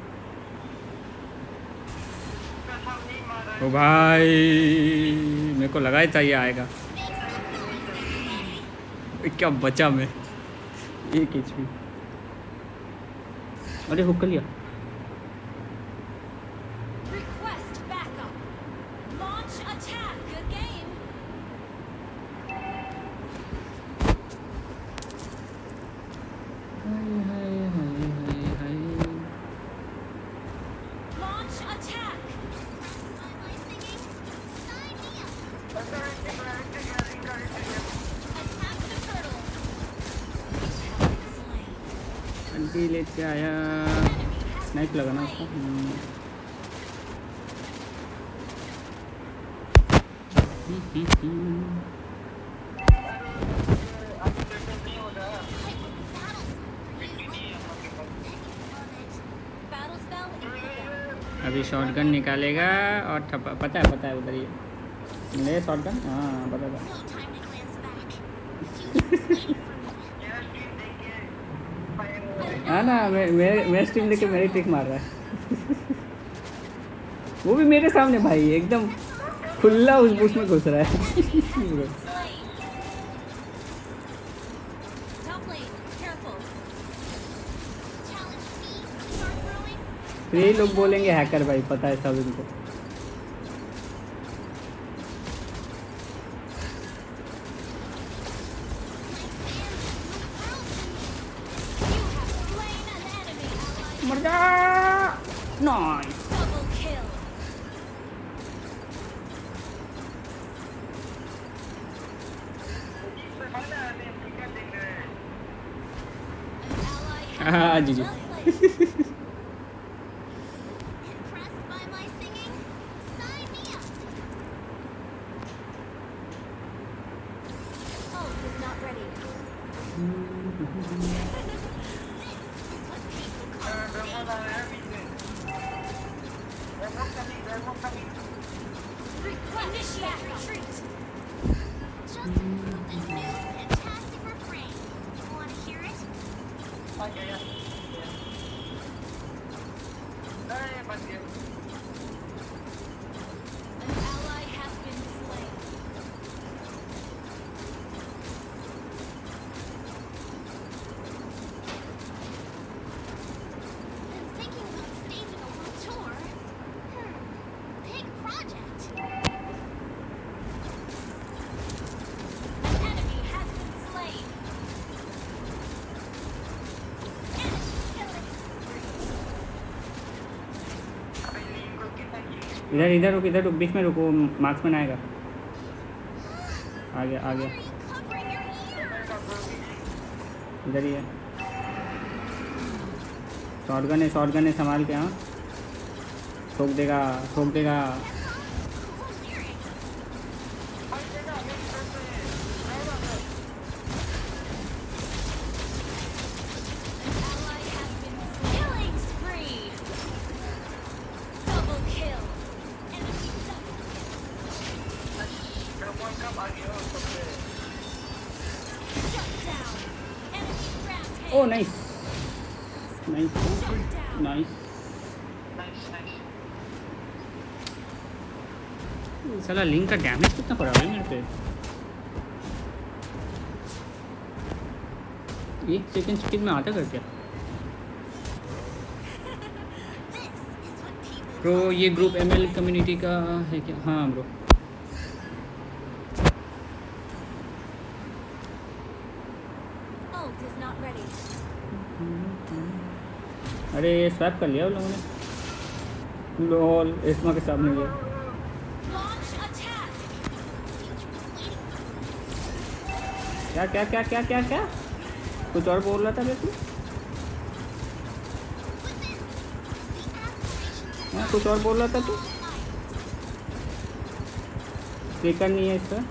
ओ भाई मेरे को लगा ही था ये आएगा। क्या बचा मैं, एक एचपी। अरे हुक कर लिया। Request backup. Launch attack. Good game. Launch attack. Am I singing? Sign me up. Attack the turtle. Slain. अंटी लेके आया। स्नाइप लगा ना उसका। हम्म। Battle spell incoming. अभी शॉटगन निकालेगा और ठप्पा। पता है पता है उधर ही ले शॉटगन। हाँ पता था। No time to glance back. Future's waiting for me. हाँ ना मैं मैं मैं स्ट्रीम लेके मेरी ट्रिक मार रहा है। वो भी मेरे सामने भाई, एकदम खुला उस बुश में घुस रहा है। Slain. Top lane. Careful. फिर यही लोग बोलेंगे हैकर भाई, पता है सब इनको। मर जा। Nice. Double kill. An ally हाँ has जी been जी। slain. Impressed by my singing? Sign me up. Ult is not ready. Initiate retreat. Just wrote this new fantastic refrain. Want to hear it? An ally has been slain. Been thinking about staging a world tour. Hmm. Big project. An enemy has been slain. इधर इधर रुक, इधर रुक, बीच में रुको, marksman आएगा। आ गया आ गया, Why are you covering your ears? इधर ही है। शॉटगन है, शॉटगन है, संभाल के। हाँ ठोक देगा, ठोक देगा। Cool lyrics. An ally has been slain. Killing spree. Double kill. Enemy double. Shut down. Enemy rampage. ओ nice nice Shut down. Nice. साला लिंक का डैमेज कितना पड़ा भाई मेरे पे। एक सेकंड स्पीड में आता कर क्या This is what people bro? ये ग्रुप एमएल कम्युनिटी का है क्या? हाँ bro. Ult is not ready. अरे स्वैप कर लिया उन लोगों ने। लोल एस्मा के सामने गया। Launch attack. क्या क्या क्या क्या क्या क्या कुछ और बोल रहा था बेटू? हाँ कुछ और बोल रहा था तू? स्पीकर नहीं है इसका।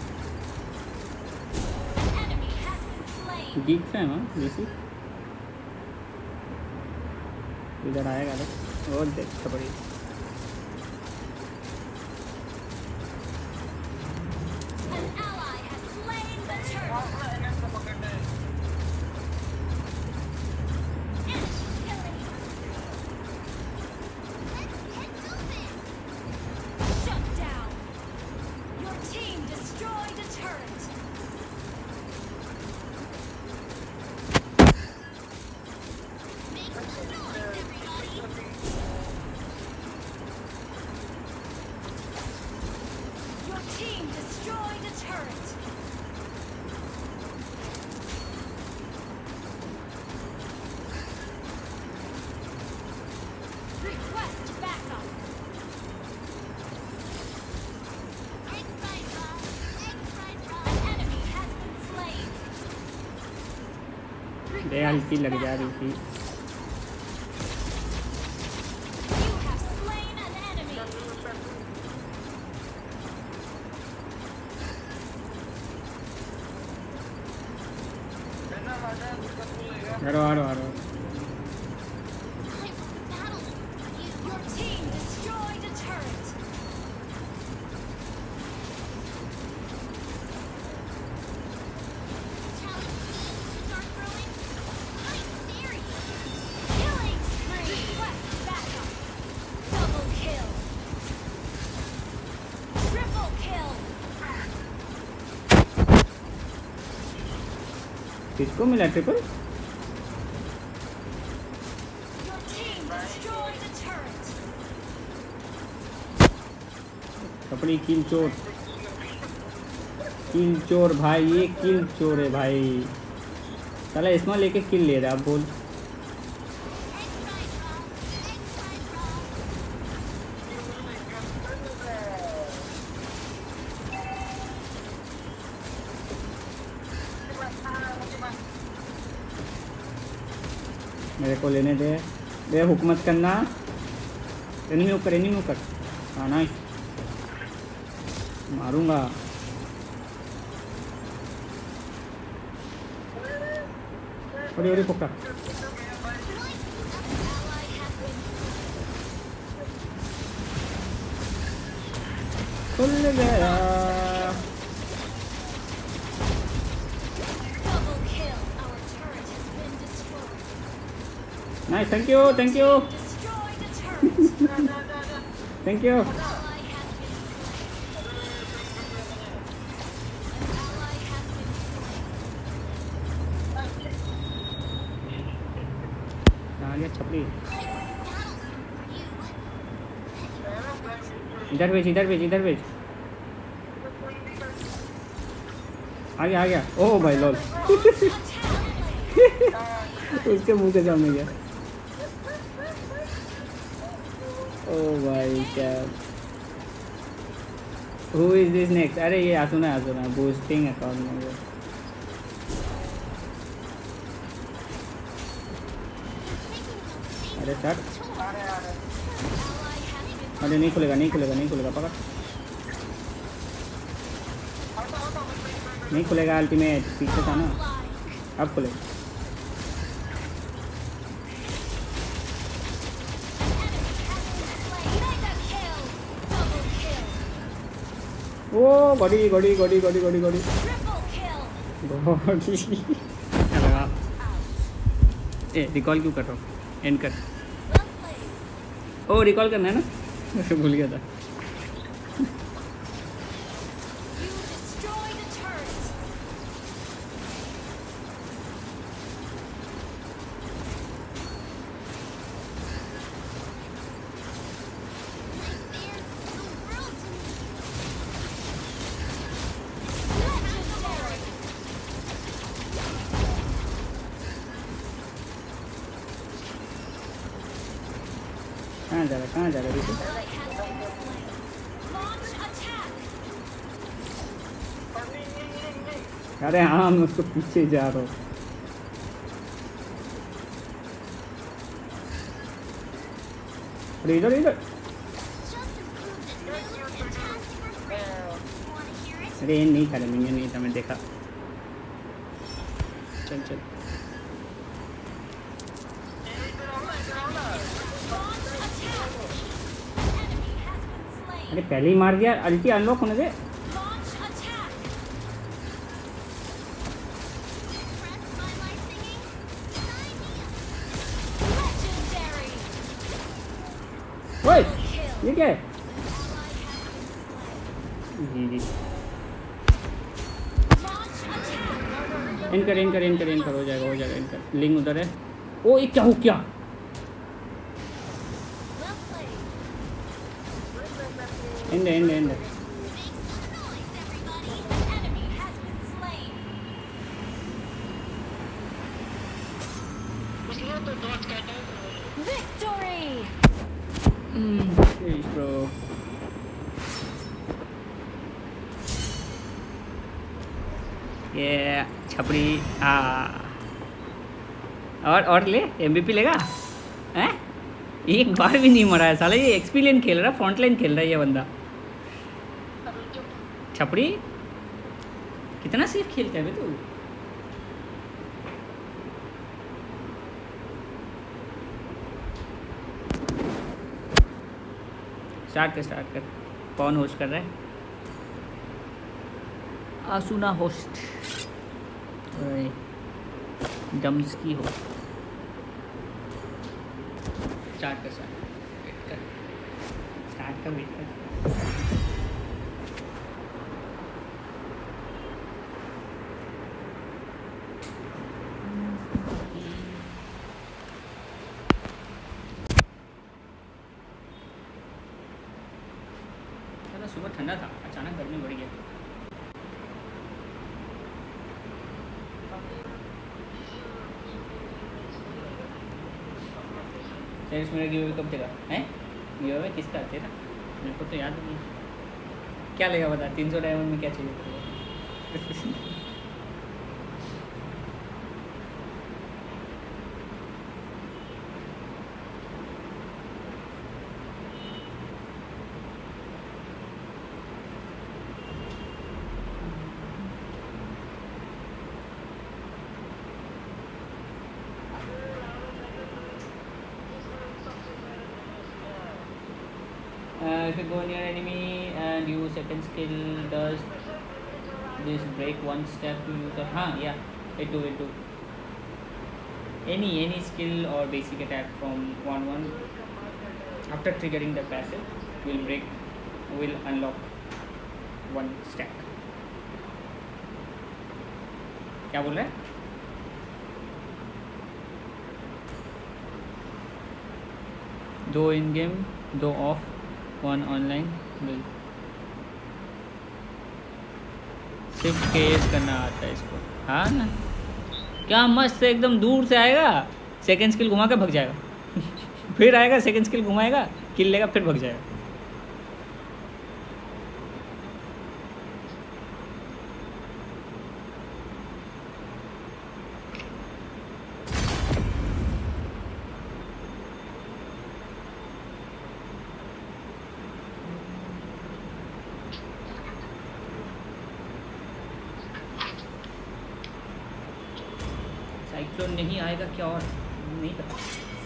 An enemy has been slain. Geek से है ना जैसी। इधर आएगा तो और देख तो पड़ी। An ally has slain the turtle. Shut down. Your team destroyed a turret. make some noise, everybody. Your team destroyed a turret. Request backup. Egg fried raw. Egg fried An raw. enemy has been slain. दे हल्की लग जा रही थी। You have slain an enemy. हरो हरो हरो। I will battle you. Your team destroyed a turret. Challenge me to start growing. I dare you. Killing spree. Request backup. Double kill. Triple kill. किसको मिला triple? Your team destroyed a turret. छपड़ी kill चोर, kill चोर भाई, ये किल चोर है भाई। साला इसमें लेके किल ले रहा है, आप बोल। मेरे को लेने दे, बे हुकूमत करना। एनिमी ऊपर, एनिमी ऊपर। हाँ नाइस, मारूंगा। अरे अरे पकड़ा। खुल गया। Double kill. Our turret has been destroyed. Nice, thank you, thank you, Destroy the turret. Thank you. Ally has been slain. Ally has been slain. कहाँ गया छपड़ी? Battle's for you. इधर भेज, इधर भेज, इधर भेज। आ गया, आ गया। ओह भाई लॉल। उसके मुंह के सामने गया। ओह भाई क्या। Who is this next? अरे ये आसुना है, आसुना है, बूस्टिंग अकाउंट में वो। अरे सर, अरे नहीं खुलेगा, नहीं खुलेगा, नहीं खुलेगा, पकड़। नहीं खुलेगा, अल्टीमेट पीछे था ना, अब खुलेगा। Mega kill. Double kill. ओ गड़ी गड़ी गड़ी गड़ी गड़ी गड़ी Triple kill. गड़ी। क्या लगा? ए रिकॉल क्यों कर रहा हूँ? एंड कर। Well played. ओ रिकॉल करना है ना, मैं भूल गया था। You destroyed a turret. Legendary. कहाँ जा रहा, कहाँ जा रहा है? Ally has been slain. Launch attack. अरे हाँ, मैं उसको पीछे जा रहा हूँ। अरे इधर इधर। Just improved it new fantastic for free. Wanna hear it? अरे नहीं था, मिनियन नहीं था, मैं देखा। चल चल। Launch attack. Enemy has been slain. अरे पहले ही मार दिया, अल्टी अनलॉक होने दे। Launch attack. Impressed by my singing? Sign me up. Legendary. ओए Kill. ये क्या है? Ally has been slain. Ji ji. Launch attack. इन कर, इन कर, इन कर, इन कर, हो जाएगा, हो जाएगा, इन कर। लिंक उधर है। ओ ये क्या हो क्या? Well played. End end end. Make some noise, everybody. Enemy has been slain. उसने तो डॉट काटा है। Victory. Yes, bro. ये छपड़ी आ और और ले एमवीपी लेगा हैं? एक बार भी नहीं मरा है साला, ये एक्सपीरियंस खेल रहा है, फ्रंटलाइन खेल रहा है ये बंदा। छपड़ी कितना सेफ खेलता है बे तू। स्टार्ट कर, स्टार्ट कर। कौन होस्ट कर रहा है? आसुना होस्ट। डम्स की हो। स्टार्ट कर, स्टार्ट वेट कर, स्टार्ट कर, वेट कर। ठंडा था, अचानक गर्मी बढ़ गया। तेईस मिनट गिव अवे कब देगा हैं? गिव अवे किसका तेरा? मेरे को तो याद नहीं। क्या लेगा बता, तीन सौ डायमंड में क्या चाहिए तेरे? Uh, if you go near enemy and use second skill, does this break one step to use the... हाँ, yeah, it do, it do. Any any skill or basic attack from one one after triggering the passive will break, will unlock one stack. क्या बोल रहा है? दो in game, दो off, one online मिल। सिर्फ case करना आता है इसको। हाँ ना, क्या मस्त है, एकदम दूर से आएगा, सेकंड स्किल घुमा के भग जाएगा फिर आएगा, सेकंड स्किल घुमाएगा, किल लेगा, फिर भग जाएगा। नहीं आएगा क्या और नहीं पता।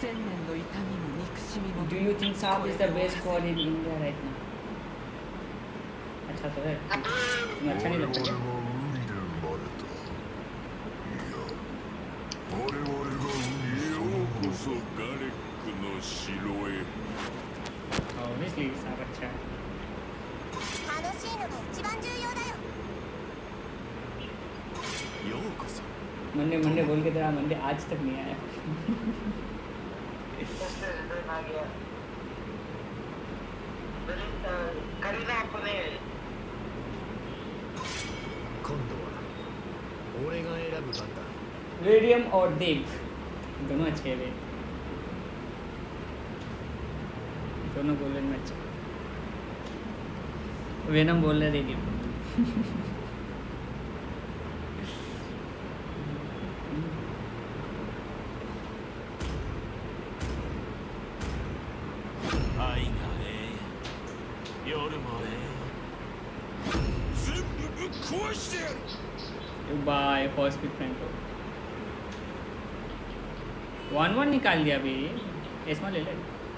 Do you think Saab is the best squad in India right now? अच्छा तो है, तुम्हें अच्छा नहीं लगता क्या? Obviously Saab अच्छा है। मंडे मंडे बोल के तेरा मंडे आज तक नहीं आया। रेडियम और देव दोनों अच्छे हैं, दोनों गोल्डन में अच्छे। वेनम बोल रहे radium. By first pick friend one one निकाल दिया अभी। इसमें ले ले,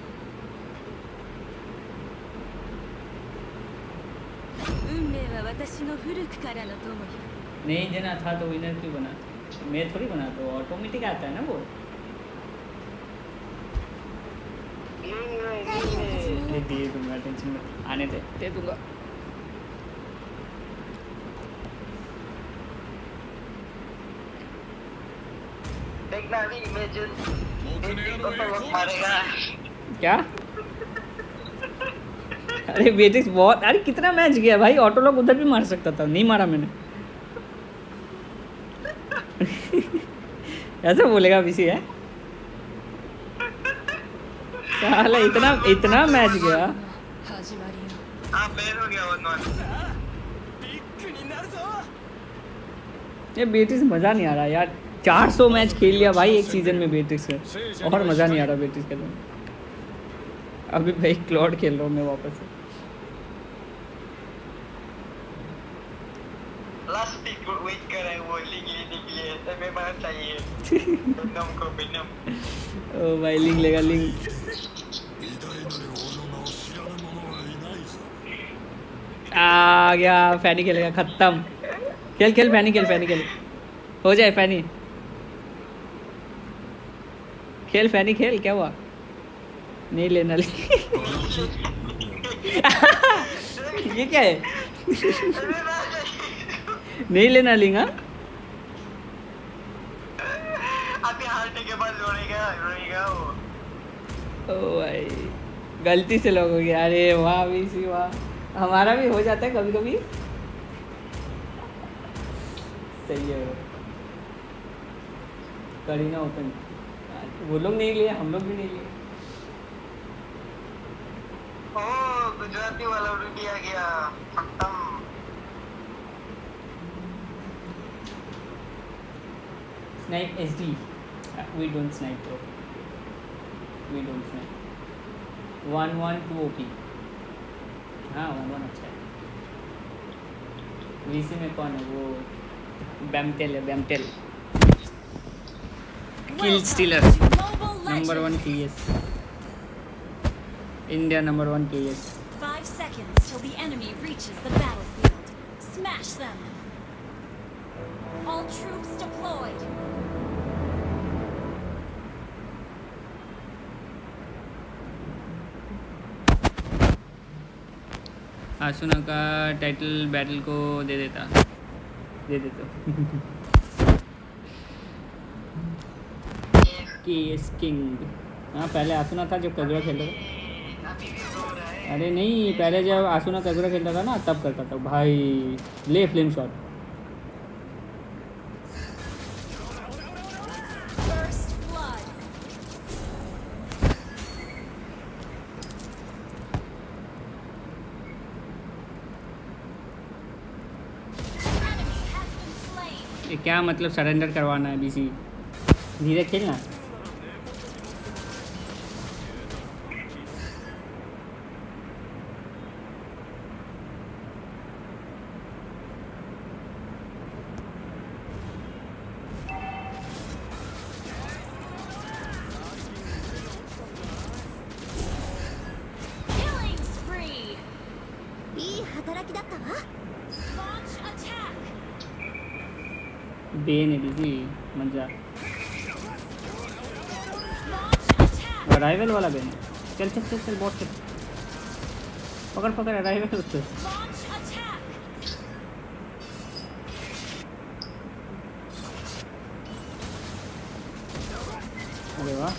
नहीं देना था तो विनर क्यों बना? मैं थोड़ी बना, तो ऑटोमेटिक आता है ना वो। दे दूंगा, टेंशन मत, आने दे, दे दूंगा। देखना अभी इमेजिन मारेगा क्या? अरे बेटिक्स बहुत, अरे कितना मैच गया भाई, ऑटो लॉक उधर भी मार सकता था, नहीं मारा मैंने। ऐसा बोलेगा बीसी है साला, इतना इतना मैच गया। हाँ बैन हो गया वन वन। ये बेटिक्स मजा नहीं आ रहा यार, चार सौ मैच खेल लिया भाई एक सीजन में बेटिक्स से, और मजा नहीं आ रहा बेटिक्स के लिए। अभी भाई क्लॉड खेल रहा हूँ मैं वापस से। लास्ट पिक वेट कर रहे हैं वो लिंक लेने के लिए, तब मैं मार चाहिए वेनम को, वेनम। ओ भाई लिंक लेगा, लिंक आ गया। फैनी खेलेगा, खत्म। खेल खेल फैनी, खेल फैनी, खेल हो जाए फैनी, खेल फैनी खेल। क्या हुआ? नहीं लेना लिंक। ये क्या है? नहीं लेना लिंक। हाँ अभी हारने के बाद रोएगा रोएगा वो। ओ भाई गलती से लोग हो गया। अरे वाह बीसी वाह, हमारा भी हो जाता है कभी कभी। सही है करीना ओपन, वो लोग नहीं लिए हम लोग भी नहीं लिए। ओ गुजराती वाला उल्टी आ गया खत्म। Snipe SD, we don't snipe bro, we don't snipe. One one two OP, हाँ वन वन अच्छा है। वीसी में कौन है वो? बैमटेल है, बैमटेल kill stealer number one KS, India number one KS. Five seconds till the enemy reaches the battlefield. Smash them. All troops deployed. Asuna का टाइटल बैटल को दे देता, दे देता। KS king. हाँ पहले आसुना था जब कगुरा खेलता था। अरे नहीं, पहले जब आसुना कगुरा खेलता था ना तब करता था भाई। ले flame shot. First blood. Enemy has been slain. ये क्या मतलब सरेंडर करवाना है? बीसी धीरे खेलना। Killing spree. いい働きだったわ。 Launch attack. Ban है बीसी मजा। Launch attack. अराइवल वाला बेन है। चल चल चल चल बॉट चल, पकड़ पकड़ अराइवल उसको। Launch attack. अरे वाह,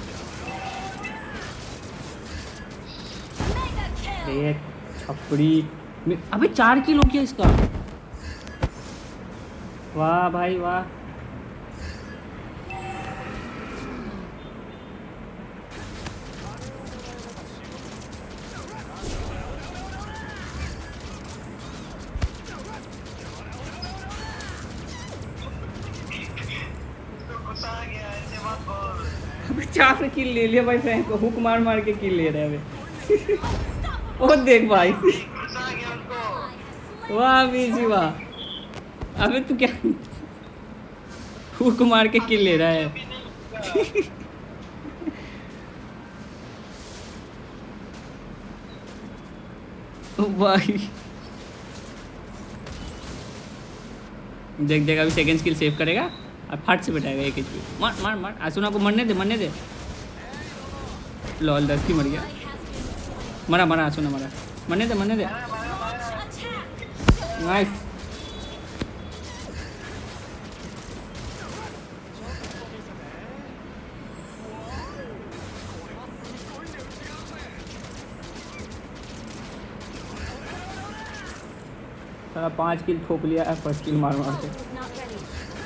Mega kill. ये छपड़ी में अबे चार किल हो गया इसका। वाह भाई वाह। गुस्सा आ गया, ऐसे मत बोल। अबे चार किल ले लिया भाई फ्रैंक को, हुक मार मार के किल ले रहे हैं अबे। ओ देख भाई, गुस्सा आ गया उनको। वाह बीसी वाह। अबे तू क्या हुक मार के किल ले रहा है? ओ भाई देख देख, अभी सेकंड स्किल सेव करेगा और फट से बैठाएगा एक एचपी। मार मार मार, आसुना को मरने दे, मरने दे। लॉल दस की मर गया। मरा मरा आसुना मरा, मरने दे मरने दे। नाइस। साला पाँच किल ठोक लिया है फर्स्ट किल मार मार के। Was not ready.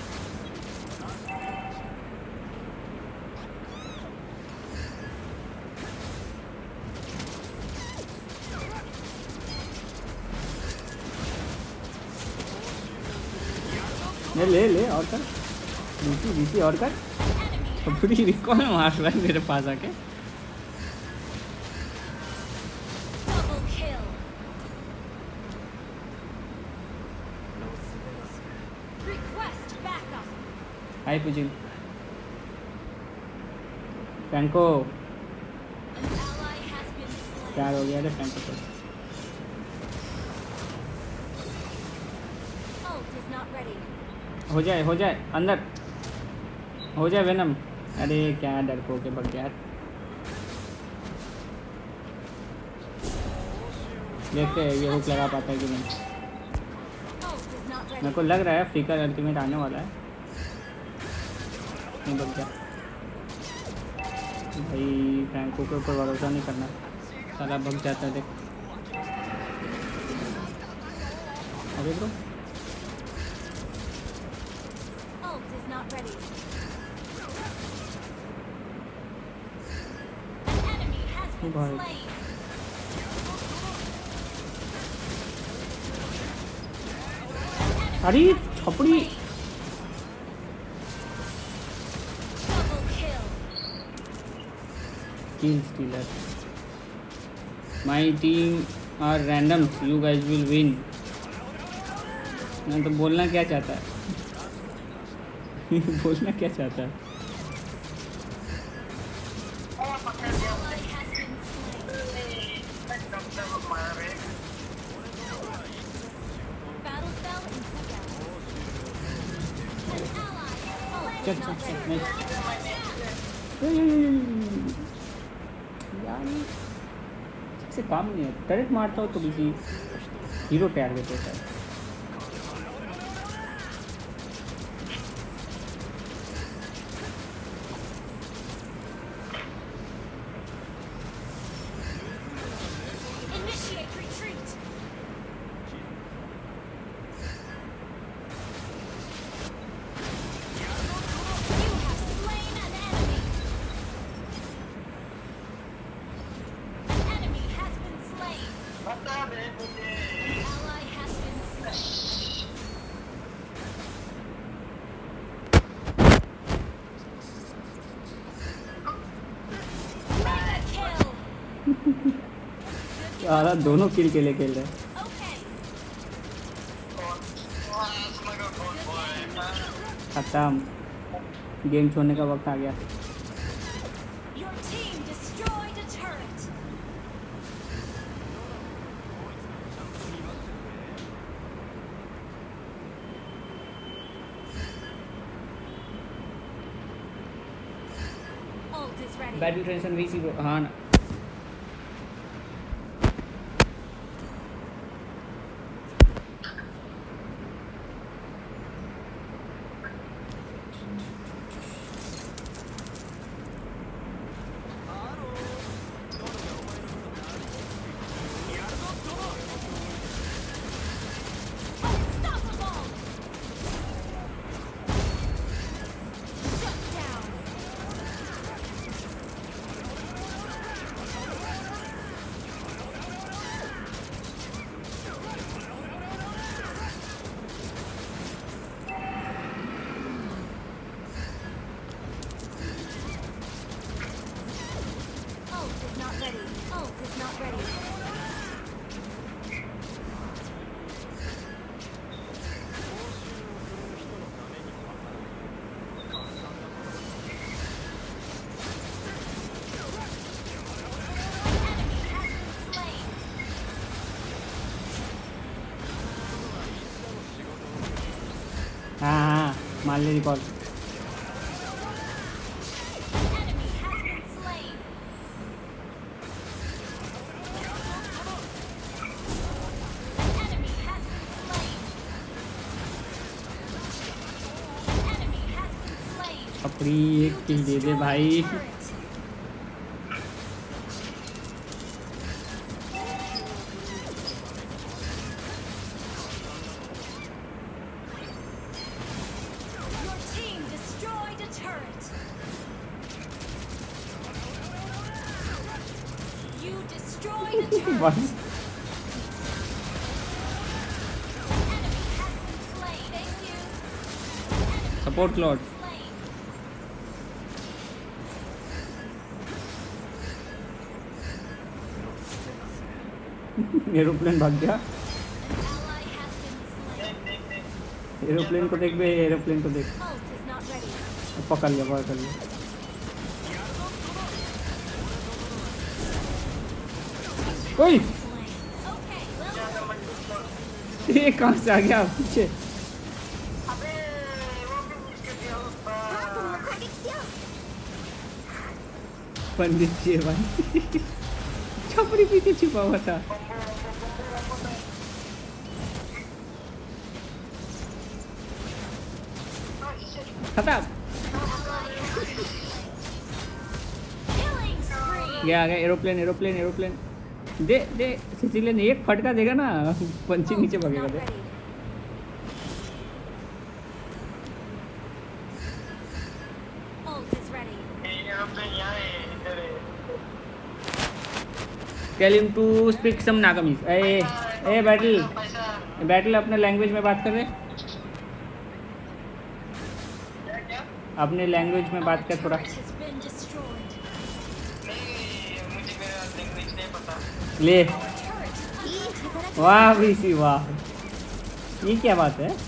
ले ले ले और कर, बीसी बीसी और कर। पूरी रिकॉल मार रहा है मेरे पास आके। Double kill. Request backup. Hi पुजिल Franco, An ally has been slain. प्यार हो गया रे फ्रैंको को। Ult is not ready. हो जाए हो जाए अंदर हो जाए वेनम। अरे क्या डरपोक के भग यार। देखते हैं ये हुक लगा पाता है कि नहीं। Ult is not ready. मेरे को लग रहा है फ्लिकर अल्टीमेट आने वाला है। नहीं भग गया भाई, फ्रैंको के ऊपर भरोसा नहीं करना, साला भग जाता है देख। अबे bro Ult is not ready. An enemy has been भाई। slain. अरे छपड़ी Double kill. kill stealer. My team are randoms. You guys will win. मैं तो बोलना क्या चाहता है बोलना क्या चाहता है Oh, pakai dia. Ally has been slain. Tak dokter kemarin. Battle spell in cooldown. An ally has slain. चल चल Not चल ready. next यार ठीक से काम नहीं है टैरेट मारता हो तो किसी हीरो टारगेट होता है Initiate retreat. You have slain an enemy. Enemy has been slain. Mata deh, putih. Ally has been slain. Mega kill. यार दोनों किल के लिए खेल रहे हैं Okay. Wah, semoga good boy. खत्म गेम छोड़ने का वक्त आ गया Your team destroyed a turret. Ult is ready. Battle ट्रेंशन वीसी ब्रो हाँ ना Unstoppable. Shut down. Ult is not ready. Ult is not ready. Enemy has been slain. हाँ हाँ मान ले recall Enemy has been slain. Enemy has been slain. Enemy has been slain. अपनी एक kill दे दे Destroyed भाई turret. Your team destroyed a turret. You destroyed a turret. बस Enemy has been slain. Thank you. Support lord Slain. Aeroplane भाग गया An ally has been slain. Aeroplane को देख बे एरोप्लेन को देख Ult is not ready. पकड़ लिया पकड़ लिया ओए Slain. Okay, well, ये कहाँ से आ गया पीछे Abe, Robin ke dia lupa. पंडित जी है भाई छपरी पीछे छुपा हुआ था खत्म killing spree. ये आ गया एरोप्लेन एरोप्लेन एरोप्लेन दे दे सिसिलियन एक फटका देगा ना पंची नीचे Ult is भगेगा not दे ready. एरोप्लेन यहाँ है, इधर है। Tell him to speak some Nagamese. ए ए बैटल बैटल अपने लैंग्वेज में बात कर रहे, अपने लैंग्वेज में बात कर थोड़ा। Has been destroyed. नहीं, मुझे मेरा लैंग्वेज नहीं पता। ले Turret is वाह बीसी वाह, ये क्या बात है।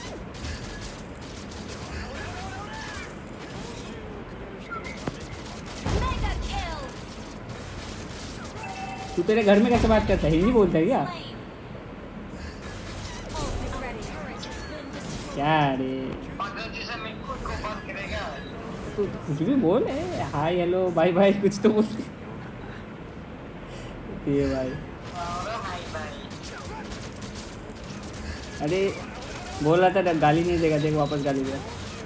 mega kill. तू तेरे घर में कैसे बात करता है, हिंदी बोलता है क्या? Flame. Ultimate ready. Turret has been destroyed. क्या रे, पागल जैसा मैं खुद को बात करेगा। तू कुछ भी बोल, हाय हेलो बाय बाय कुछ तो बोल। ये भाई और भाई भाई। अरे बोल रहा था गाली नहीं देगा, देख वापस गाली दिया।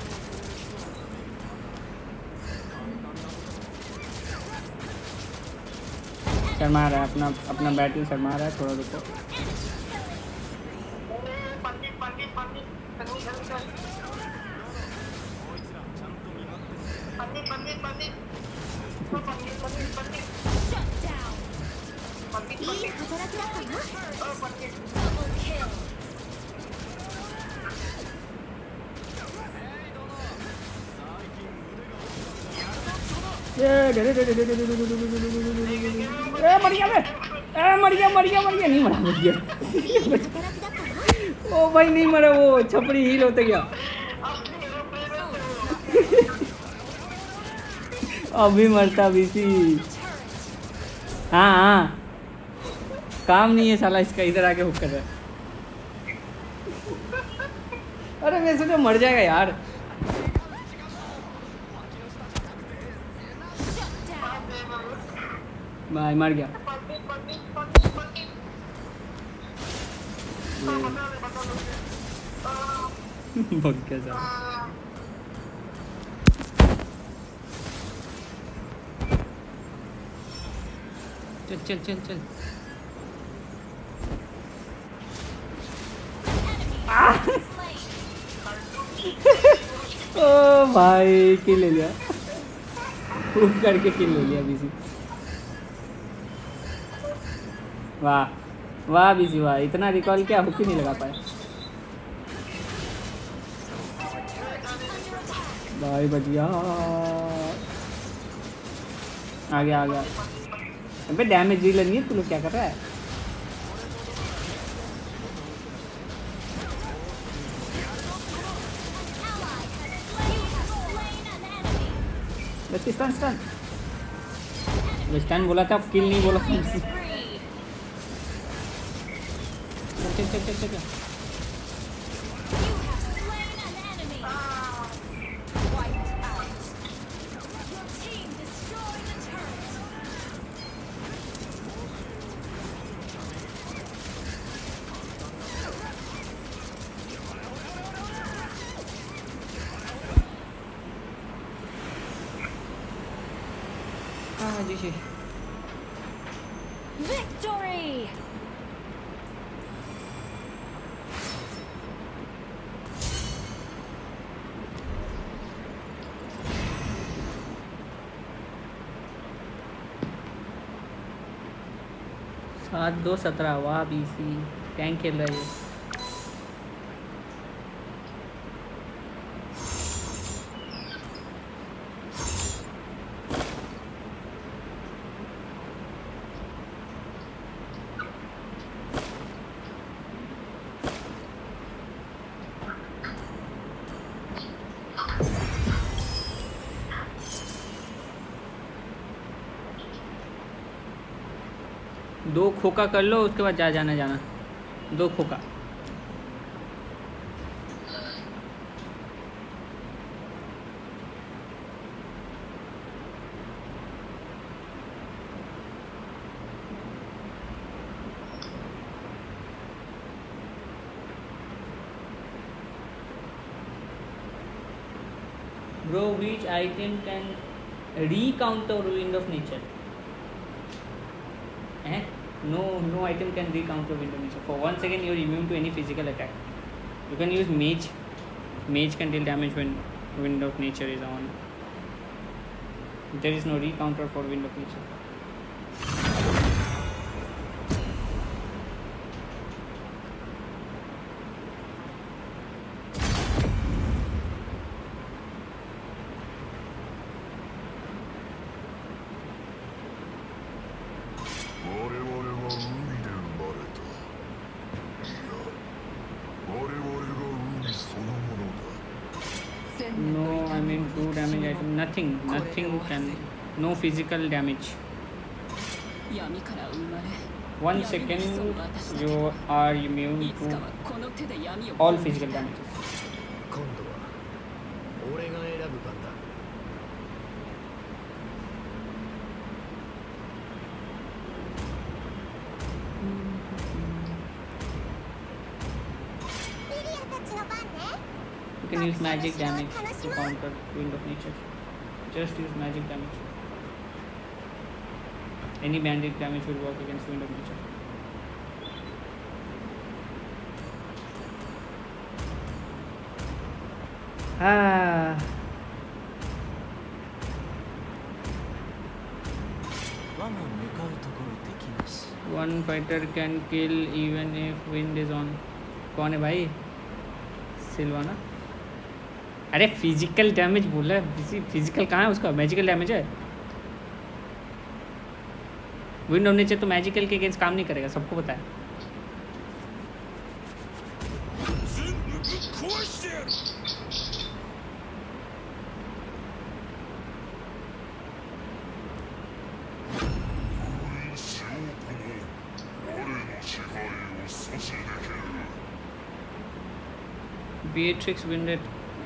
शर्मा रहा है अपना अपना बैटल, शर्मा रहा है, थोड़ा रुको। पंडित पंडित पंडित पंडित पंडित पंडित पंडित पंडित पंडित पंडित Shut down. पंडित पंडित Double kill. ए डरे डरे डरे डरे डरे डरे डरे डरे डरे डरे। ए मर गया मैं, ए मर गया मर गया मर गया नहीं मरा, मर गया। ओ भाई नहीं मरा, वो छपरी हील होते गया। अभी मरता बीसी। हाँ हाँ काम नहीं है साला इसका, इधर आके हुक कर रहा है। अरे मैं सोचा मर जाएगा यार। भाई मर गया। भग गया साला। चल चल चल चल। ओ भाई किल ले लिया, हुक करके किल ले लिया बीसी। वाह वाह बीसी वाह, इतना रिकॉल क्या, हुक ही नहीं लगा पाया भाई। बच गया, आ गया आ गया। अबे डैमेज डीलर नहीं है, तू लोग क्या कर रहा है? बस स्टन स्टन स्टन बोला था, किल नहीं बोला था। चल चल चल चल चल। हाँ जी जी। Victory! सात दो सत्रह। वाह बीसी टैंक खेल रहा है। दो खोका कर लो, उसके बाद जा जाना जाना दो खोका। Bro, which item can re-counter Wind of Nature? Eh? No, no item can re-counter Wind of Nature. For one second, you are immune to any physical attack. You can use Mage. Mage can deal damage when Wind of Nature is on. There is no recounter for Wind of Nature. No, I mean true damage item. Nothing, nothing can. No physical damage. One second, you are immune to all physical damages. 今度は俺が選ぶ番だ。 You can use magic damage to counter Wind of Nature. Just use magic damage. Any bandit damage will work against Wind of Nature. Ah. One fighter can kill even if wind is on. कौन है भाई? Silvana. अरे physical damage बोल रहा है. Physical कहाँ है उसका? मैजिकल डैमेज है. विंड ऑफ नेचर तो मैजिकल के अगेंस्ट काम नहीं करेगा, सबको पता है. Beatrix winded.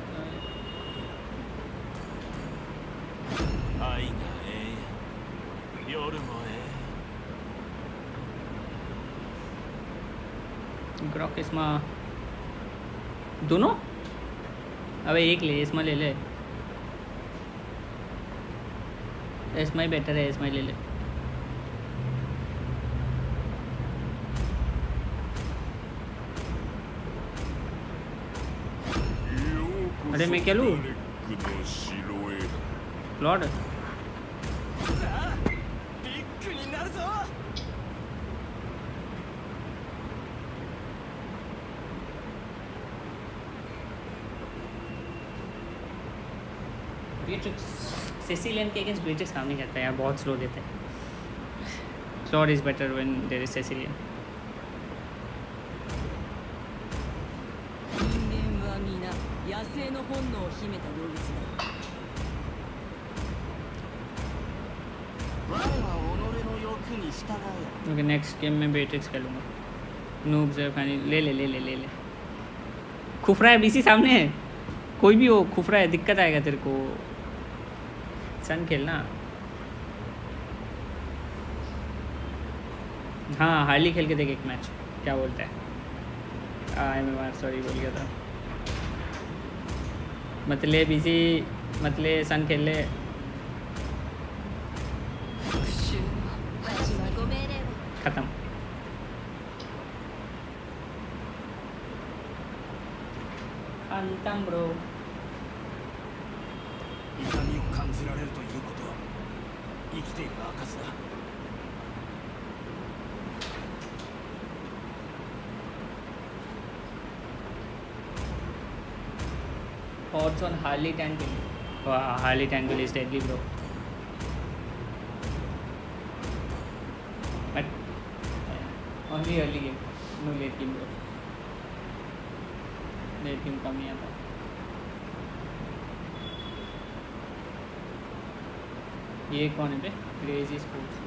ग्रॉक इसमा दोनों. अबे एक ले, इसमा ले ले. इसमा ही बेटर है, इसमा ही ले ले. अरे मैं क्या लूँ? लॉर्ड सेसिलियन के अगेंस्ट ब्रीचेस काम नहीं करता है यार, बहुत स्लो देते हैं. Lord is better when there is Cecilion. Okay next game में बेट्रिक्स खेलूँगा. नूब्स है फाइनली. ले ले ले ले ले ले. खुफरा है बीसी सामने है. कोई भी हो खुफरा है, दिक्कत आएगा तेरे को. सन खेलना. हाँ हार्ली खेल के देख एक मैच, क्या बोलता है. आई एम आर सॉरी बोल गया था. मतले बीसी मतले सन खेल ले. खत्म. खत्म bro. 痛みを感じられるということは生きている証だ。 Thoughts on Harley Tangle? Wow, Harley Tangle is deadly, bro. But uh, only early game, no late game, bro. Late game कम नहीं आता. ये कौन है बे? Crazy sports.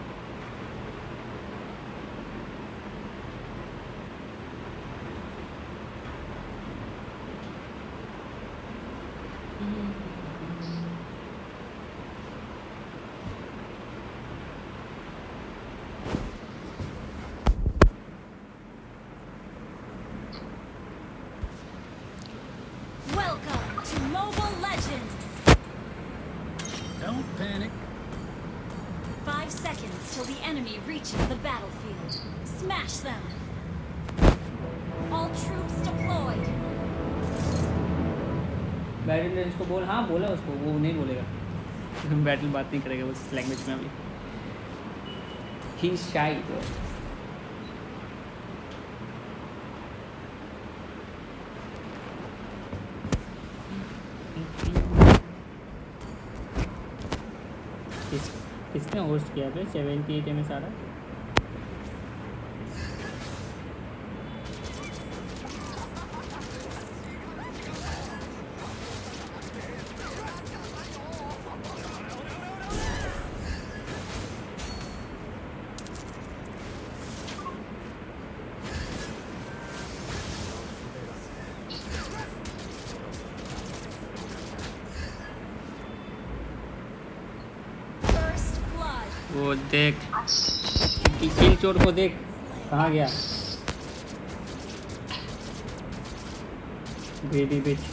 Welcome to Mobile Legends. Don't panic. Five seconds till the enemy reaches the battlefield. Smash them. All troops deployed. Battle range को बोल. हाँ बोला उसको, वो नहीं बोलेगा. बैटल बात नहीं करेगा उस लैंग्वेज में अभी. He's shy bro. किस किसने होस्ट किया था? सेवेंटी एट एम एस आ रहा है. First blood. वो देख किल चोर को देख कहाँ गया. ग्रेडी बिच.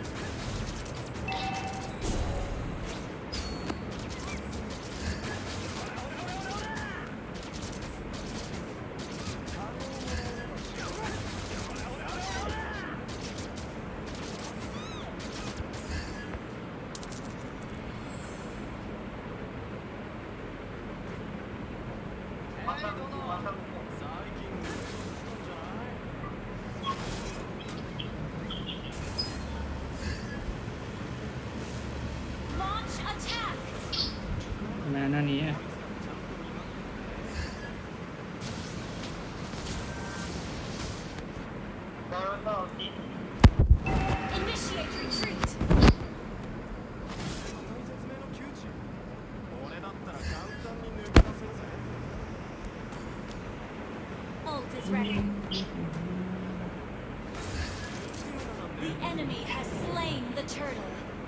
Launch attack. मैना नहीं है. Initiate retreat. Ult is ready. The enemy has slain the turtle.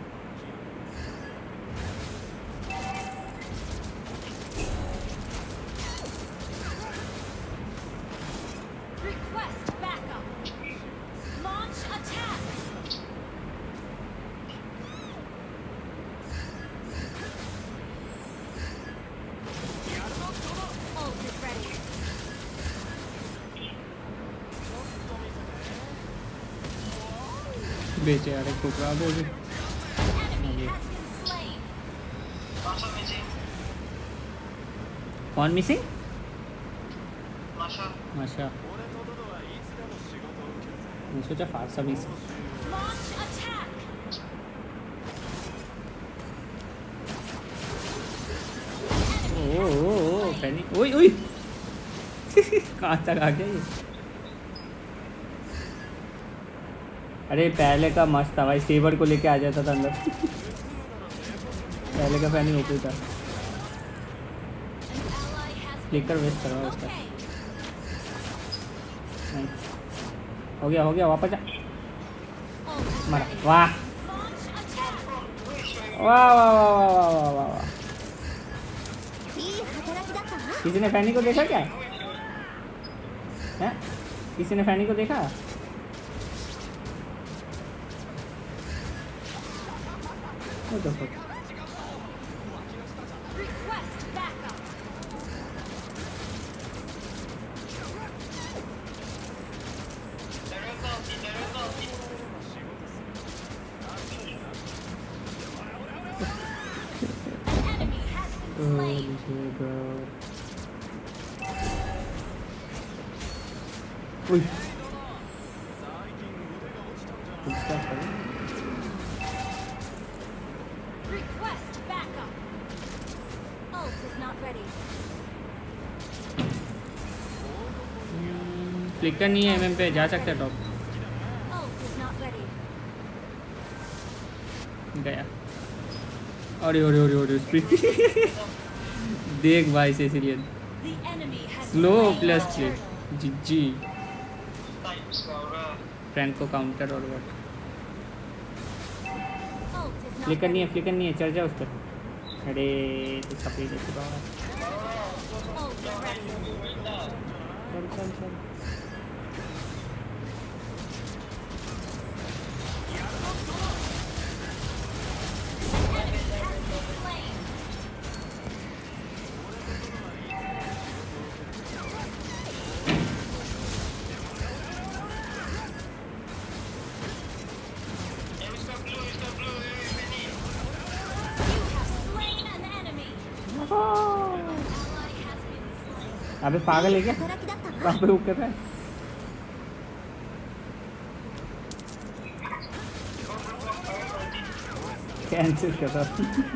Request backup. Launch attack. Ult is ready. बेचे यार एक टुकड़ा दे दे. Enemy has been slain. Masha missing. कौन मिसिंग? Masha. माशा. मैं सोचा फारसा मिसिंग. Launch attack. ओ ओ ओ फैनी. ओए ओए कहाँ तक आ गया ये? अरे पहले का मस्त था भाई. सेवर को लेके आ जाता था अंदर. पहले का फैनी ओपी था. An ally has been flicker waste करवा उसका. okay. नहीं. हो गया हो गया वापस जा. Ult is मारा. ready. वाह Launch attack. वाह वाह वाह वाह वाह वाह वाह वाह. いい働きだったな。 किसी ने फैनी को देखा क्या? हैं? किसी ने फैनी को देखा? What the fuck? Request backup. An enemy has been slain. shit, bro. Uy. Good stuff, buddy. Request backup. Ult is not ready. Flicker नहीं है एमएम पे जा सकते हैं top. Ult is not ready. गया. अरे अरे अरे अरे स्पीड. देख भाई Cecilion. The enemy has slow slain plus the play. turtle. GG. Types Laura. Frank को काउंटर और what. Ult is not flicker नहीं है ready. फ्लिकर नहीं है चढ़ जा उस पर. अरे तो सपली दे चुका है. Ult is ready. चल चल चल. An enemy has been slain. Eh, Mister Blue, Mister Blue, eh, Penny. You have slain अबे पागल है क्या? कहाँ पे रुक कर रहा है? कैंसिल कर रहा।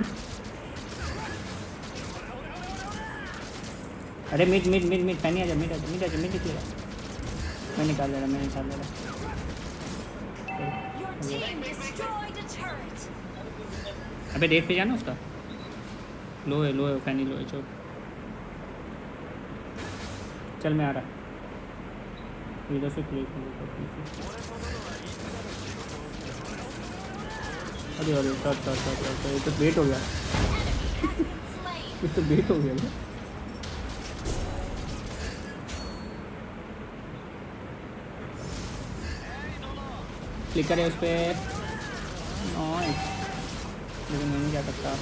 अरे mid mid mid mid Fanny आजा, मिड आजा, मिड आजा, मिड निकलेगा। मैं निकाल ले रहा, मैं निकाल ले रहा। अबे डेट पे जाना उसका। लो है, लो है, फैनी लो है, चोट। चल मैं आ रहा। इधर से क्लिक करो। अरे अरे शॉट शॉट शॉट शॉट, ये तो बेट हो गया। ये तो बेट हो गया। क्लिक करें उस पर। नाइस, लेकिन मैं नहीं जा सकता।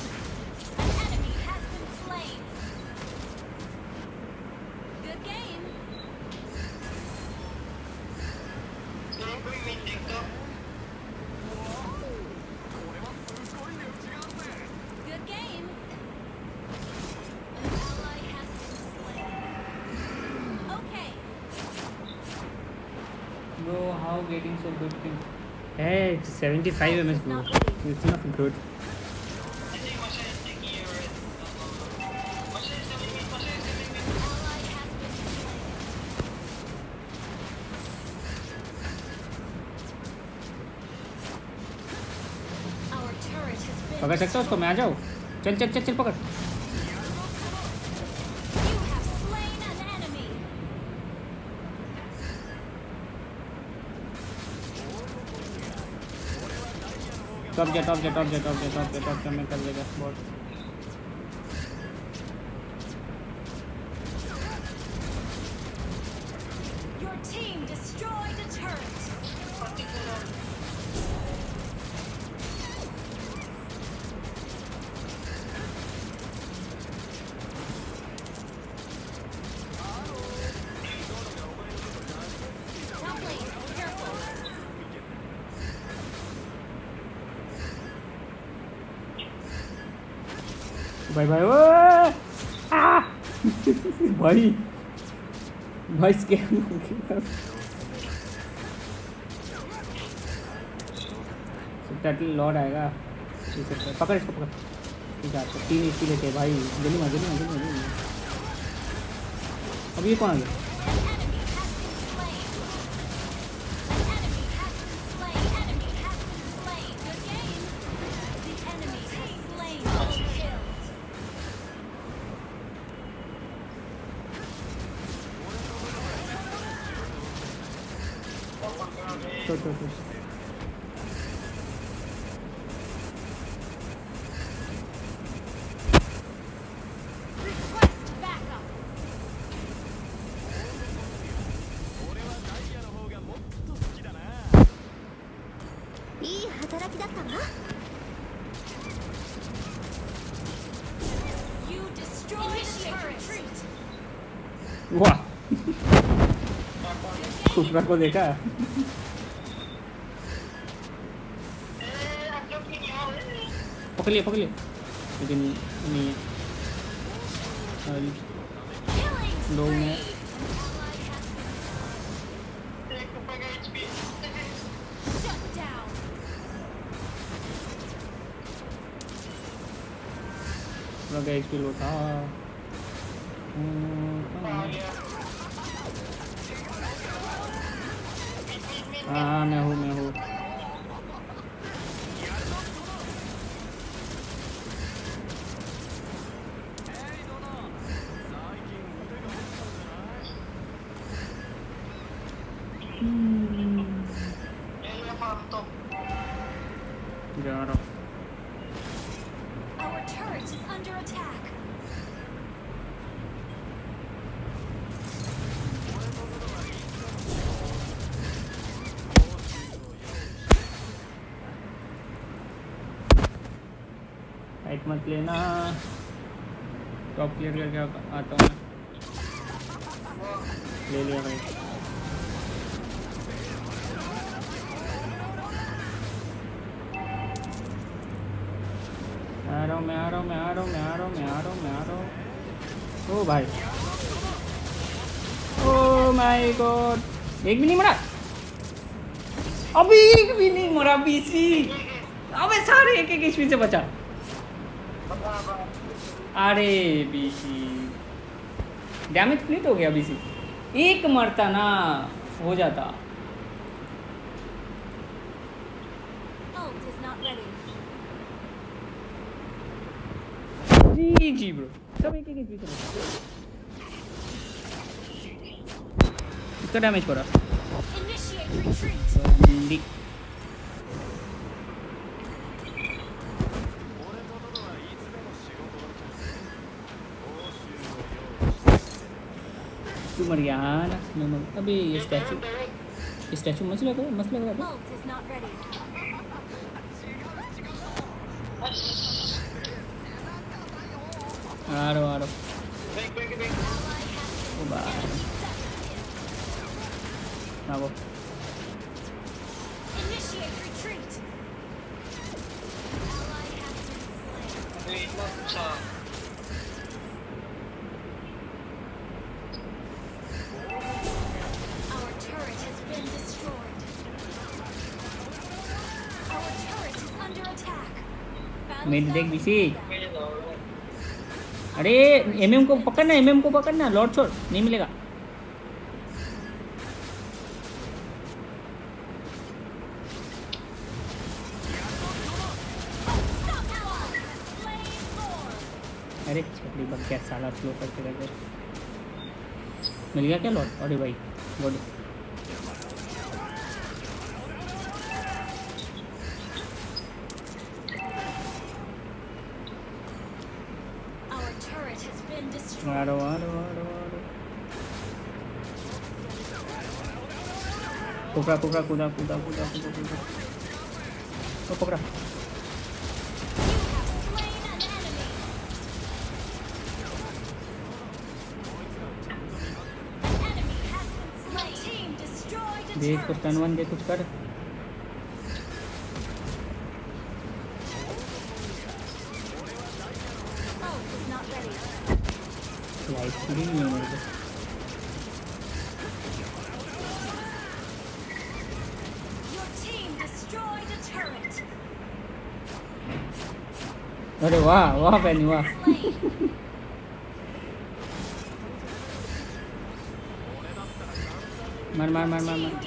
Bro, how getting so good thing? Hey, it's seventy-five M S bro. It's not good. पकड़ सकता उसको? मैं आ जाऊँ? चल चल चल चल पकड़। टॉप जा टॉप जा टॉप जा टॉप जा टॉप जा टॉप जा, मैं कर लेगा बहुत। भाई भाई वो भाई भाई स्कैम हो गया। टर्टल लॉर्ड आएगा। पकड़ इसको, पकड़। ठीक है, तो तीन इसकी लेते भाई। जल्दी मार, जल्दी मार, जल्दी मार। अब ये कौन आ गया? तो तो तो वाह खुशरा को देखा। पकड़ लिया, पकड़ लिया, लेकिन नहीं है। लोग हैं लगा एच पी लो था। हाँ मैं हूँ मैं हूँ। जा रहा। Our turret is under attack. Fight मत लेना, टॉप क्लियर करके आता हूँ। ले लिया भाई। आ रहा हूँ मैं आ रहा हूँ मैं आ रहा हूँ मैं आ रहा हूँ मैं आ रहा हूँ मैं आ रहा हूँ। ओ भाई, ओ माय गॉड, एक भी नहीं मरा, अभी एक भी नहीं मरा बीसी। अबे सारे एक एक एचपी से बचा। अरे बीसी डैमेज स्प्लिट हो गया। बीसी एक मरता ना हो जाता। Ult is not ready. G G bro, सब एक एक एचपी से बचा। इसका डैमेज पड़ा। Initiate retreat. बंदी तू मर गया। हाँ ना मैं मर। अबे ये स्टैचू, ये स्टैचू मस्त लग रहा है, मस्त लग रहा है। Ult is not ready. आ रहा हूँ आ रहा हूँ। Back, back, back. ओ बाय ना वो Initiate retreat. Ally has been slain. Wait, not sa. Our turret has been destroyed. Our turret is under attack. मेरी देख बीसी। Wait, alright. अरे एमएम को पकड़ना, एमएम को पकड़ना, लॉर्ड छोड़ नहीं मिलेगा। अरे छपड़ी बग गया साला, स्लो करते करते। मिल गया क्या लॉर्ड? अरे भाई body Our turret has been आ destroyed. रहा हूँ, आ रहा हूँ, आ रहा हूँ, आ रहा हूँ। पकड़ा पकड़ा कूदा कूदा कूदा कूदा कूदा ओ पकड़ा। देख कुछ टनवन दे कुछ कर। लाइट पूरी नहीं है मेरे को। अरे वाह वाह पैनी वाह। मार मार मार मार मार।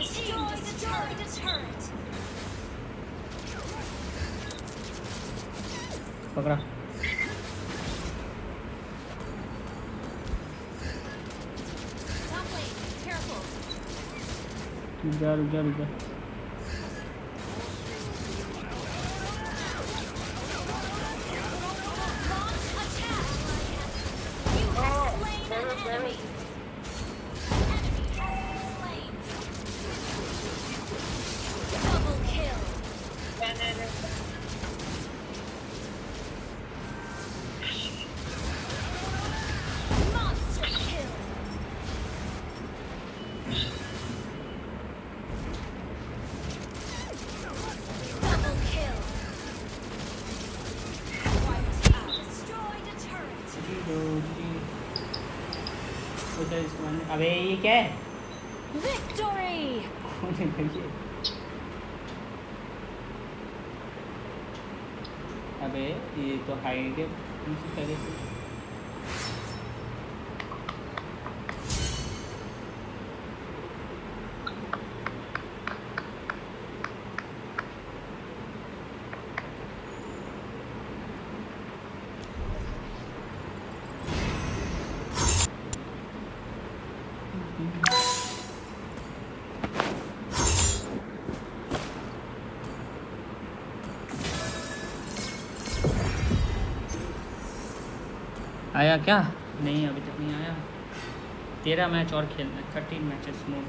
पकड़ा। रुक जा रुक जा रुक जा। अबे ये क्या है? Victory! कौन है ये? अबे ये तो हाइड है इसी तरह से। आया क्या? नहीं अभी तक नहीं आया। तेरह मैच और खेलना है, थर्टीन मैचेस मोर।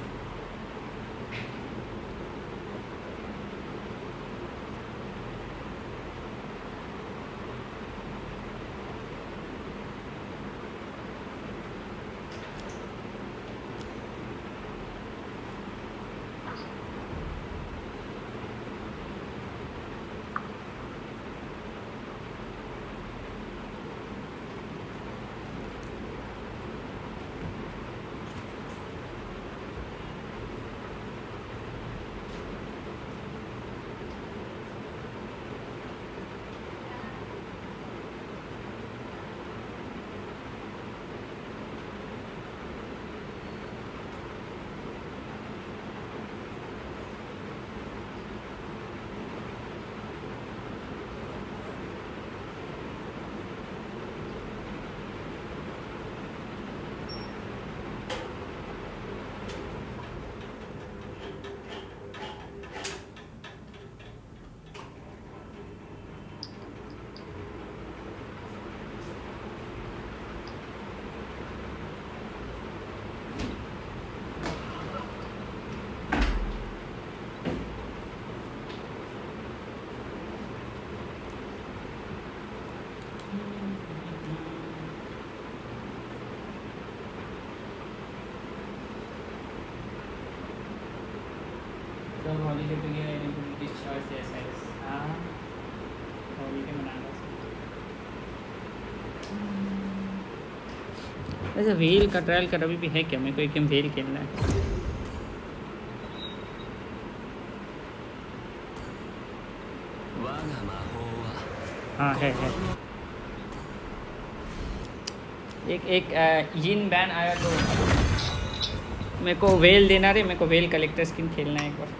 अब हॉलीडे पे गया डिस्चार्ज जैसा है। हाँ हॉलीडे मनाना। वैसे वेल का ट्रायल कर अभी भी है क्या? मेरे को एक गेम वेल खेलना है। हाँ है है एक एक यिन बैन आया तो मेरे को वेल देना रे। मेरे को वेल कलेक्टर स्किन खेलना है एक बार।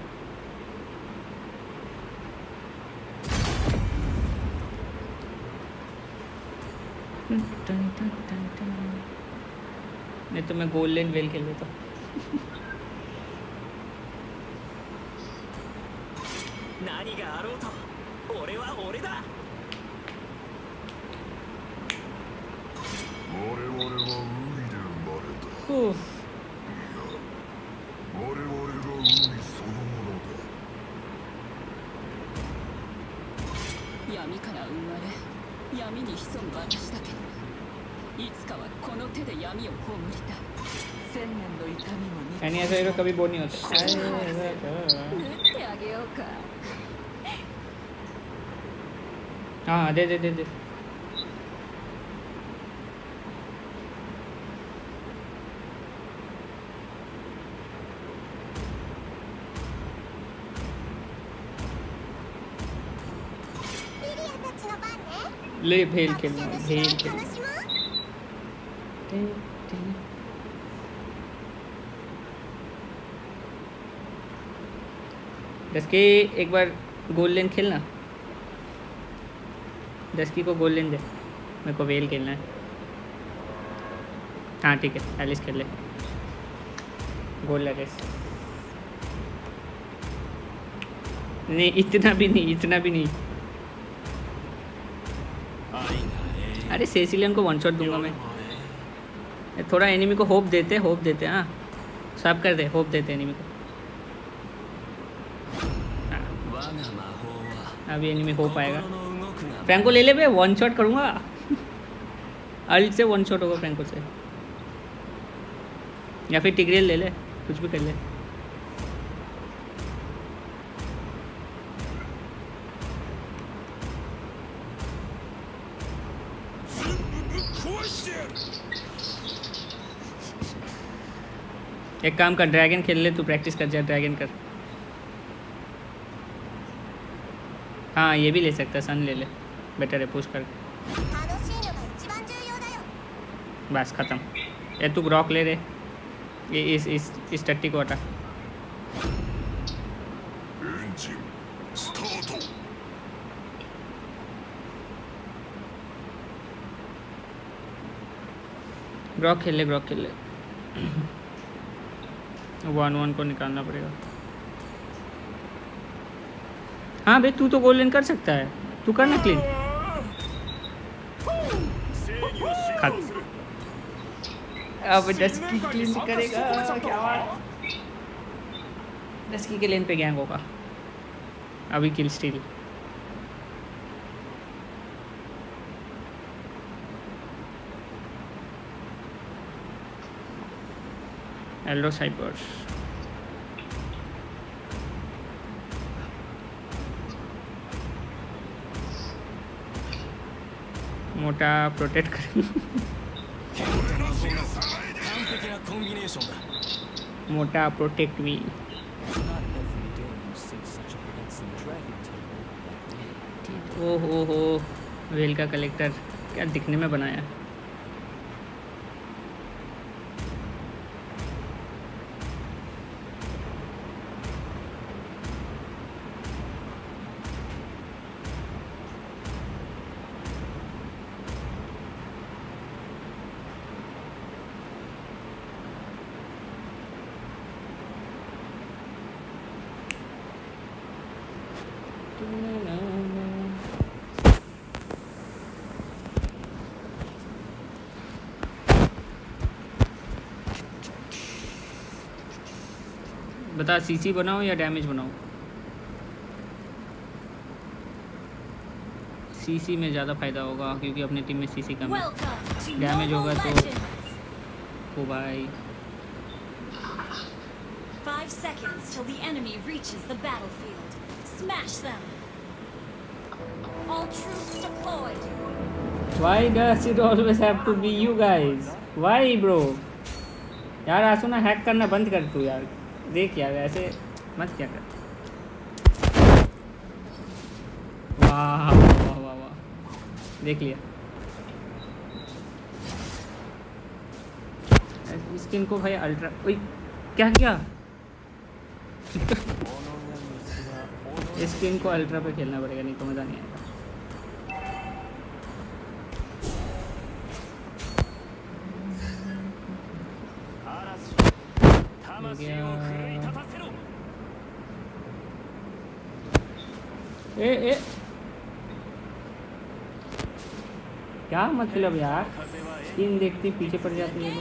नहीं तो मैं गोल्डन वेल खेल लेता। Oof. 我々が海そのものだ。 闇から生まれ、闇に潜む私だけど、いつかはこの手で闇を葬りたい。千年の痛みも似て。 यानी ऐसा हीरो कभी बोर नहीं होता। 縫ってあげようか。 हाँ दे दे दे दे। ले भेल खेलना भेल खेलना। डस्की एक बार गोल्डन खेलना। डस्की को गोल्डन दे, मेरे को वेल खेलना है। हाँ ठीक है एलिस खेल ले। गोल्ड एलिस नहीं, इतना भी नहीं, इतना भी नहीं। अरे सेसिलियन को वन शॉट दूंगा मैं। थोड़ा एनिमी को होप देते होप देते हाँ सब कर दे, होप देते एनिमी को। हाँ। अभी एनिमी होप आएगा। फ्रैंको ले ले बे, वन शॉट करूँगा। अल्ट से वन शॉट होगा फ्रैंको से, या फिर टिग्रियल ले ले, कुछ भी कर ले। एक काम कर, ड्रैगन खेल ले, तू प्रैक्टिस कर जा, ड्रैगन कर। हाँ ये भी ले सकता है, सन ले ले, बेटर है पुश कर। बस खत्म। ये तू रॉक ले रे, ये इस इस इस टट्टी को हटा। ग्रॉक खेल ले, ग्रॉक खेल ले। वन वन को निकालना पड़ेगा। हाँ भाई तू तो गोल्डन कर सकता है, तू करना क्लीन। अब डस्की क्लीन करेगा क्या? डस्की के लेन पे गैंग होगा। अभी किल स्टील। एल्डो साइबर्स मोटा प्रोटेक्ट कर। मोटा प्रोटेक्ट मी। ओह हो हो वेल का कलेक्टर क्या दिखने में बनाया। बता सीसी बनाओ या डैमेज बनाओ? सीसी में ज़्यादा फायदा होगा क्योंकि अपने टीम में सीसी कम है। डैमेज होगा तो ओ भाई। Five seconds till the enemy reaches the battlefield. Smash them. All troops deployed. Why does it always have to be you guys? Why bro? यार आसुना हैक करना बंद कर तू यार. देख यार ऐसे मत क्या कर. वाह वाह वाह वाह. देख लिया. स्किन को भाई अल्ट्रा. ओए क्या क्या? स्किन को अल्ट्रा पे खेलना पड़ेगा, नहीं तो मज़ा नहीं आएगा. ए ए क्या मतलब यार, स्किन देखती पीछे पड़ जाती है.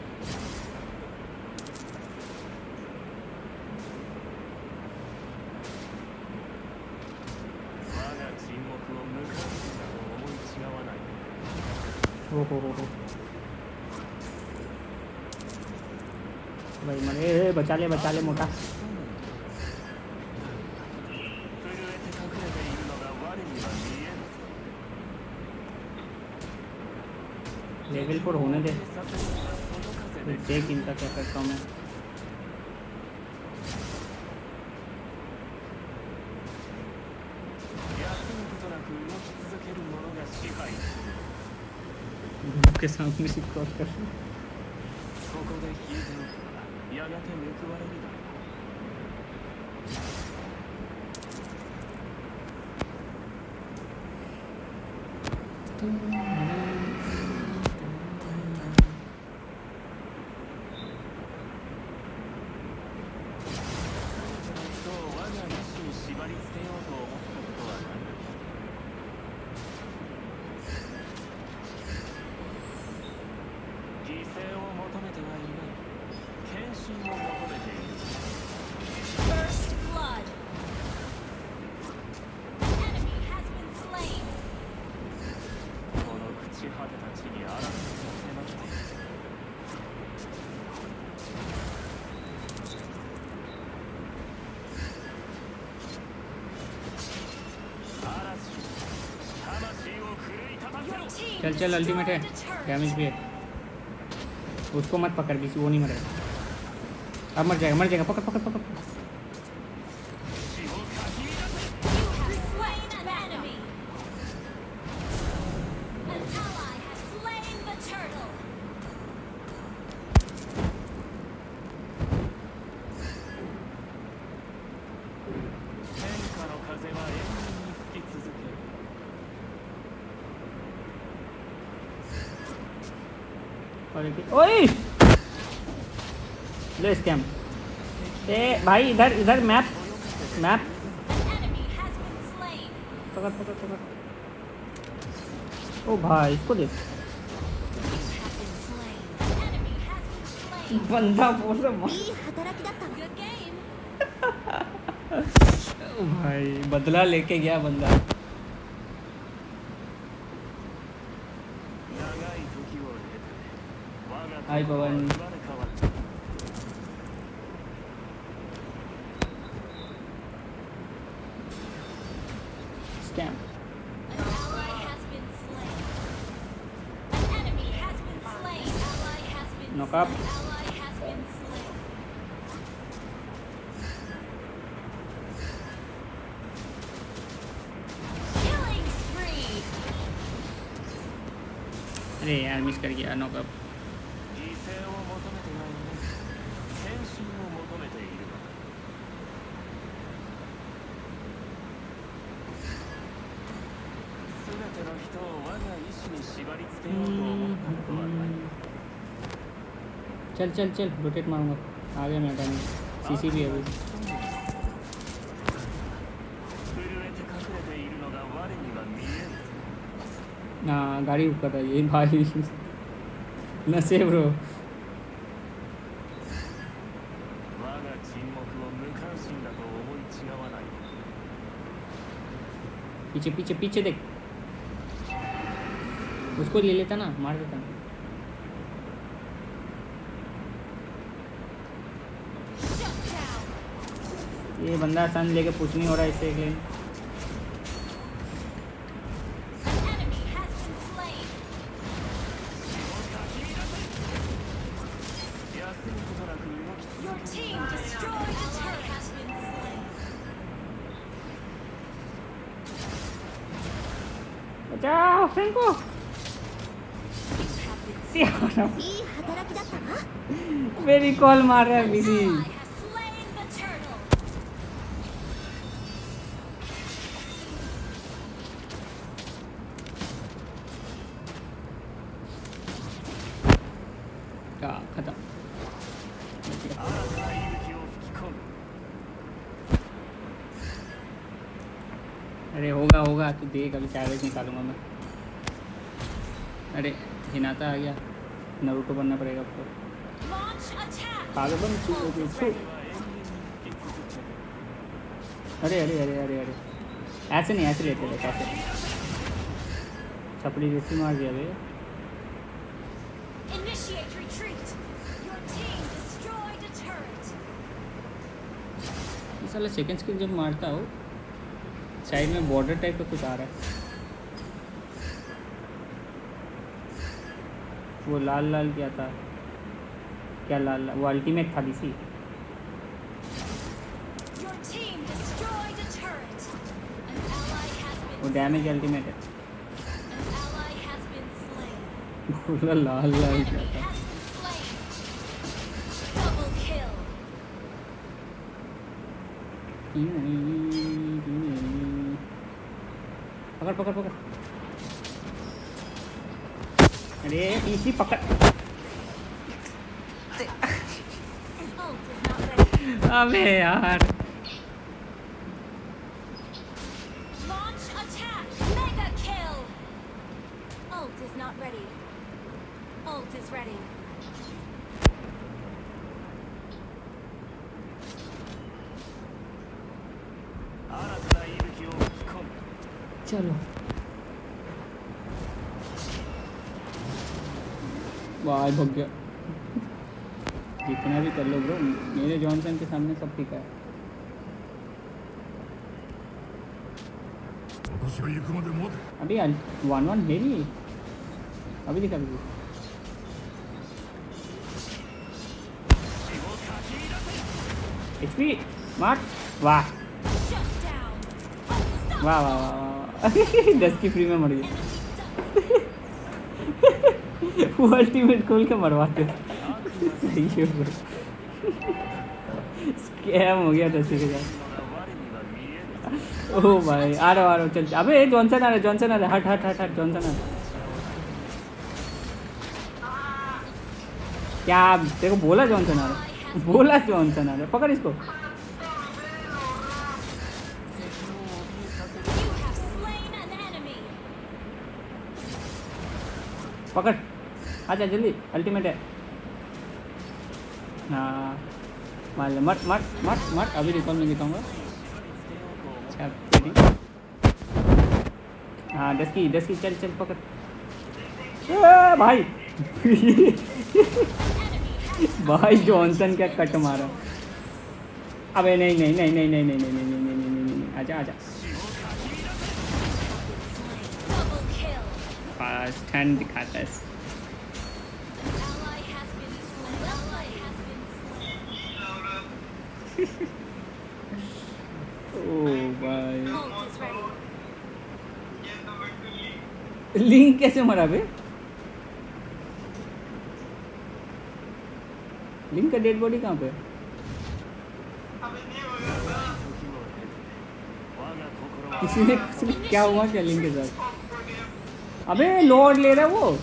हो हो हो हो भाई मरे. बचा ले बचा ले मोटा. लेवल पर होने दे. देख इनका क्या करता हूँ मैं. के सामने से क्रॉस कर. First blood. Enemy has been slain. चल चल अल्टीमेट है. डैमेज भी है. उसको मत पकड़ बीसी, वो नहीं मरेगा. अब मर जाएगा मर जाएगा. पकड़ पकड़ पकड़. ओए ले स्कैम. ए भाई इधर इधर मैप मैप. पकड़ पकड़ पकड़. ओ भाई इसको देख. बंदा बोल रहा. ओ भाई बदला लेके गया बंदा. हाय पवन. स्कैम. नॉकअप. अरे यार मिस कर गया. नॉकअप. चल चल चल रोटेट मारूंगा. आ गया मैं डैमेज. सीसी भी है अभी. ना गाड़ी ऊपर है ये भाई. नशे ब्रो. पीछे पीछे पीछे देख. उसको ले लेता ना, मार देता ना. Shut down. ये बंदा सन लेके पुश नहीं हो रहा है इससे एक lane. Your team destroyed a turret has been slain. बचाओ फ्रेंको। मेरी कॉल मार रहा है बिजी। खत्म। अरे होगा होगा तू देख, अभी चार्ज निकालूंगा मैं। अरे हिनाता आ गया, नरूटो बनना पड़ेगा आपको। पागल छू छू। अरे अरे अरे अरे अरे ऐसे नहीं, ऐसे लेते थे कैसे छपड़ी जैसी मार दिया भैया। साला सेकंड स्किल जब मारता हो साइड में बॉर्डर टाइप का कुछ आ रहा है, वो लाल लाल क्या था, क्या लाल लाल वो अल्टीमेट था बीसी। वो डैमेज अल्टीमेट है। लाल लाल क्या था। पकड़ पकड़ पकड़। अरे इसी पकड़। अबे यार चलो वाह भग गया। जितना भी कर लो ब्रो, मेरे जॉनसन के सामने सब ठीक है। अभी वन वन है नहीं, अभी दिखा दीजिए। एचपी मार। वाह वाह वाह वाह दस की फ्री में मर गया। वो अल्टीमेट खोल के मरवाते सही है ब्रो। स्कैम हो गया दस के साथ। ओह भाई आ रहा आ रहा चल। अबे जॉनसन आ रहा, जॉनसन आ रहा। हट हट हट हट जॉनसन आ रहा। क्या देखो बोला जॉनसन आ रहा, बोला जॉनसन आ रहा। पकड़ इसको। पकड़ आजा जल्दी, अल्टीमेट है। हाँ मार ले, मत मत मत मत। अभी रिकॉल में दिखाऊंगा। हाँ दस की दस की चल चल पकड़। ए, भाई भाई जॉनसन क्या कट मारा। अबे नहीं नहीं नहीं नहीं नहीं नहीं नहीं नहीं नहीं नहीं नहीं नहीं आजा आजा। फास्ट हैंड दिखाता है। ओह भाई लिंक कैसे मरा बे? लिंक का डेड बॉडी कहाँ पे? किसी ने क्या हुआ क्या लिंक के साथ? अबे लॉर्ड ले रहा है वो।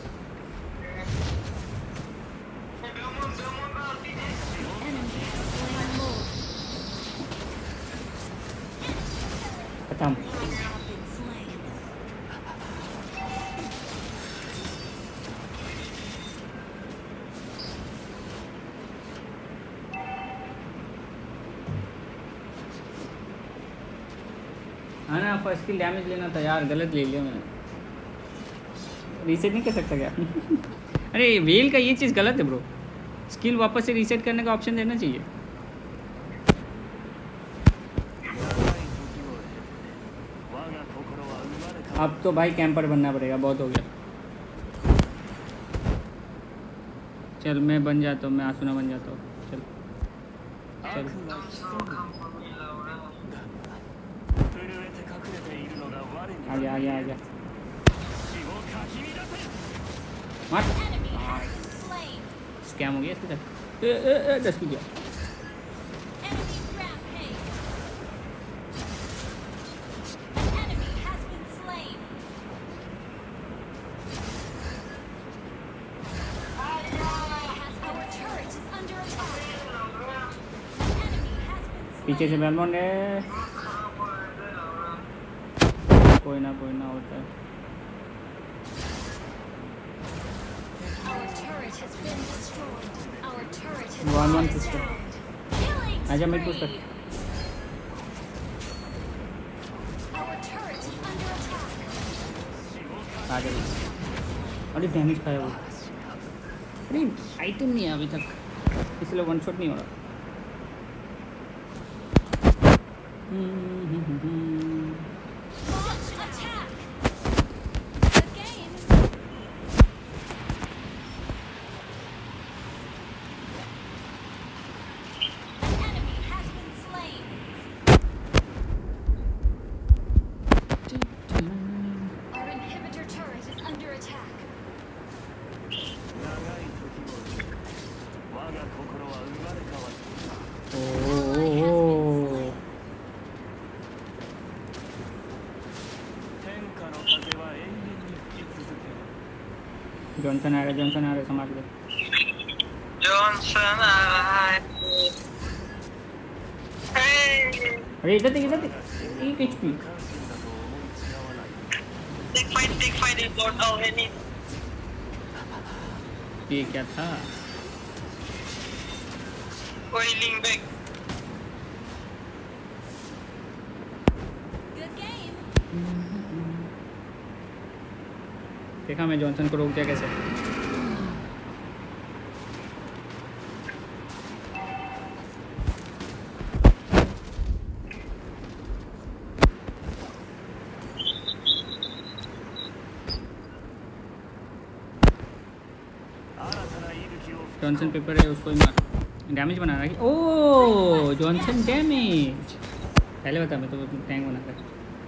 खत्म। हाँ ना फर्स्ट किल डैमेज लेना था यार, गलत ले लिया मैंने। रीसेट नहीं कर सकता क्या? अरे वेल का ये चीज़ गलत है ब्रो। स्किल वापस से रीसेट करने का ऑप्शन देना चाहिए। अब तो भाई कैंपर बनना पड़ेगा, बहुत हो गया। चल मैं बन जाता हूँ, मैं आसुना बन जाता हूँ। चल चल आ गया आ गया आ गया मार। स्कैम हो गया इसके साथ। ए ए ए दस की गया। पीछे से बेलमोन है, कोई ना कोई ना होता है। वन वन सिस्टर आजा मैं पूछ कर आ गया। अरे डैमेज खाया वो। अरे आइटम नहीं है अभी तक, इसलिए वन शॉट नहीं हो रहा। जॉनसन आ रहा है, जॉनसन आ रहा है, संभाल ले। जॉनसन आ रहा है। अरे इधर देख, इधर देख, एक HP. Take fight, take fight is not already. ये क्या था? Coiling back. देखा मैं जॉनसन को रोक दिया कैसे। जॉनसन पेपर है, उसको ही मार। डैमेज बना रहा है। ओह जॉनसन डैमेज, पहले बता, मैं तो टैंक बना कर।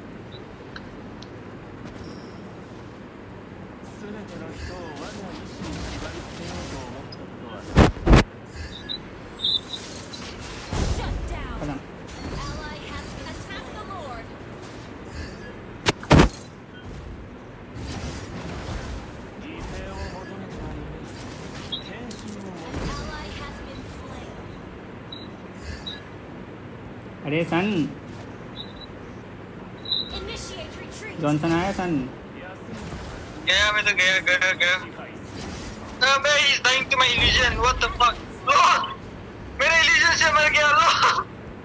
अरे सन, जॉनसन आया सन। गया मैं तो गया गया गया। No man, he's dying to my illusion. What the fuck? Lord, मेरा illusion से मर गया लो।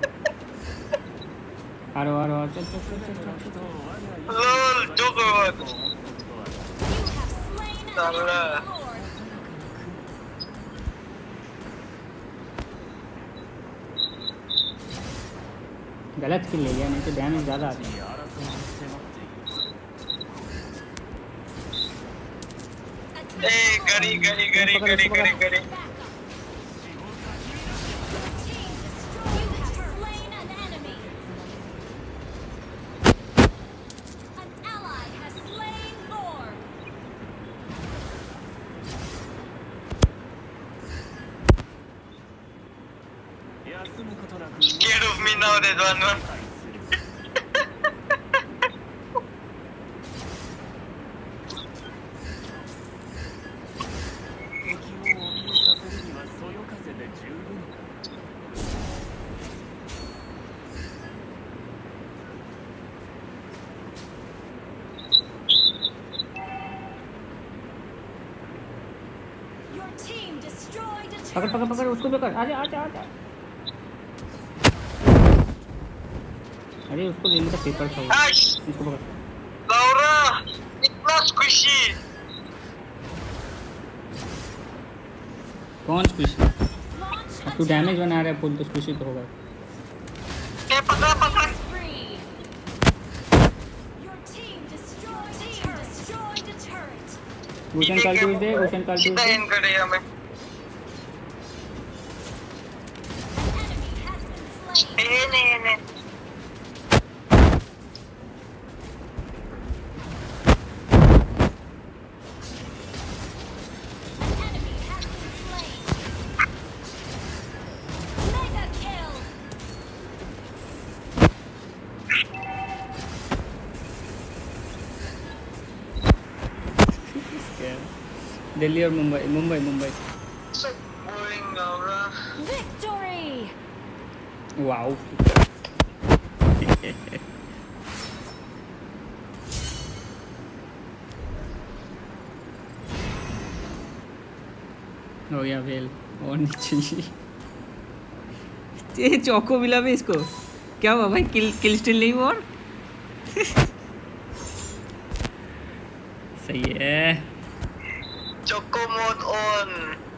आरो आरो चल चल चल चल चल। Lol, joke साला। गलत किल ले गया, नहीं तो डैमेज ज़्यादा आता है। ए गरी गरी गरी गरी गरी गरी। Scared of me now, that one one. पकड़ पकड़ पकड़ उसको पकड़, आजा आजा आजा। अरे उसको देने का पेपर था, इसको पकड़। लाउरा, इतना स्क्विशी। कौन स्क्विशी? अब तू डैमेज बना रहा है फुल, तो स्क्विशी तो होगा। ए पकड़ पकड़। भूषण कल ट्यूसडे भूषण कल सीधा ट्यूसडे एंड करेगा मैं ए नहीं नहीं Mega kill. दिल्ली और Mumbai Mumbai Mumbai so boring Laura Victory. Wow हो गया वेल और नहीं चाहिए ये चौको मिला भी इसको क्या हुआ भाई किल किल स्टिल नहीं हुआ और सही है Choco mode on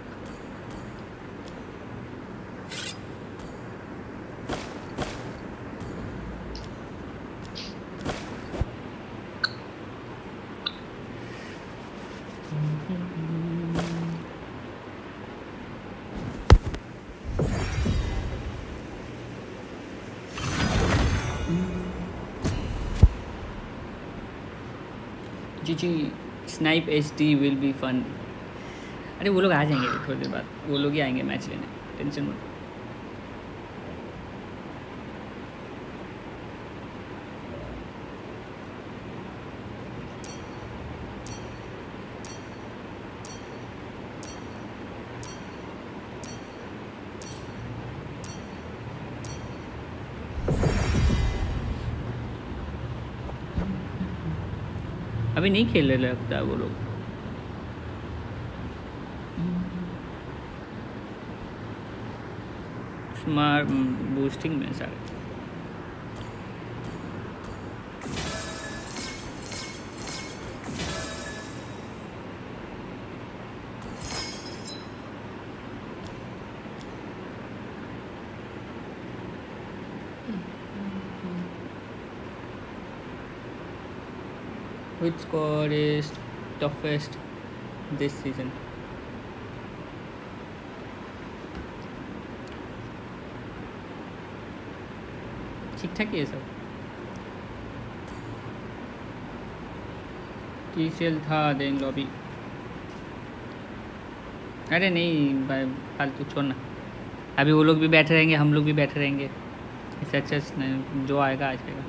G G snipe H D will be fun अरे वो लोग आ जाएंगे थोड़ी देर बाद वो लोग ही आएंगे मैच लेने टेंशन मत अभी नहीं खेल रहे लगता है वो लोग स्मार्ट बूस्टिंग में सारे Which squad is toughest this season? ठीक ठाक है सब टीसीएल था देन लॉबी अरे नहीं भाई फालतू छोड़ना अभी वो लोग भी बैठे रहेंगे हम लोग भी बैठे रहेंगे इससे अच्छा जो आएगा आ जाएगा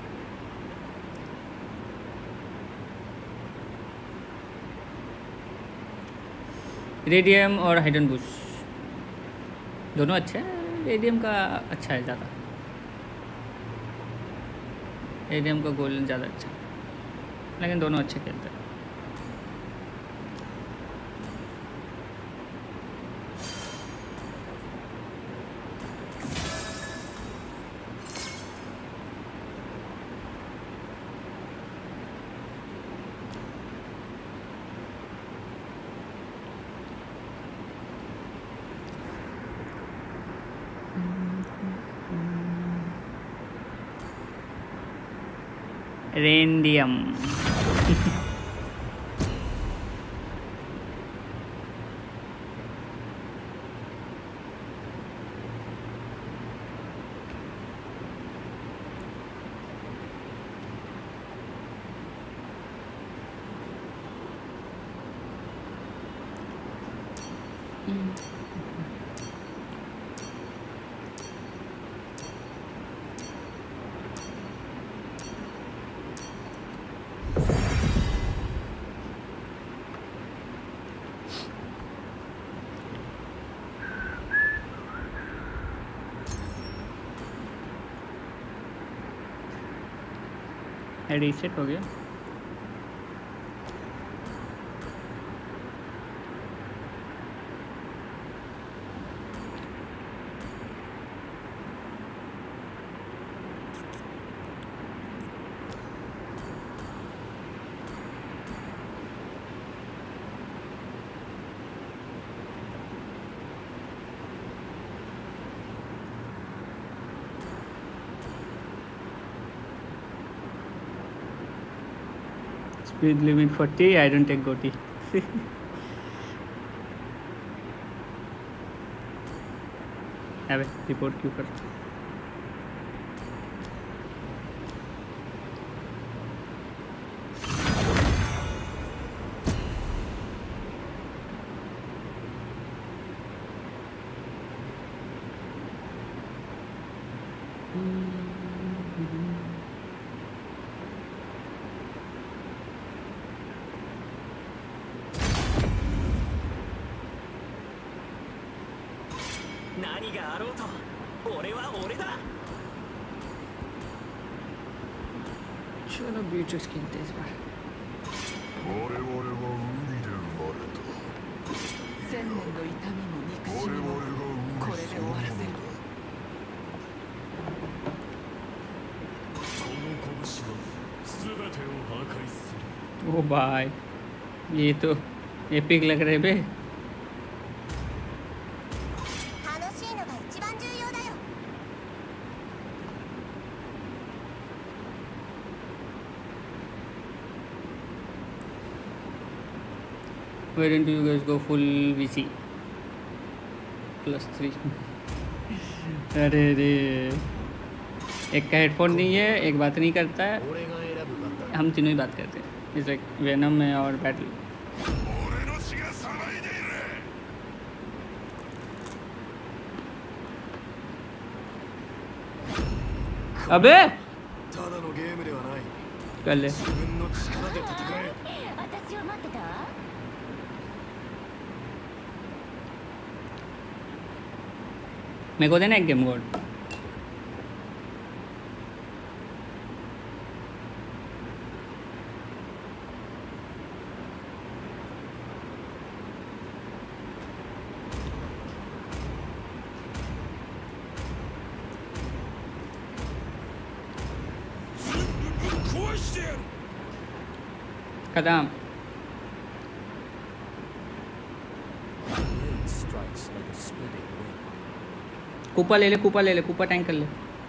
रेडियम और हाइडन बुश दोनों अच्छे हैं रेडियम का अच्छा है ज़्यादा रेडियम का गोल्डन ज़्यादा अच्छा है लेकिन दोनों अच्छे खेलते हैं रेडियम रीसेट हो गया Speed limit forty. I don't take Goti. अबे रिपोर्ट क्यों कर चलो बीट्रिक्स खेलते हैं इस बार 我々は海で生まれた千年の痛みも憎しみもこれで終わらせるこの拳は全てを破壊する ओ भाई ये तो एपिक लग रहे बे 楽しいのが一番重要だよ Why don't you guys go full V C plus three अरे रे एक का हेडफोन नहीं है एक बात नहीं करता है हम तीनों ही बात करते हैं इस लाइक वेनम में और बैटल अबे कर ले 私を待ってた मेरे को देना एक गेम कोड खत्म कूपा ले ले कूपा ले ले कूपा टैंक कर ले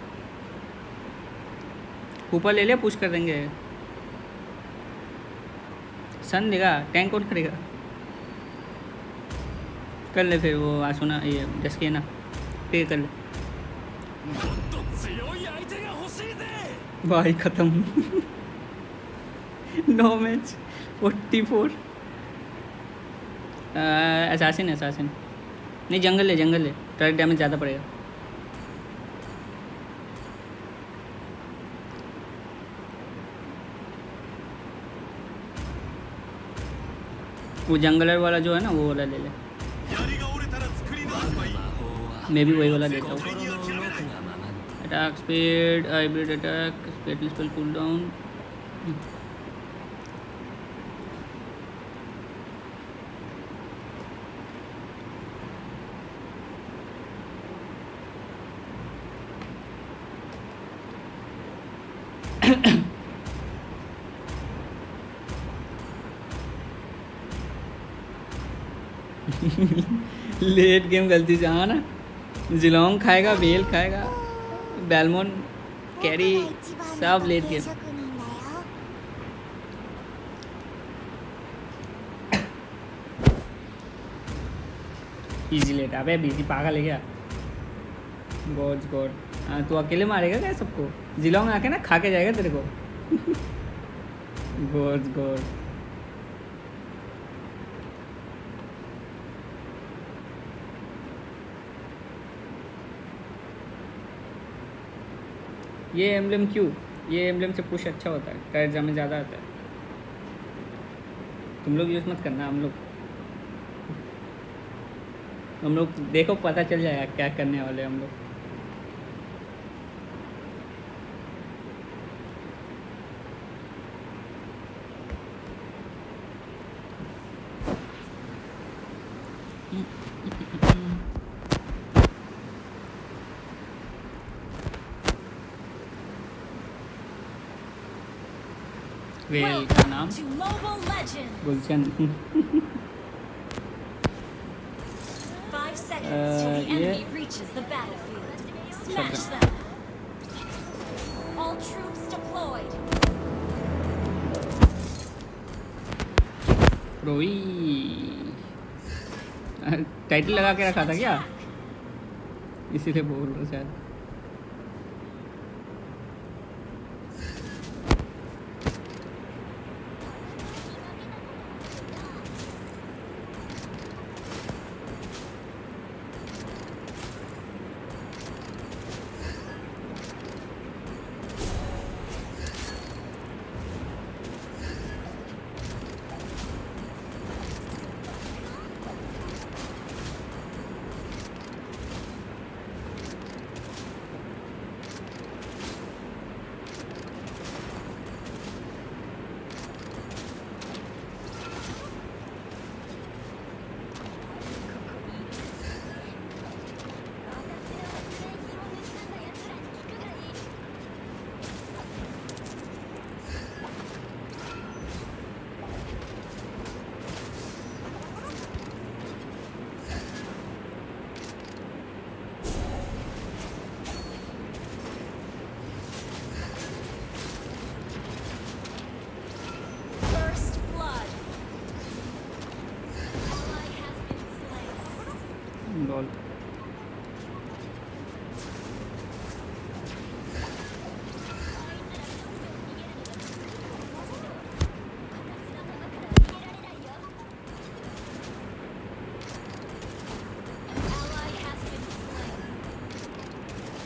कूपा ले ले पुश कर देंगे सन देगा टैंक कौन करेगा कर ले फिर वो आसुना ये जैसे ना पे कर ले भाई खत्म no match forty four assassin assassin नहीं जंगल ले जंगल ले टर्रेट डैमेज ज़्यादा पड़ेगा वो जंगलर वाला जो है ना वो वाला ले ले मैं भी वही वाला देता हूँ attack speed hybrid attack speed spell cool down late game गलती से हाँ ना जिलोंग खाएगा बेल खाएगा बेलमोन कैरी सब लेट गेम इजी लेट अबे बिजी पागल है क्या गॉड्स गॉड हाँ तू अकेले मारेगा क्या सबको जिलोंग आके ना खा के जाएगा तेरे को गॉड्स गॉड ये एम्बलम क्यों ये एम्बलम से पुश अच्छा होता है टायर में ज़्यादा आता है तुम लोग यूज़ मत करना हम लोग हम लोग देखो पता चल जाएगा क्या करने वाले हम लोग वेल का नाम Gulshan Five seconds till the enemy reaches the battlefield. Smash them. All troops deployed. रोई टाइटल लगा के रखा था क्या, इसीलिए बोल रहा शायद। First blood. Ally has been slain. LOL Ally has been slain.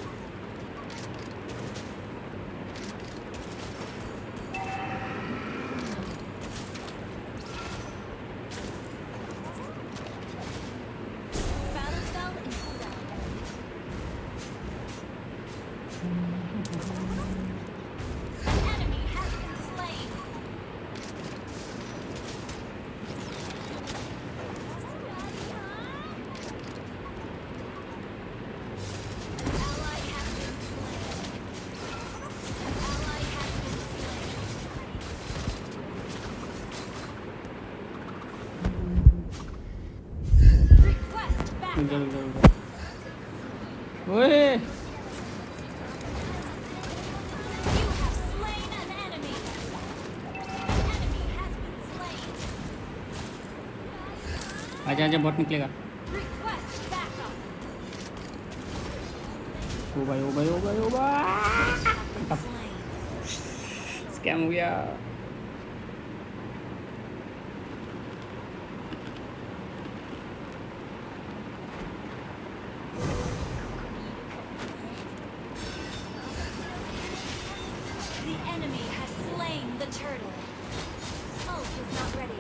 Battle spell in cooldown. Enemy has been slain. Ally has been slain. Ally has been slain. Request backup. इधर इधर इधर ओए You have slain an enemy. Enemy has been slain. आजा आजा bot निकलेगा। Request backup. ओ भाई ओ भाई ओ भाई ओ भाई Slain. स्कैम हो गया। The enemy has slain the turtle. Ult is not ready.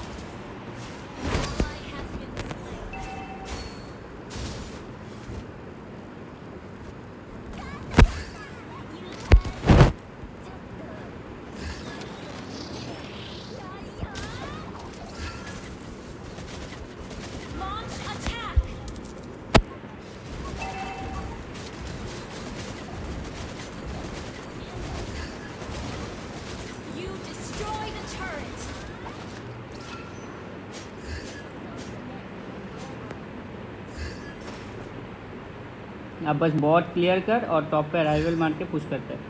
Ally has been slain. Launch attack. You destroy the turret. अब बस बॉट क्लियर कर और टॉप पे अराइवल मार के पुश करते हैं।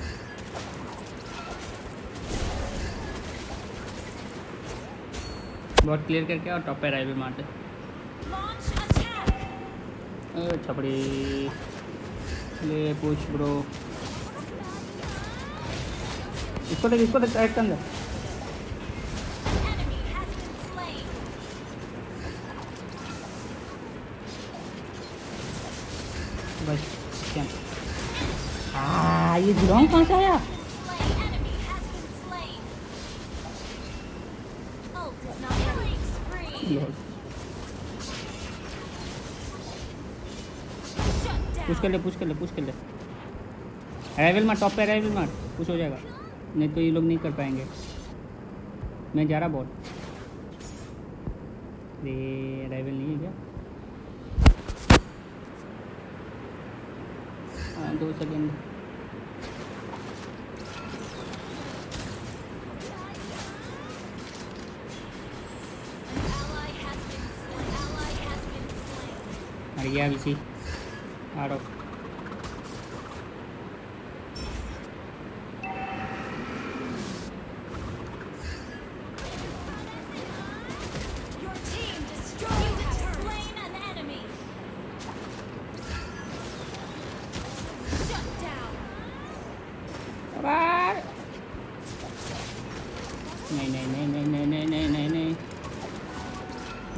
बॉट क्लियर करके और टॉप पे अराइवल मारते हैं। Launch attack. अरे छपड़ी ले पुश ब्रो। इसको देख इसको देख राइट के अंदर। Enemy has been slain. बस क्या हाँ ये जिलोंग कहाँ से आया? Slain. Enemy has been slain. Ult is not killing spree. LOL Shut down. Push कर ले पुश कर ले पुश कर ले। अराइवल मार टॉप पे अराइवल मार पुश हो जाएगा, नहीं तो ये लोग नहीं कर पाएंगे। मैं जा रहा बॉट। ये अराइवल नहीं है क्या? हाँ दो second. Ally has been slain. Ally has been slain. मर गया किसी आ रहा।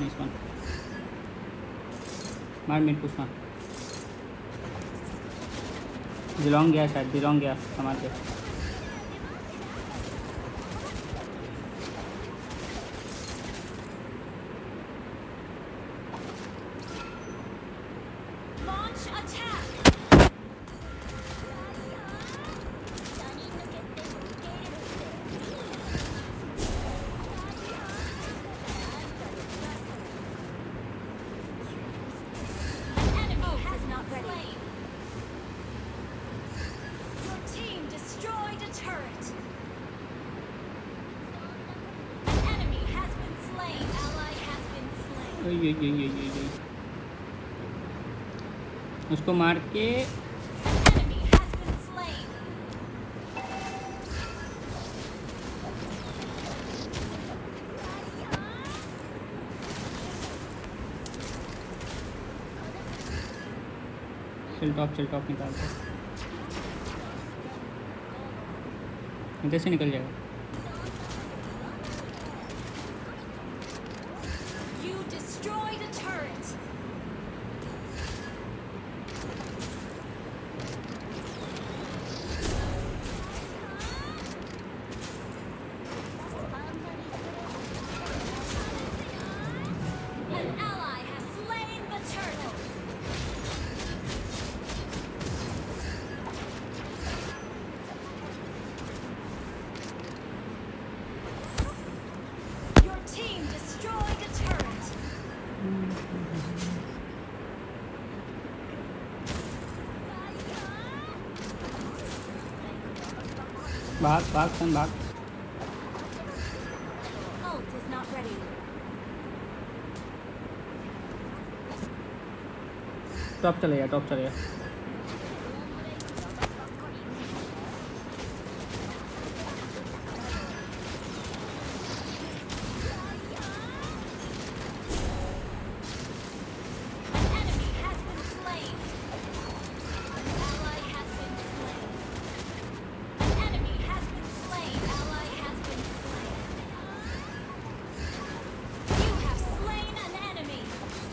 Nice one. मार मिड पुश मार. बिलोंग गया शायद, बिलोंग गया संभाल के. Launch attack. Enemy has not slain. Your team destroyed a turret. Enemy has been slain. Ally has been slain. ओए ओए ओए ओए ओए. उसको मार के Enemy has been slain. Chill top chill top निकाल दो. इधर से निकल जाएगा. You destroyed a turret. An ally has slain the turtle. Your team destroyed a turret. भाग भाग सन भाग. Ult is not ready. Top चले गया टॉप चले गया. Enemy has been slain. Ally has been slain. Enemy has been slain. Ally has been slain. You have slain an enemy.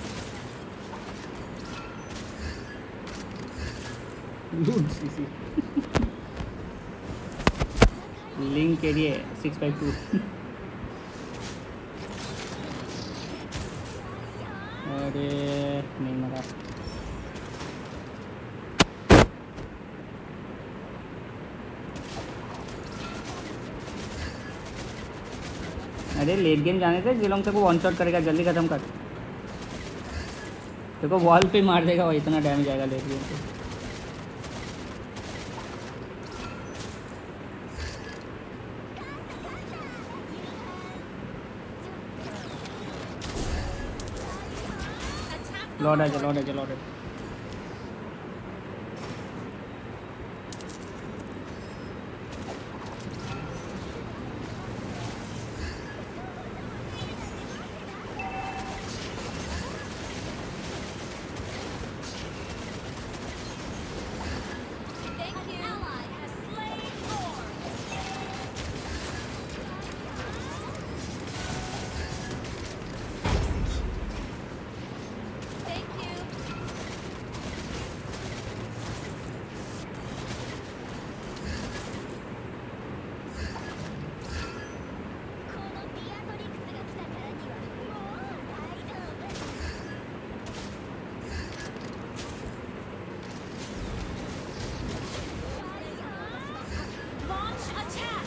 Good C C. Link के लिए six five to. अरे नहीं मरा. अरे लेट गेम जाने थे. जिलोंग तेरे को वन शॉट करेगा. जल्दी खत्म कर. तेरे को वॉल पे मार देगा. वो इतना डैमेज आएगा लेट गेम पे. लॉर्ड आजा लॉर्ड आजा लॉर्ड आजा. Thank you. An ally has slain Lord. Thank you. Launch attack.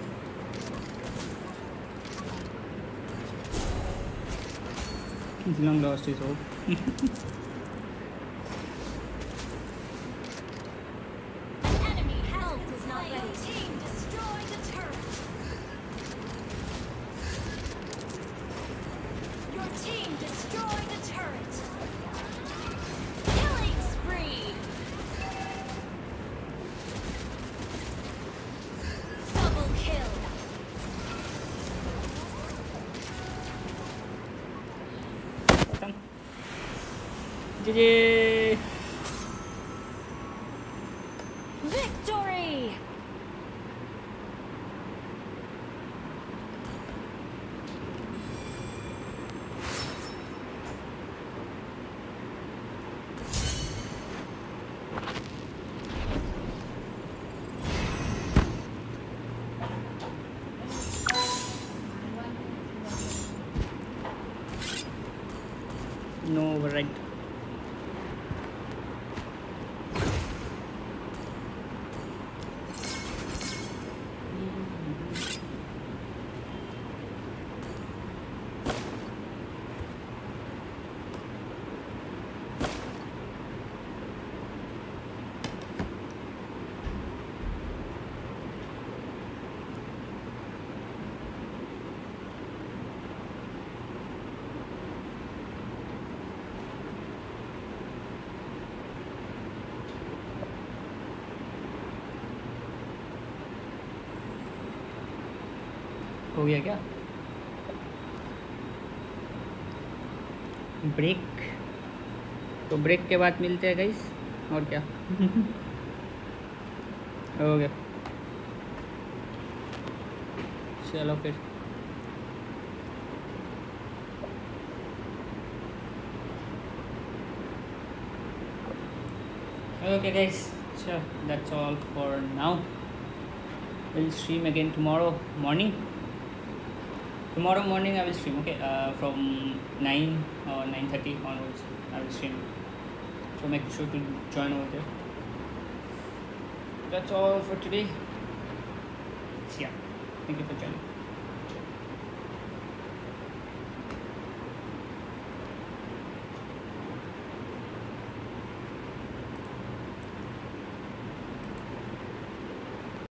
Zilong lost his hope. Enemy has been slain. Your team destroyed a turret. Your team destroyed a turret. Killing spree. Double kill. खत्म. जी जी. Victory. No override. हो गया क्या break? तो break के बाद मिलते हैं guys, और क्या। हो गया, चलो फिर। Okay guys, so that's all for now. We'll stream again tomorrow morning. Tomorrow morning I will stream, okay, uh, from nine or nine thirty onwards I will stream, so make sure to join over there. That's all for today. Yeah, thank you for joining.